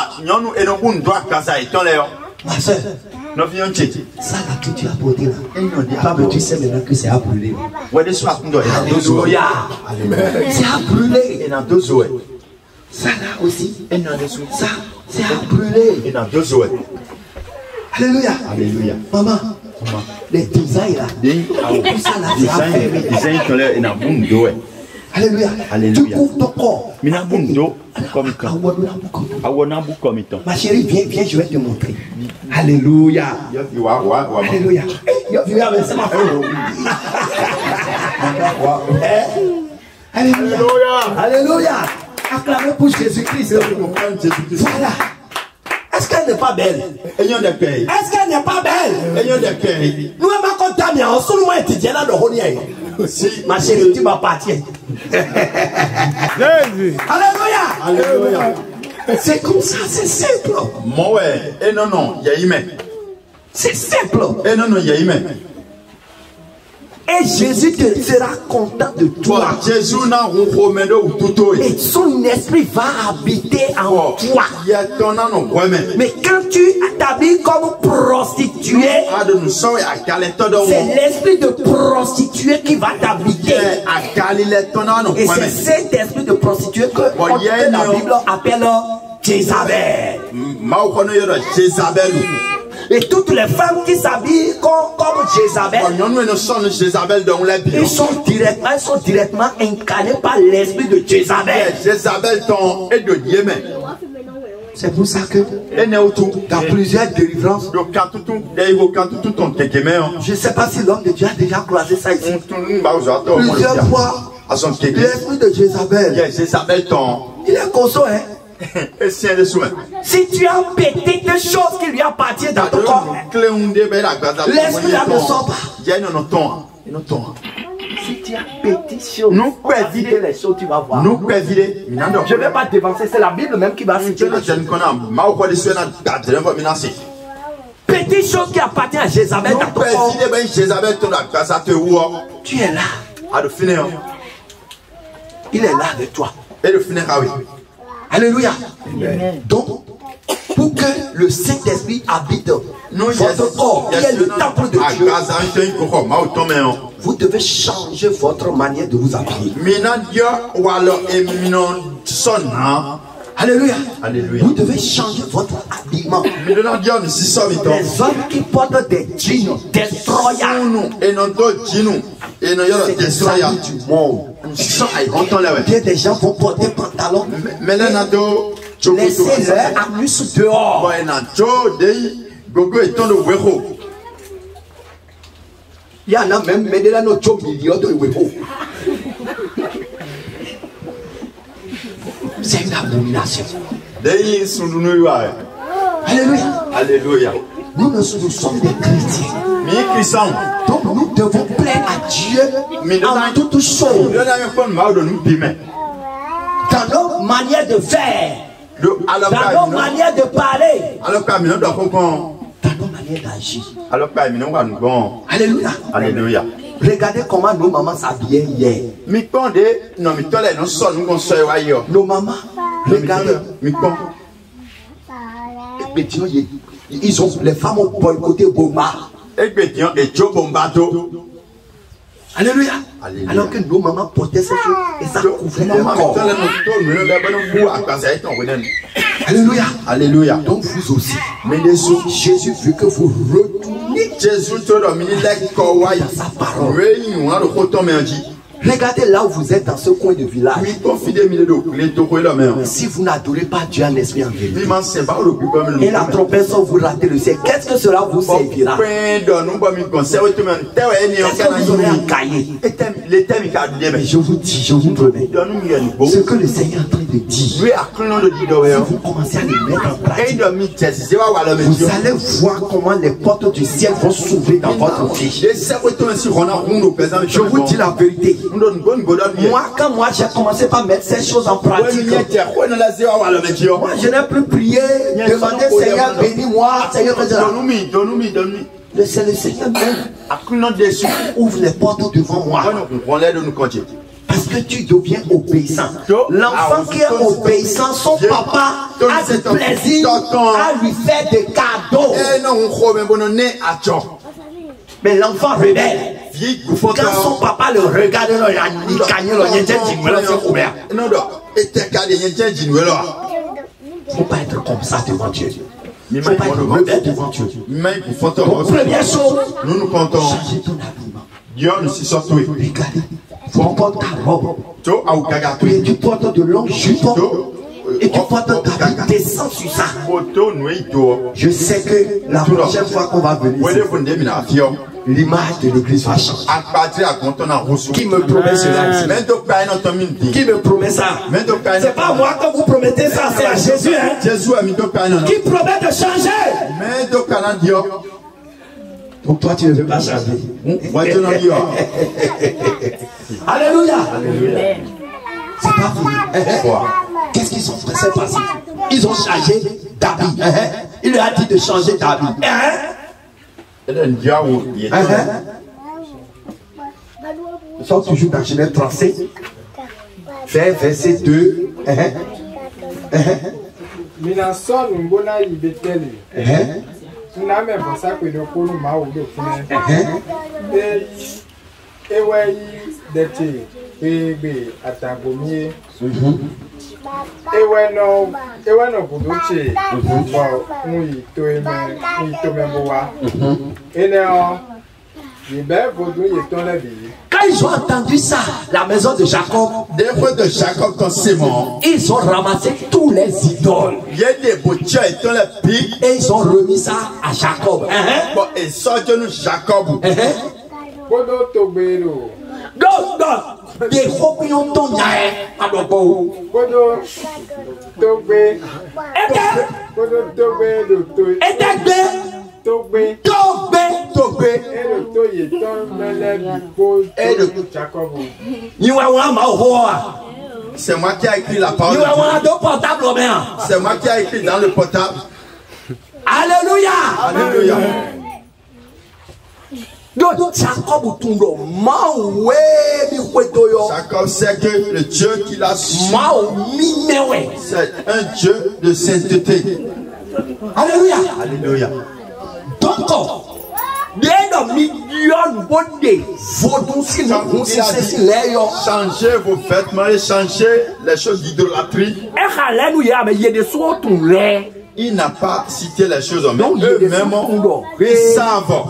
Ma soeur, ça là que tu as porté là, mais tu sais maintenant que c'est à brûler. Alléluia. C'est à brûler. Ça là aussi, ça c'est à brûler. Alléluia. Alléluia. Maman. Les designs là, tout ça là, c'est à fermer. Alléluia. Tu couvres ton corps. Ma chérie, viens, je vais te montrer. Alléluia. Alléluia. Alléluia. Alléluia. Acclamez pour Jésus-Christ. Voilà. Est-ce qu'elle n'est pas belle? Est-ce qu'elle n'est pas belle? Nous sommes contaminés. On se loin étudier là de ma chérie, tu m'appartiens. Alléluia. Alléluia. C'est comme ça, c'est simple. C'est simple. Et Jésus te sera content de toi. Et son esprit va habiter en toi. Mais quand tu t'habilles comme prostituée, c'est l'esprit de prostituée qui va t'habiter. Et c'est cet esprit de prostituée que la Bible appelle Jézabel. Et toutes les femmes qui s'habillent comme Jézabel, elles sont directement incarnées par l'esprit de Jézabel. C'est pour ça que dans plusieurs délivrances, je ne sais pas si l'homme de Dieu a déjà croisé ça ici. Plusieurs fois, à son kéké. L'esprit de Jézabel. Jézabel ton. Il est conscient, hein. Et c'est le soin. Si tu as pété des choses qui lui appartiennent dans ton corps, l'esprit là ne sort pas. Si tu as pété choses, nous péter les choses, tu vas voir. Je ne vais pas dévancer, c'est la Bible même qui va citer. Pété choses qui appartiennent à Jézabel dans ton corps. Tu es là. Il est là avec toi. Alléluia. Donc, pour que le Saint-Esprit habite votre corps, qui est le temple de Dieu, vous devez changer votre manière de vous habiller. Alléluia. Vous devez changer votre habillement. Les hommes qui portent des jeans, des troyas, c'est des amis du monde. Des gens vont porter pantalon. Laissez leur anus dehors. Il y en a même mais là notre million de webo. C'est une abomination. Alléluia. Alléluia. Nous sommes des chrétiens. Donc nous devons plaire à Dieu en toutes choses. Dans nos manières de faire. Dans nos manières de parler. Dans nos manières d'agir. Alléluia. Alléluia. Regardez comment nos mamans s'habillaient hier. Nos mamans, regardez. Ils ont, les femmes ont boycotté Bomba. Alléluia. Alléluia. Alors que nos mamans portaient ces choses et ça couvrait leur corps. Alléluia. Alléluia. Donc vous aussi. Mais Jésus veut que vous retourniez dans sa parole. Regardez là où vous êtes dans ce coin de village. Si vous n'adorez pas Dieu en esprit en vérité, et la trompette sans vous rater le ciel, qu'est-ce que cela vous servira? Qu'est-ce que vous aurez à cailler? Mais je vous dis, je vous promets, ce que le Seigneur est en train de dire, si vous commencez à le mettre en pratique, vous allez voir comment les portes du ciel vont s'ouvrir dans votre vie. Je vous dis la vérité. Moi, quand j'ai commencé par mettre ces choses en pratique, moi, je n'ai plus prié, demander Seigneur, bénis-moi, Seigneur, c'est le Seigneur même qui ouvre les portes devant moi. Parce que tu deviens obéissant. L'enfant qui est obéissant, son papa a du plaisir à lui faire des cadeaux. Mais l'enfant rebelle, quand son papa le regarde, il ne faut pas être comme ça devant Dieu. Il ne faut pas être rebelle devant Dieu. Donc, première chose, changer ton habillement. Regardez, tu portes ta robe. Et tu portes de longs jupons. Et tu portes ta vie, descends sur ça. Je sais que la prochaine fois qu'on va venir, l'image de l'église va changer. Qui me promet cela ici? Qui me promet ça? C'est pas moi que vous promettez ça, c'est à Jésus. Hein? Qui promet de changer? Donc toi tu ne veux pas changer. Alléluia. C'est pas fini. Qu'est-ce qu'ils ont fait? C'est facile. Ils ont changé d'habit. Il lui a dit de changer d'habit. Nous sommes toujours dans Genèse 37. Verset 2. Quand ils ont entendu ça, la maison de Jacob, ils ont ramassé tous les idoles et ils ont remis ça à Jacob. Des roquillons ton yae. Adobo. Kodo Togbe. Ete. Kodo Togbe le to. Ete. Togbe. Togbe. Et le to y est ton mele bipo. Et le Jacob. Niwa ma hoa. C'est moi qui ai écrit la parole. Niwa wa do portable bien. C'est moi qui ai écrit dans le portable. Alléluia. Alléluia. Donc Jacob tundo mawe bi kwedoyo. Jacob sait que le Dieu qu'il a su, Mao minewe. c'est un Dieu de sainteté. Alléluia. Alléluia. Donc des millions bonde vodou si nous c'est leyo. Changez vos vêtements et changez les choses d'idolâtrie. E hallelujah mais yede so tun le. Il n'a pas cité les choses, mais Donc eux-mêmes, ils savent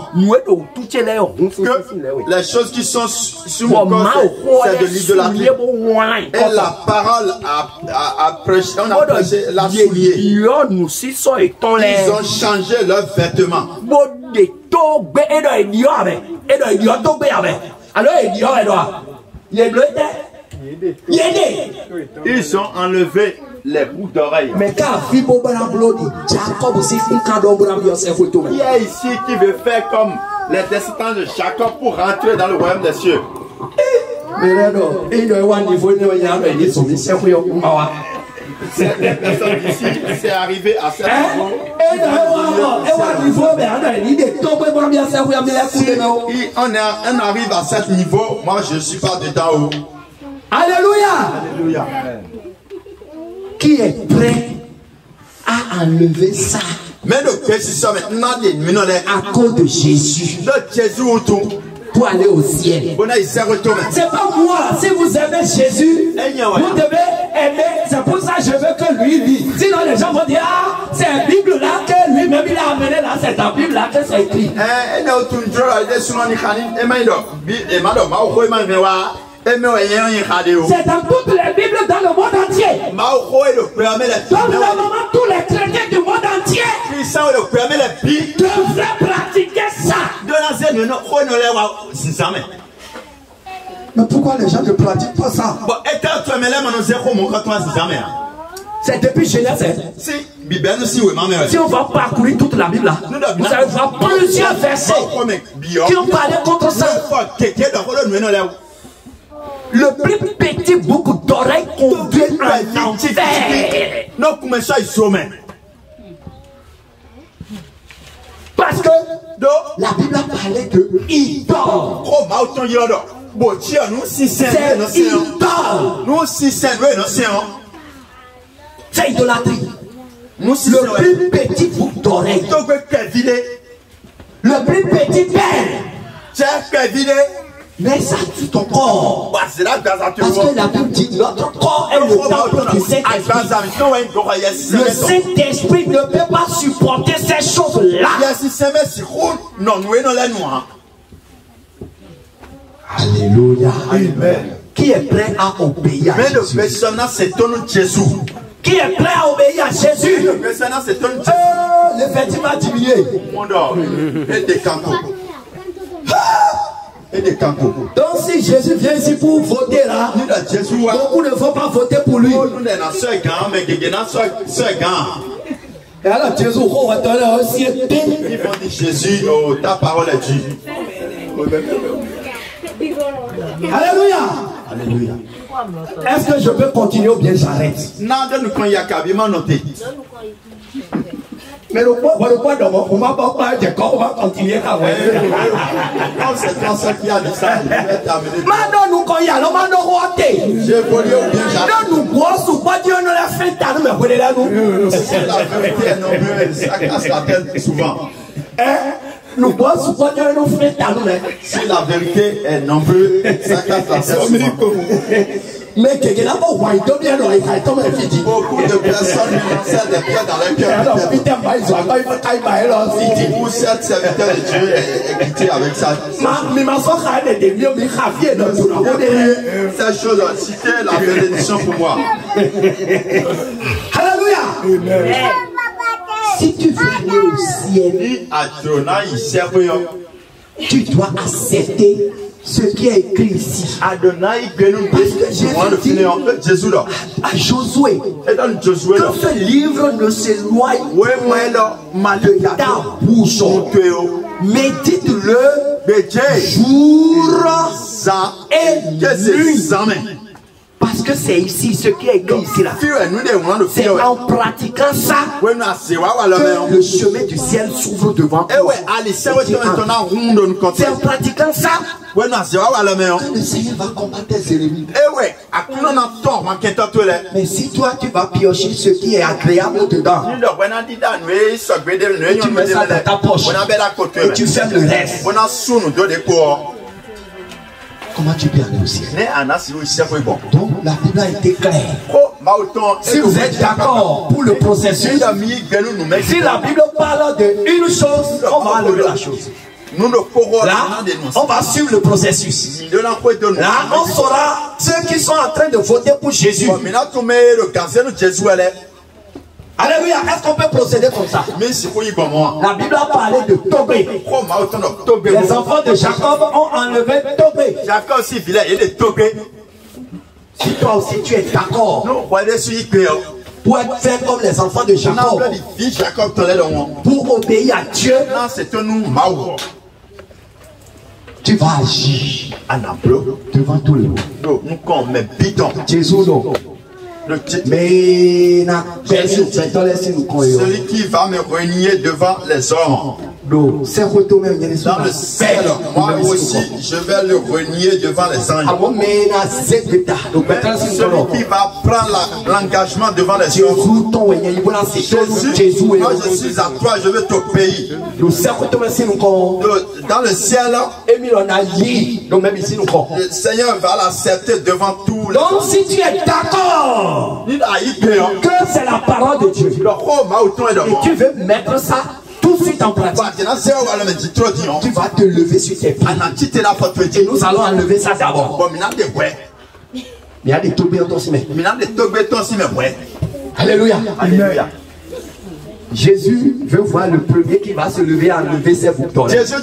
que les choses qui sont sur mon corps, c'est de l'idolâtrie. Et la parole a prêché, on a prêché la soulier. Ils ont changé leurs vêtements. Ils ont enlevé les boucles d'oreilles. Mais quand Fibo Barablodi, Jacob aussi un cadeau pour Qui est ici qui veut faire comme les descendants de Jacob pour rentrer dans le royaume des cieux? Certaines personnes ici, c'est arrivé à ce niveau. Si on arrive à ce niveau, moi je ne suis pas dedans haut. Alléluia. Alléluia. Qui est prêt à enlever ça Mais le précision maintenant à cause de Jésus pour aller au ciel? C'est pas moi. Si vous aimez Jésus, vous devez aimer. C'est pour ça que je veux que lui vit. Sinon les gens vont dire, ah, c'est la Bible là que lui-même il a amené là, c'est la Bible là que c'est écrit. C'est dans toutes les Bibles dans le monde entier. Donc normalement tous les chrétiens du monde entier devraient pratiquer ça. Mais pourquoi les gens ne pratiquent pas ça? C'est depuis Genèse. Si on va parcourir toute la Bible là, vous allez voir plusieurs versets qui ont parlé contre ça. Le plus petit boucle d'oreille conduit en enfer. Parce que la Bible a parlé de idole. C'est idolâtrie. Le plus petit boucle d'oreille. Le plus petit père. Mais ça tue ton corps. Parce que la Bible dit notre corps est le temple du Saint-Esprit. Le Saint-Esprit ne peut pas supporter ces choses-là. Alléluia. Amen. Qui est prêt à obéir à Jésus? Qui est prêt à obéir à Jésus? Le fêtis va diminuer. Donc si Jésus vient ici pour voter là, beaucoup ne vont pas voter pour lui. Et alors Jésus va aussi. Ils vont dire Jésus, oh, ta parole est due. Alléluia. Alléluia. Est-ce que je peux continuer ou bien j'arrête? Mais le point de on m'a pas parlé de corps, on va continuer quand même. C'est comme ça qu'il y a de ça. Maintenant, nous, quand il y a l'homme, nous roté. Nous, nous, pas Dieu nous l'a fait, nous, mais vous là, nous. C'est la vérité, non, ça casse la tête souvent. Nous, pas Dieu nous fait, nous, mais. Si la vérité est nombreuse, ça casse la tête souvent. Mais quelqu'un n'a pas oublié de bien dans les cartons, mais il beaucoup de personnes lançaient des pierres dans leur cœur. alors, Peter, ils ont pas eu de Où cette serviteur de Dieu est quitté avec ça. mais ma soeur a des mieux, mais Javier, Cette chose, c'était la bénédiction pour moi. Alléluia. Si tu veux aller au ciel, Adonai, tu dois accepter ce qui est écrit ici. Adonai Benou Jésus là. À Josué, Et dans Josué là. que ce livre ne s'éloigne Ouais, moi là, de ta bouche. Médite-le jour et nuit. Parce que c'est ici, ce qui est écrit ici là. C'est en pratiquant ça que le chemin du ciel s'ouvre devant toi. C'est en pratiquant ça que le Seigneur va combattre tes ennemis. Mais si toi tu vas piocher ce qui est agréable dedans, et tu mets ça dans ta poche et tu fermes le reste, comment tu peux aller au ciel? Donc la Bible a été claire. Si vous êtes d'accord pour le processus, si la Bible parle d'une chose, on va enlever la chose. Là, on va suivre le processus. Là, on saura ceux qui sont en train de voter pour Jésus. Alléluia, est-ce qu'on peut procéder comme ça? La Bible a parlé de Tobé. Les enfants de Jacob ont enlevé Tobé. Si toi aussi tu es d'accord pour être fait comme les enfants de Jacob, pour obéir à Dieu, tu vas agir devant tout le monde. Jésus, non. Mais celui qui va me renier devant les hommes. Dans le ciel, moi aussi, je vais le renier devant les anges. Celui qui va prendre l'engagement devant les hommes. Jésus, moi je suis à toi, je vais t'obéir. Dans le ciel, le Seigneur va l'accepter devant tous les hommes. Donc si tu es d'accord que c'est la parole de Dieu et tu veux mettre ça tout de suite en pratique, tu vas te lever sur tes pieds et nous allons enlever ça d'abord. Il y a des tombés en ton ciment. Alléluia. Alléluia. Jésus veut voir le premier qui va se lever et enlever ses boutons.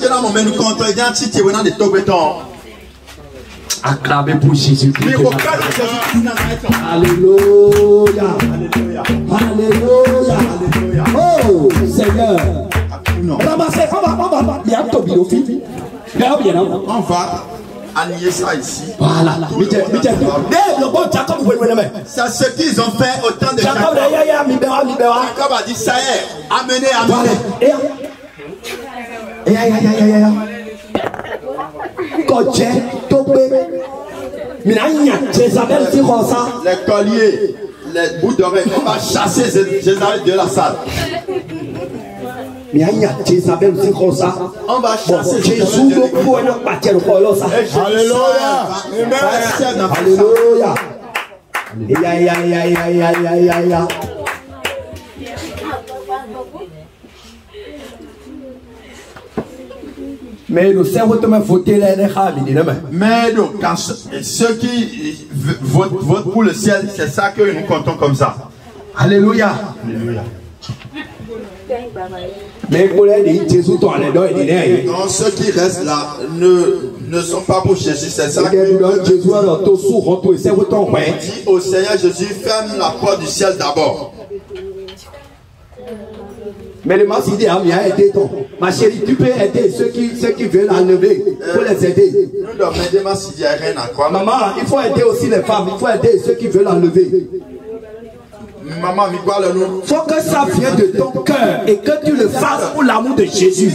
Acclamez pour Jésus. Alléluia. Alléluia. Oh Seigneur. Ramassez, on va annier ça ici. Voilà. C'est ce qu'ils ont fait au temps de Jacob. Jacob a dit ça y est, amenez, les colliers, les bouts d'oreilles, on va chasser Jézabel de la salle. On va chasser Jésus. Alléluia. Mais le cerveau te met voter les mais donc, ceux qui votent pour le ciel, c'est ça que nous comptons comme ça. Alléluia. Alléluia. Mais donc ceux qui restent là ne sont pas pour Jésus, c'est ça que Jésus dit au Seigneur Jésus, ferme la porte du ciel d'abord. Mais le masque dit, ma chérie, tu peux aider ceux qui veulent enlever, pour les aider. Maman, il faut aider aussi les femmes, il faut aider ceux qui veulent enlever. Maman, il faut que ça vienne de ton cœur et que tu le fasses pour l'amour de Jésus.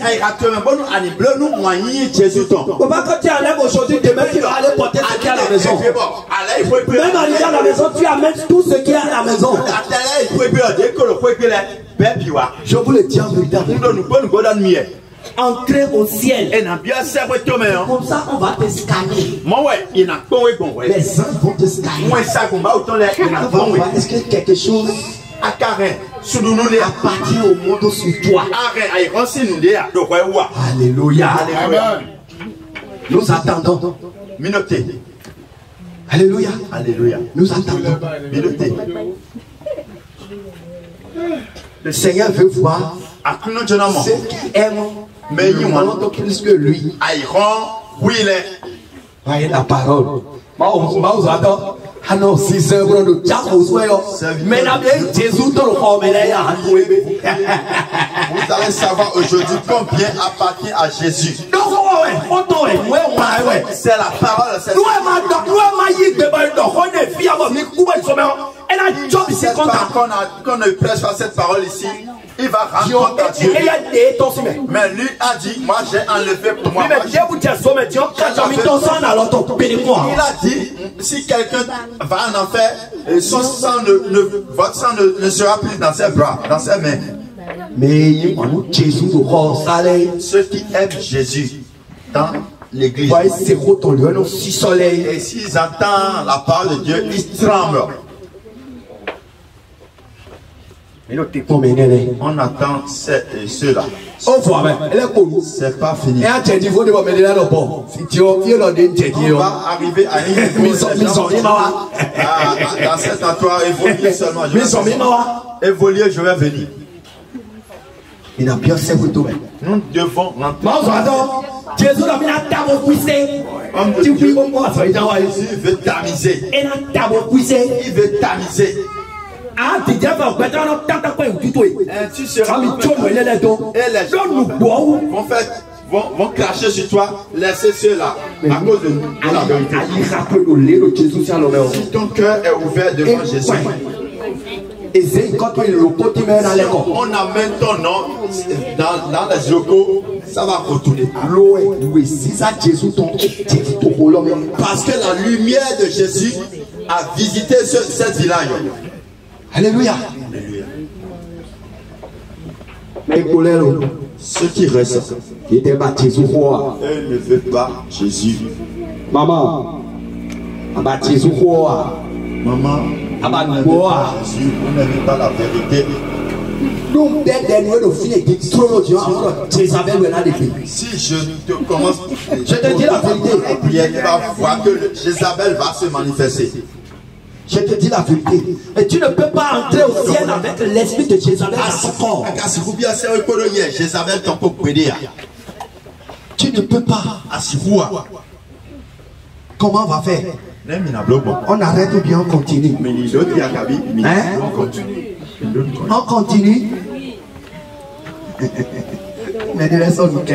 Comment quand tu enlèves aujourd'hui, demain tu vas aller porter ce qui est à la maison. Même arrivé à la maison, tu amènes tout ce qui est à la maison. Je vous le dis en vérité. Entrer au ciel. Comme ça, on va te scanner. Les anges vont te scanner. Est-ce que quelque chose appartient au monde sur toi? Alléluia. Nous attendons. Alléluia. Alléluia. Nous attendons. Le Seigneur veut voir ceux qui aiment le monde plus que lui. Oui, il est. Voyez la parole. Alors, 6 heures, de mais la vieille Jésus dans le corps, mais là, vous allez savoir aujourd'hui combien appartient à Jésus. C'est la parole. Cette parole qu'on ne prêche pas cette parole ici, il va rendre compte à Dieu. Mais lui a dit, moi j'ai enlevé pour moi. Il a dit, si quelqu'un va en enfer, son sang votre sang ne sera plus dans ses bras, dans ses mains. Mais ceux qui aiment Jésus dans l'église, et s'ils entendent la parole de Dieu, ils tremblent. On attend ceux-là. C'est pas fini. On va arriver à une dans cet endroit, évoluer seulement. Évoluer, je vais venir. Nous devons rentrer. Jésus a mis un tabou puissé. Il veut tamiser. Il veut tamiser. Tu seras et les gens vont cracher sur toi, laisser ceux-là à cause de la vérité. Si ton cœur est ouvert devant Jésus, on amène ton nom dans les locaux, ça va retourner. Parce que la lumière de Jésus a visité ce village. Alléluia. Ceux qui restent, ils ne veulent pas Jésus. Maman, Maman, Jésus, on n'aime pas la vérité. Si je te commence, je te dis la vérité, tu vas voir que Jézabel va se manifester. Je te dis la vérité. Et tu ne peux pas entrer au ciel avec l'esprit de Jézabel à son corps. Tu ne peux pas. Comment on va faire? On arrête ou bien on continue? Hein? On continue. Mais les gens ne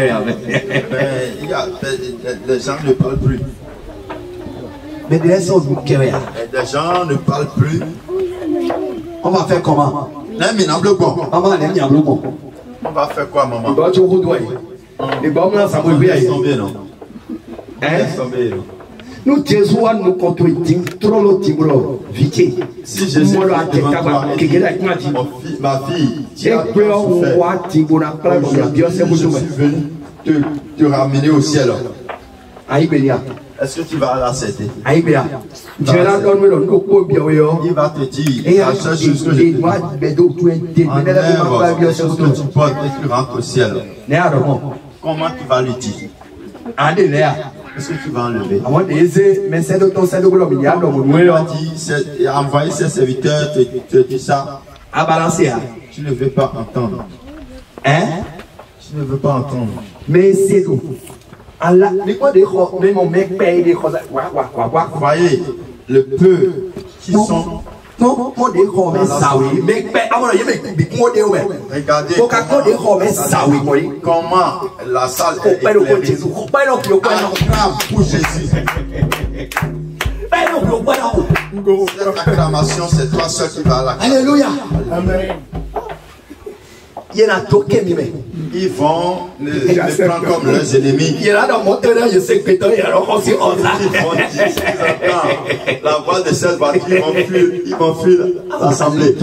les gens ne parlent plus. Mais les gens ne parlent plus. On va faire comment? On va faire quoi, maman? Nous, Jésus, nous contrôlons trop le timbre. Vite. Si je suis ma fille, je suis venu te ramener au ciel. Est-ce que tu vas l'accepter? Il va te dire la seule chose que je enlève ce que tu portes et tu rentres au ciel. Comment tu vas lui dire? Est-ce que tu vas enlever? Il a envoyé ses serviteurs te dire ça. Tu ne veux pas entendre. Hein? Tu ne veux pas entendre. Mais c'est tout. Voyez le peu qui sont. Regardez comment la salle est éclairée. Pour Jésus. Cette acclamation, c'est toi seul qui vas l'acclamer. Alléluia. Amen. Ils vont le prendre comme leurs ennemis. Il y a dans mon terrain, je sais que il y a aussi la voix de cette voiture, ils vont fuir l'assemblée.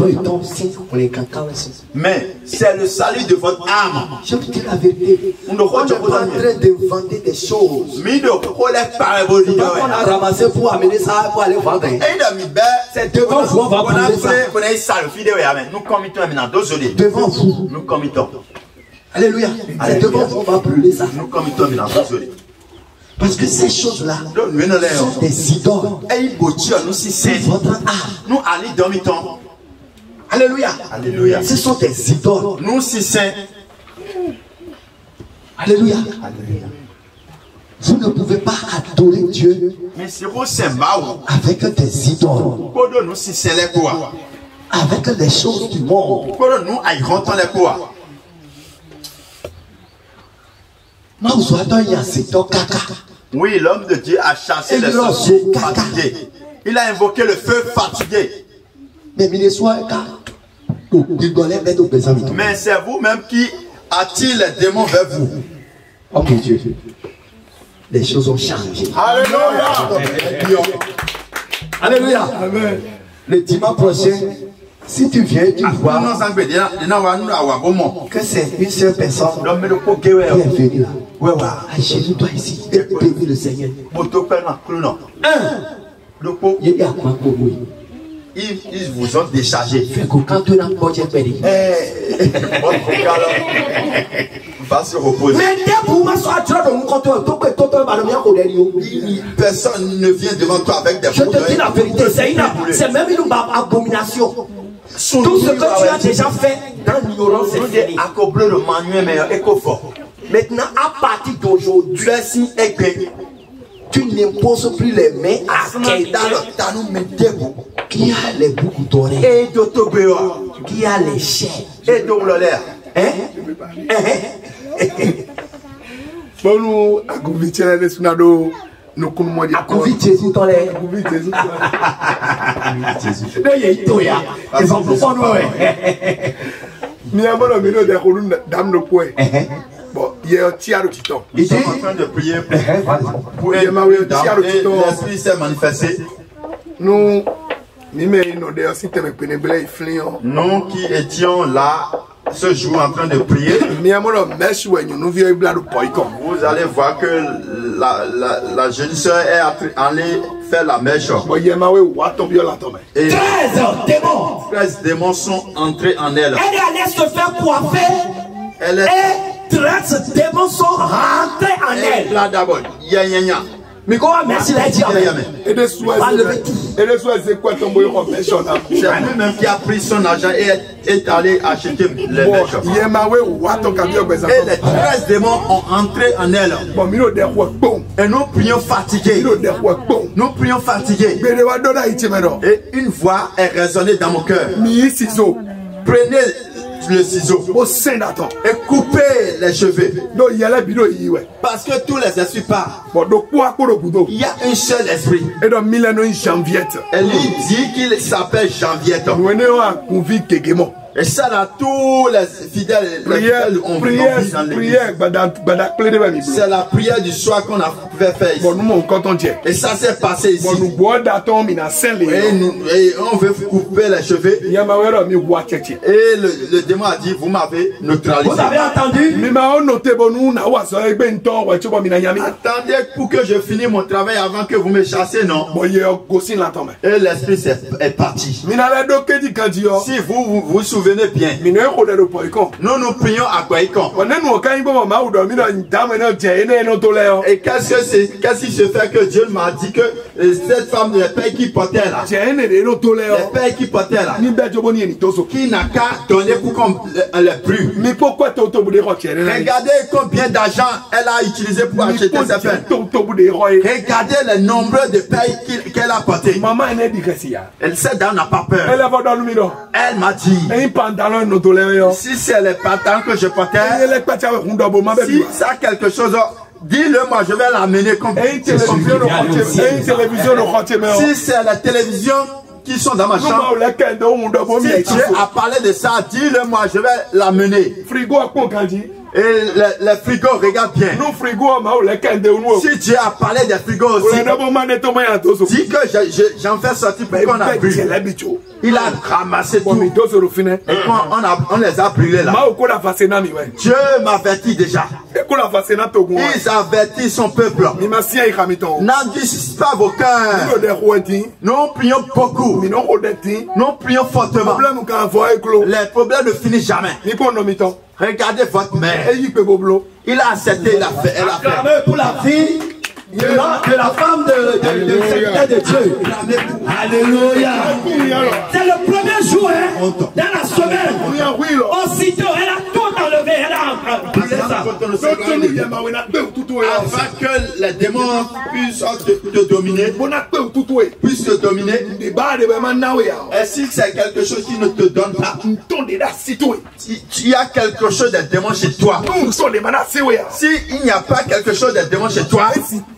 Mais c'est le salut de votre âme. Je vous dis la vérité. On n'est pas en train d'inventer des choses. On a ramassé pour amener ça pour aller vendre. C'est devant vous, on va brûler ça. Nous commettons maintenant, désolé. Devant vous. Nous commettons. Alléluia. C'est devant vous, on va brûler ça. Nous commettons maintenant, désolé. Parce que ces choses-là sont des idoles. Votre âme. Nous allons dormir. Alléluia. Alléluia. Ce sont des idoles. Nous, si saints. Alléluia. Alléluia. Vous ne pouvez pas adorer Dieu avec des idoles, avec les choses du monde. Oui, l'homme de Dieu a chassé les sorciers fatigués. Il a invoqué le feu fatigué. Mais c'est vous-même qui attire les démons vers vous. Oh mon Dieu, les choses ont changé. Alléluia. Alléluia. Amen. Le dimanche prochain, si tu viens, tu vois que c'est une seule personne qui est venue là. Agenouille-toi ici et bénis le Seigneur. Ils vous ont déchargé. Va se reposer. Personne ne vient devant toi avec des Je te dis la vérité, c'est même une abomination. Tout ce que tu as déjà fait dans l'ignorance, c'est fini. Maintenant, à partir d'aujourd'hui, tu n'imposes plus les mains à quelqu'un qui a les boucles d'oreilles, qui a les chairs. Bon, à Gouvitier, les Sunado, nous connaissons à Gouvitier, tout en l'air. Ils ont plus en nous. Mais avant le milieu des colonnes d'âme de poing. Bon, il y a un tiers de titan. Ils sont en train de prier pour l'esprit s'est manifesté. Nous qui étions là ce jour en train de prier, vous allez voir que la jeune soeur est allée faire la mèche. Et 13 démons sont entrés en elle. Elle est allée se faire coiffer. Et 13 démons sont rentrés en elle. Là d'abord, mais comment merci la dit et de soins c'est quoi ton boyau méchant là? C'est lui-même qui a pris son argent et est allé acheter les mèches. Et les 13 démons ont entré en elle. Et nous prions fatigués. Nous prions fatigués. Et une voix est résonnée dans mon cœur. Prenez le ciseau et coupez les cheveux. Parce que tous les esprits partent. Il y a un seul esprit. Elle lui dit qu'il s'appelle Janviette. Et ça là, tous les fidèles ont vu dans l'église. C'est la prière du soir qu'on a fait ici. Et ça s'est passé ici. Et on veut couper les cheveux. Et le démon a dit, vous m'avez neutralisé. Vous avez entendu? Attendez pour que je finisse mon travail avant que vous me chassez, non? Et l'esprit est parti. Si vous vous souvenez bien, nous nous prions à Kwaikon. Et qu'est-ce qui se fait que Dieu m'a dit que cette femme, les pères qui portait là, les pères qui portait là, qui n'a qu'à donner pour qu'on les brûle. Regardez combien d'argent elle a utilisé pour acheter ces pères. Regardez le nombre de pères qu'elle a porté. Elle sait qu'elle n'a pas peur. Elle m'a dit, si c'est les pantalons que je portais, si ça a quelque chose, dis-le moi, je vais l'amener comme si c'est la télévision qui sont dans ma chambre, si Dieu a parlé de ça, dis-le moi, je vais l'amener. Et les frigos, regarde bien. Si Dieu a parlé des frigos aussi, dis que j'en fais sortir pour qu'on a brûlé. Il a ramassé tout. Et on les a brûlés là. Dieu m'avertit déjà. Il avertit son peuple. N'endurcissez pas vos cœurs. Nous prions beaucoup. Nous prions fortement. Les problèmes ne finissent jamais. Regardez votre mère. Il a accepté, elle a fait. Pour la fille de la femme de secrétaire de Dieu. Alléluia. C'est le premier jour dans la semaine. Aussitôt, elle a tout enlevé. Elle a brûlé ça. Afin que les démons puissent te dominer, puissent te dominer. Et si c'est quelque chose qui ne te donne pas, il y a quelque chose de démon chez toi. Si il n'y a pas quelque chose de démon chez toi,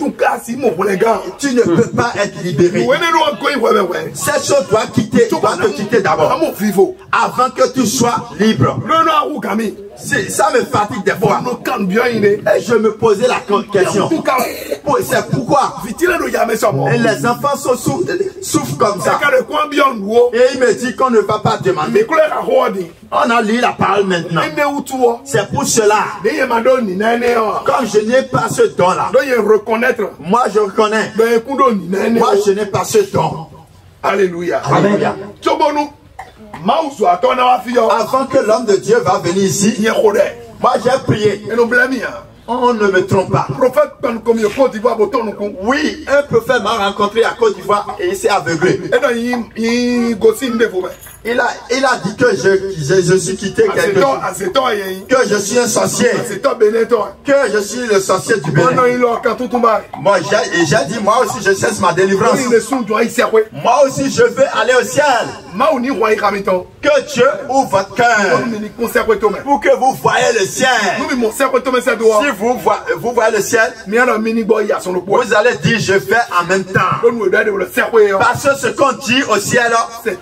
tu ne peux pas être libéré. Cette chose doit te quitter d'abord, avant que tu sois libre. Ça me fatigue des fois. Et je me posais la question. C'est pourquoi les enfants souffrent comme ça. Et il me dit qu'on ne va pas demander. On a lu la parole maintenant. C'est pour cela. Comme je n'ai pas ce don-là, moi je reconnais. Moi je n'ai pas ce don. Alléluia. Alléluia. Avant que l'homme de Dieu va venir ici, moi j'ai prié. On ne me trompe pas. Oui, un prophète m'a rencontré à Côte d'Ivoire et il s'est aveuglé. Il a dit que je suis quitté quelque chose. Que je suis un sorcier. Que je suis le sorcier du Bénin. Moi j'ai dit, moi aussi je cesse ma délivrance. Moi aussi je veux aller au ciel. Que Dieu ouvre votre cœur pour que vous voyez le ciel. Si vous voyez le ciel, vous allez dire je fais en même temps. Parce que ce qu'on dit au ciel,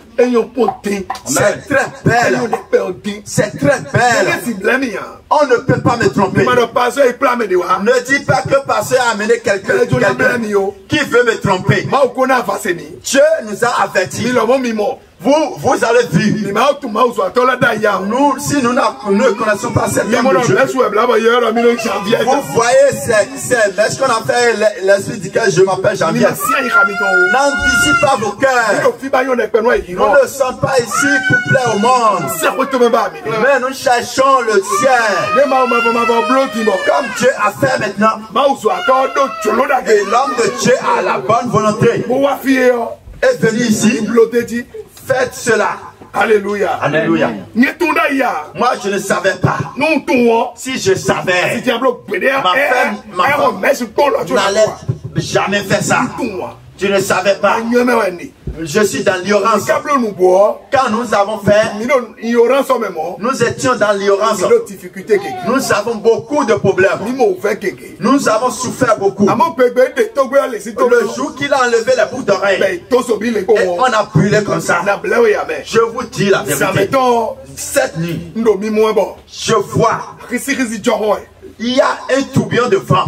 c'est très belle. C'est très belle. On ne peut pas me tromper. Ne dis pas que pasteur a amené quelqu'un qui veut me tromper. Dieu nous a avertis. Vous avez vu. Nous, si nous ne connaissons pas cette homme de Dieu, vous voyez, c'est ce qu'on appelle l'esprit duquel je m'appelle Janvier. N'anticipez pas vos cœurs. Nous ne sommes pas ici pour plaire au monde. Mais nous cherchons le ciel. Comme Dieu a fait maintenant. Et l'homme de Dieu a la bonne volonté. Est venu ici. Faites cela. Alléluia. Alléluia. Moi, je ne savais pas. Si je savais, ma femme n'allait jamais faire ça. Tu ne savais pas. Je suis dans l'ignorance. Quand nous avons fait, nous étions dans l'ignorance. Nous avons beaucoup de problèmes. Nous avons souffert beaucoup. Le jour qu'il a enlevé les boucles d'oreilles, on a brûlé comme ça. Je vous dis la vérité. Cette nuit, je vois, il y a un tourbillon de vent.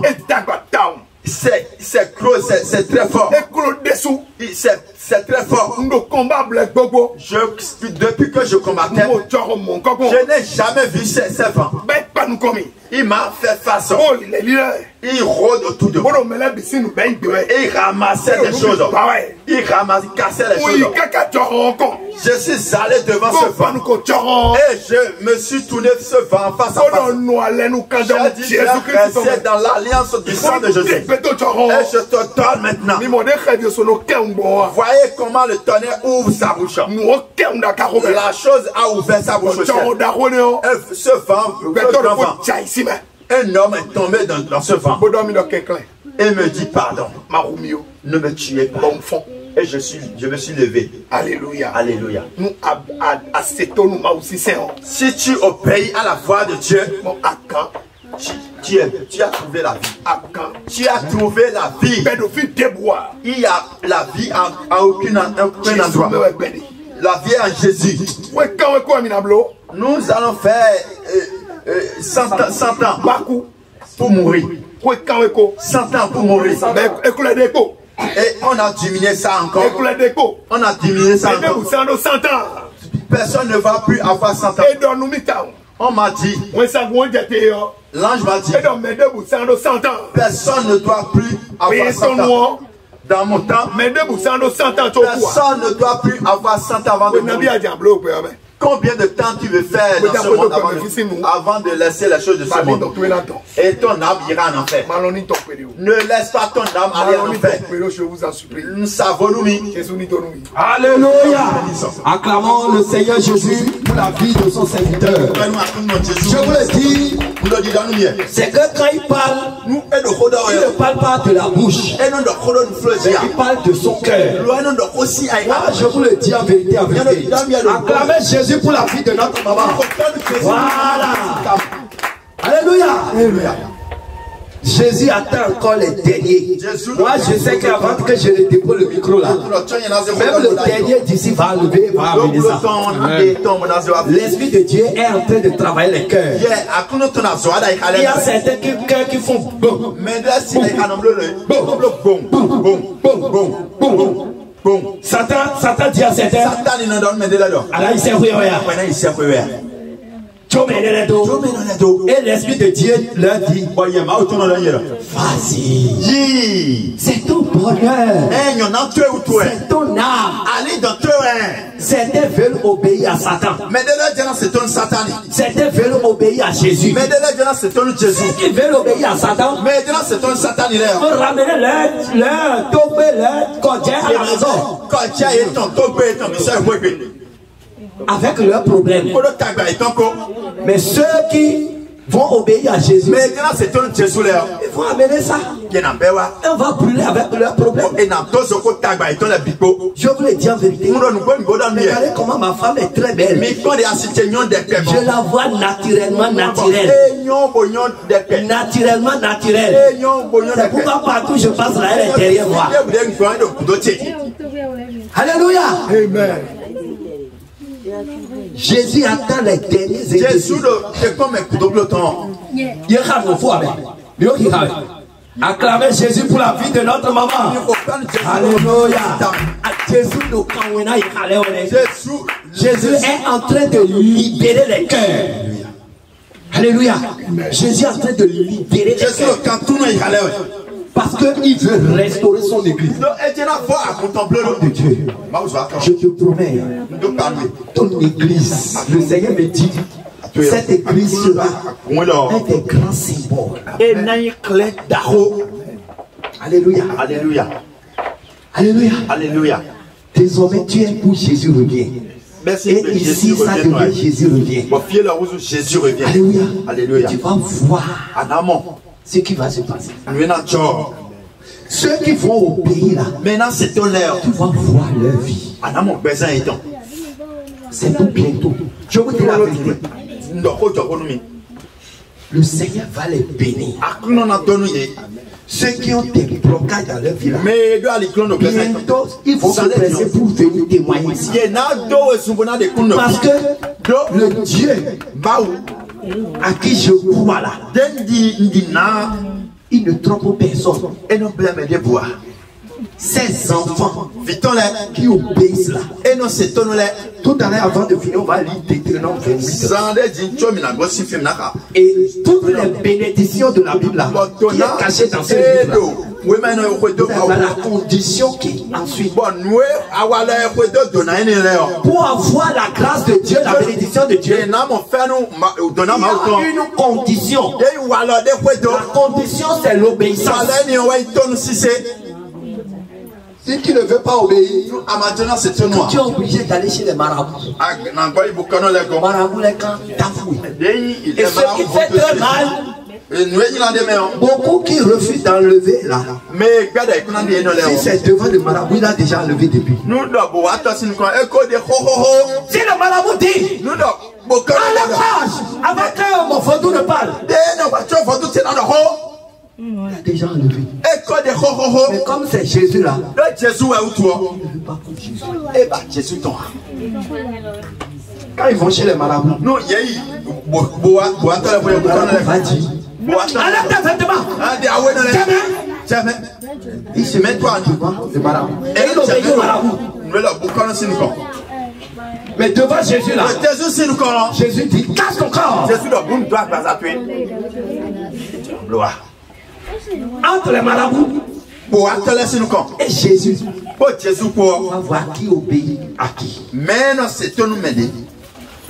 C'est gros, c'est très fort. C'est très fort. Depuis que je combattais, je n'ai jamais vu ces vents. Il m'a fait façon. Il rôde autour de moi. Et il ramassait des choses. Il cassait les choses. Je suis allé devant ce vent. Et je me suis tourné ce vent face à face. J'ai dit, je rester dans l'alliance du sang de Jésus. Et je te donne maintenant. Voyez comment le tonnerre ouvre sa bouche. La chose a ouvert sa bouche. Ce vent, un homme est tombé dans ce vent et me dit pardon. Ne me tuez pas. Et je me suis levé. Alléluia. Alléluia. Si tu obéis à la voix de Dieu, tu as trouvé la vie. Tu as trouvé la vie. Il y a la vie à aucun endroit. La vie en Jésus. Nous allons faire 100 ans pour mourir. 100 ans pour mourir. Et on a diminué ça encore. On a diminué ça encore. Personne ne va plus avoir 100 ans. On m'a dit, l'ange m'a dit, personne ne doit plus avoir 100 ans. Dans mon temps, personne ne doit plus avoir 100 ans avant de mourir. Combien de temps tu veux faire dans ce monde avant de laisser les choses de ce monde? Et ton âme ira en enfer. Ne laisse pas ton âme aller en enfer. Alléluia. Acclamons le Seigneur Jésus pour la vie de son serviteur. Je vous le dis, c'est que quand il parle, il ne parle pas de la bouche, mais il parle de son cœur. Moi, je vous le dis en vérité, en vérité. Acclamez Jésus pour la vie de notre maman. Voilà. Alléluia. Jésus attend encore les derniers. Moi, je sais qu'avant que je ne dépose le micro là, même le dernier d'ici va lever, va amener ça. L'Esprit de Dieu est en train de travailler les cœurs. Il y a certains cœurs qui font bon. Satan dit à certains, alors il s'est et l'Esprit de Dieu leur dit, vas-y, c'est ton bonheur, c'est ton âme. Certains veulent obéir à Satan, certains veulent obéir à Jésus. Ceux qui veulent obéir à Satan vont ramener leur tobé, leur cordien à la maison avec leurs problèmes. Mais ceux qui vont obéir à Jésus, ils vont amener ça. Et on va brûler avec leurs problèmes. Je vous le dis en vérité. Regardez comment ma femme est très belle. Je la vois naturellement naturelle. Naturellement naturelle. C'est pourquoi partout je passe là, elle est derrière moi. Alléluia. Amen. Jésus attend les derniers acclamez Jésus pour la vie de notre maman. Alléluia. Jésus est en train de libérer les cœurs. Alléluia. Jésus est en train de libérer les cœurs. Parce qu'il veut restaurer son église. De Dieu. Je te promets, ton église, le Seigneur me dit, cette église sera un des grands symboles. Alléluia. Alléluia. Alléluia. Alléluia. Désormais, tu es où Jésus revient. Et ici, ça devient Jésus revient. Jésus revient. Alléluia. Alléluia. Tu vas voir ce qui va se passer. Ceux qui vont au pays là, maintenant c'est ton l'heure. Tu vas voir leur vie. C'est tout bientôt. Je vous dis la vérité. Le Seigneur va les bénir. Ceux qui ont des blocages dans leur vie là, bientôt ils vont se presser pour venir témoigner ici. Parce que le Dieu à qui je crois là, il ne trompe personne. Et non blâme de voir. Ces enfants qui obéissent là. Et non c'est ton là. Tout à l'heure avant de finir, on va lire Deutéronome 28. Et toutes les bénédictions de la Bible là, qui est cachée dans ce livre. La condition qui ensuite pour avoir la grâce de Dieu, la bénédiction de Dieu, il y a une condition. La condition c'est l'obéissance. Si tu ne veux pas obéir, tu es obligé d'aller chez les marabouts. Marabouts, les camps, t'avouent. Et ce qui fait très mal, beaucoup qui refusent d'enlever là. Si c'est devant le marabout, il a déjà enlevé depuis. Si le marabout dit, enlève-page, avant que mon photo ne parle. Il a déjà enlevé. Mais comme c'est Jésus là, il ne veut pas pour Jésus. Quand ils vont chez les marabouts, va dire, enlève tes vêtements. Jamais. Il se met toi devant le marabout. Et il obéit au marabout. Mais devant Jésus là, Jésus dit, casse ton corps. Entre les marabouts et Jésus, on va voir qui obéit à qui.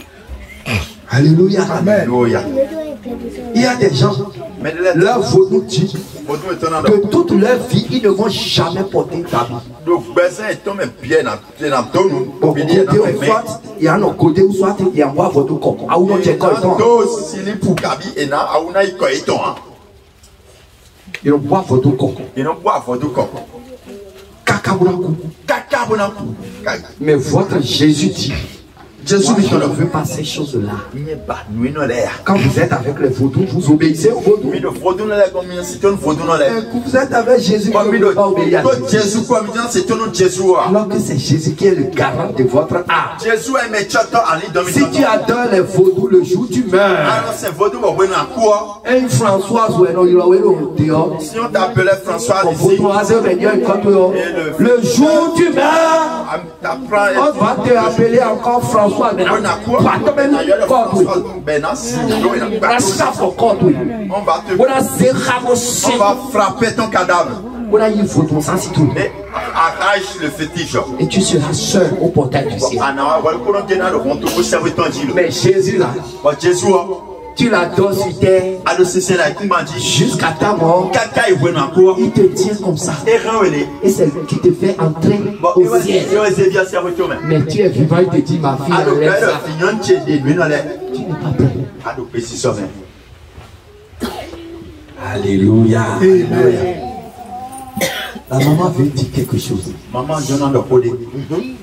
Alléluia. Alléluia. Il y a des gens, leur vaudou dit que toute leur vie, ils ne vont jamais porter d'habit. Il y a un côté où soit il y a un vaudou comme ça. Ils n'ont pas vaudou comme ça. Mais votre Jésus dit, Jésus ne veut pas ces choses-là. Quand vous êtes avec les vaudous, vous obéissez aux vaudous. Vous êtes avec Jésus, vous ne pouvez pas obéir à Jésus. Alors que c'est Jésus qui est le garant de votre âme. Si tu adores les vaudous le jour où tu meurs, et une Françoise ou un dehors, si on t'appelait François ici, le jour où tu meurs, on va te appeler encore François. On va frapper ton cadavre. Et arrache le fétiche. Et tu seras seul au portail du ciel. Mais Jésus là, tu l'adores sur terre jusqu'à ta mort. Il te tient comme ça. Et c'est lui qui te fait entrer au ciel. Mais tu es vivant, il te dit, ma fille, enlève ça. Tu n'es pas prêt. Alléluia. La maman veut dire quelque chose. Maman, je n'en ai pas dit.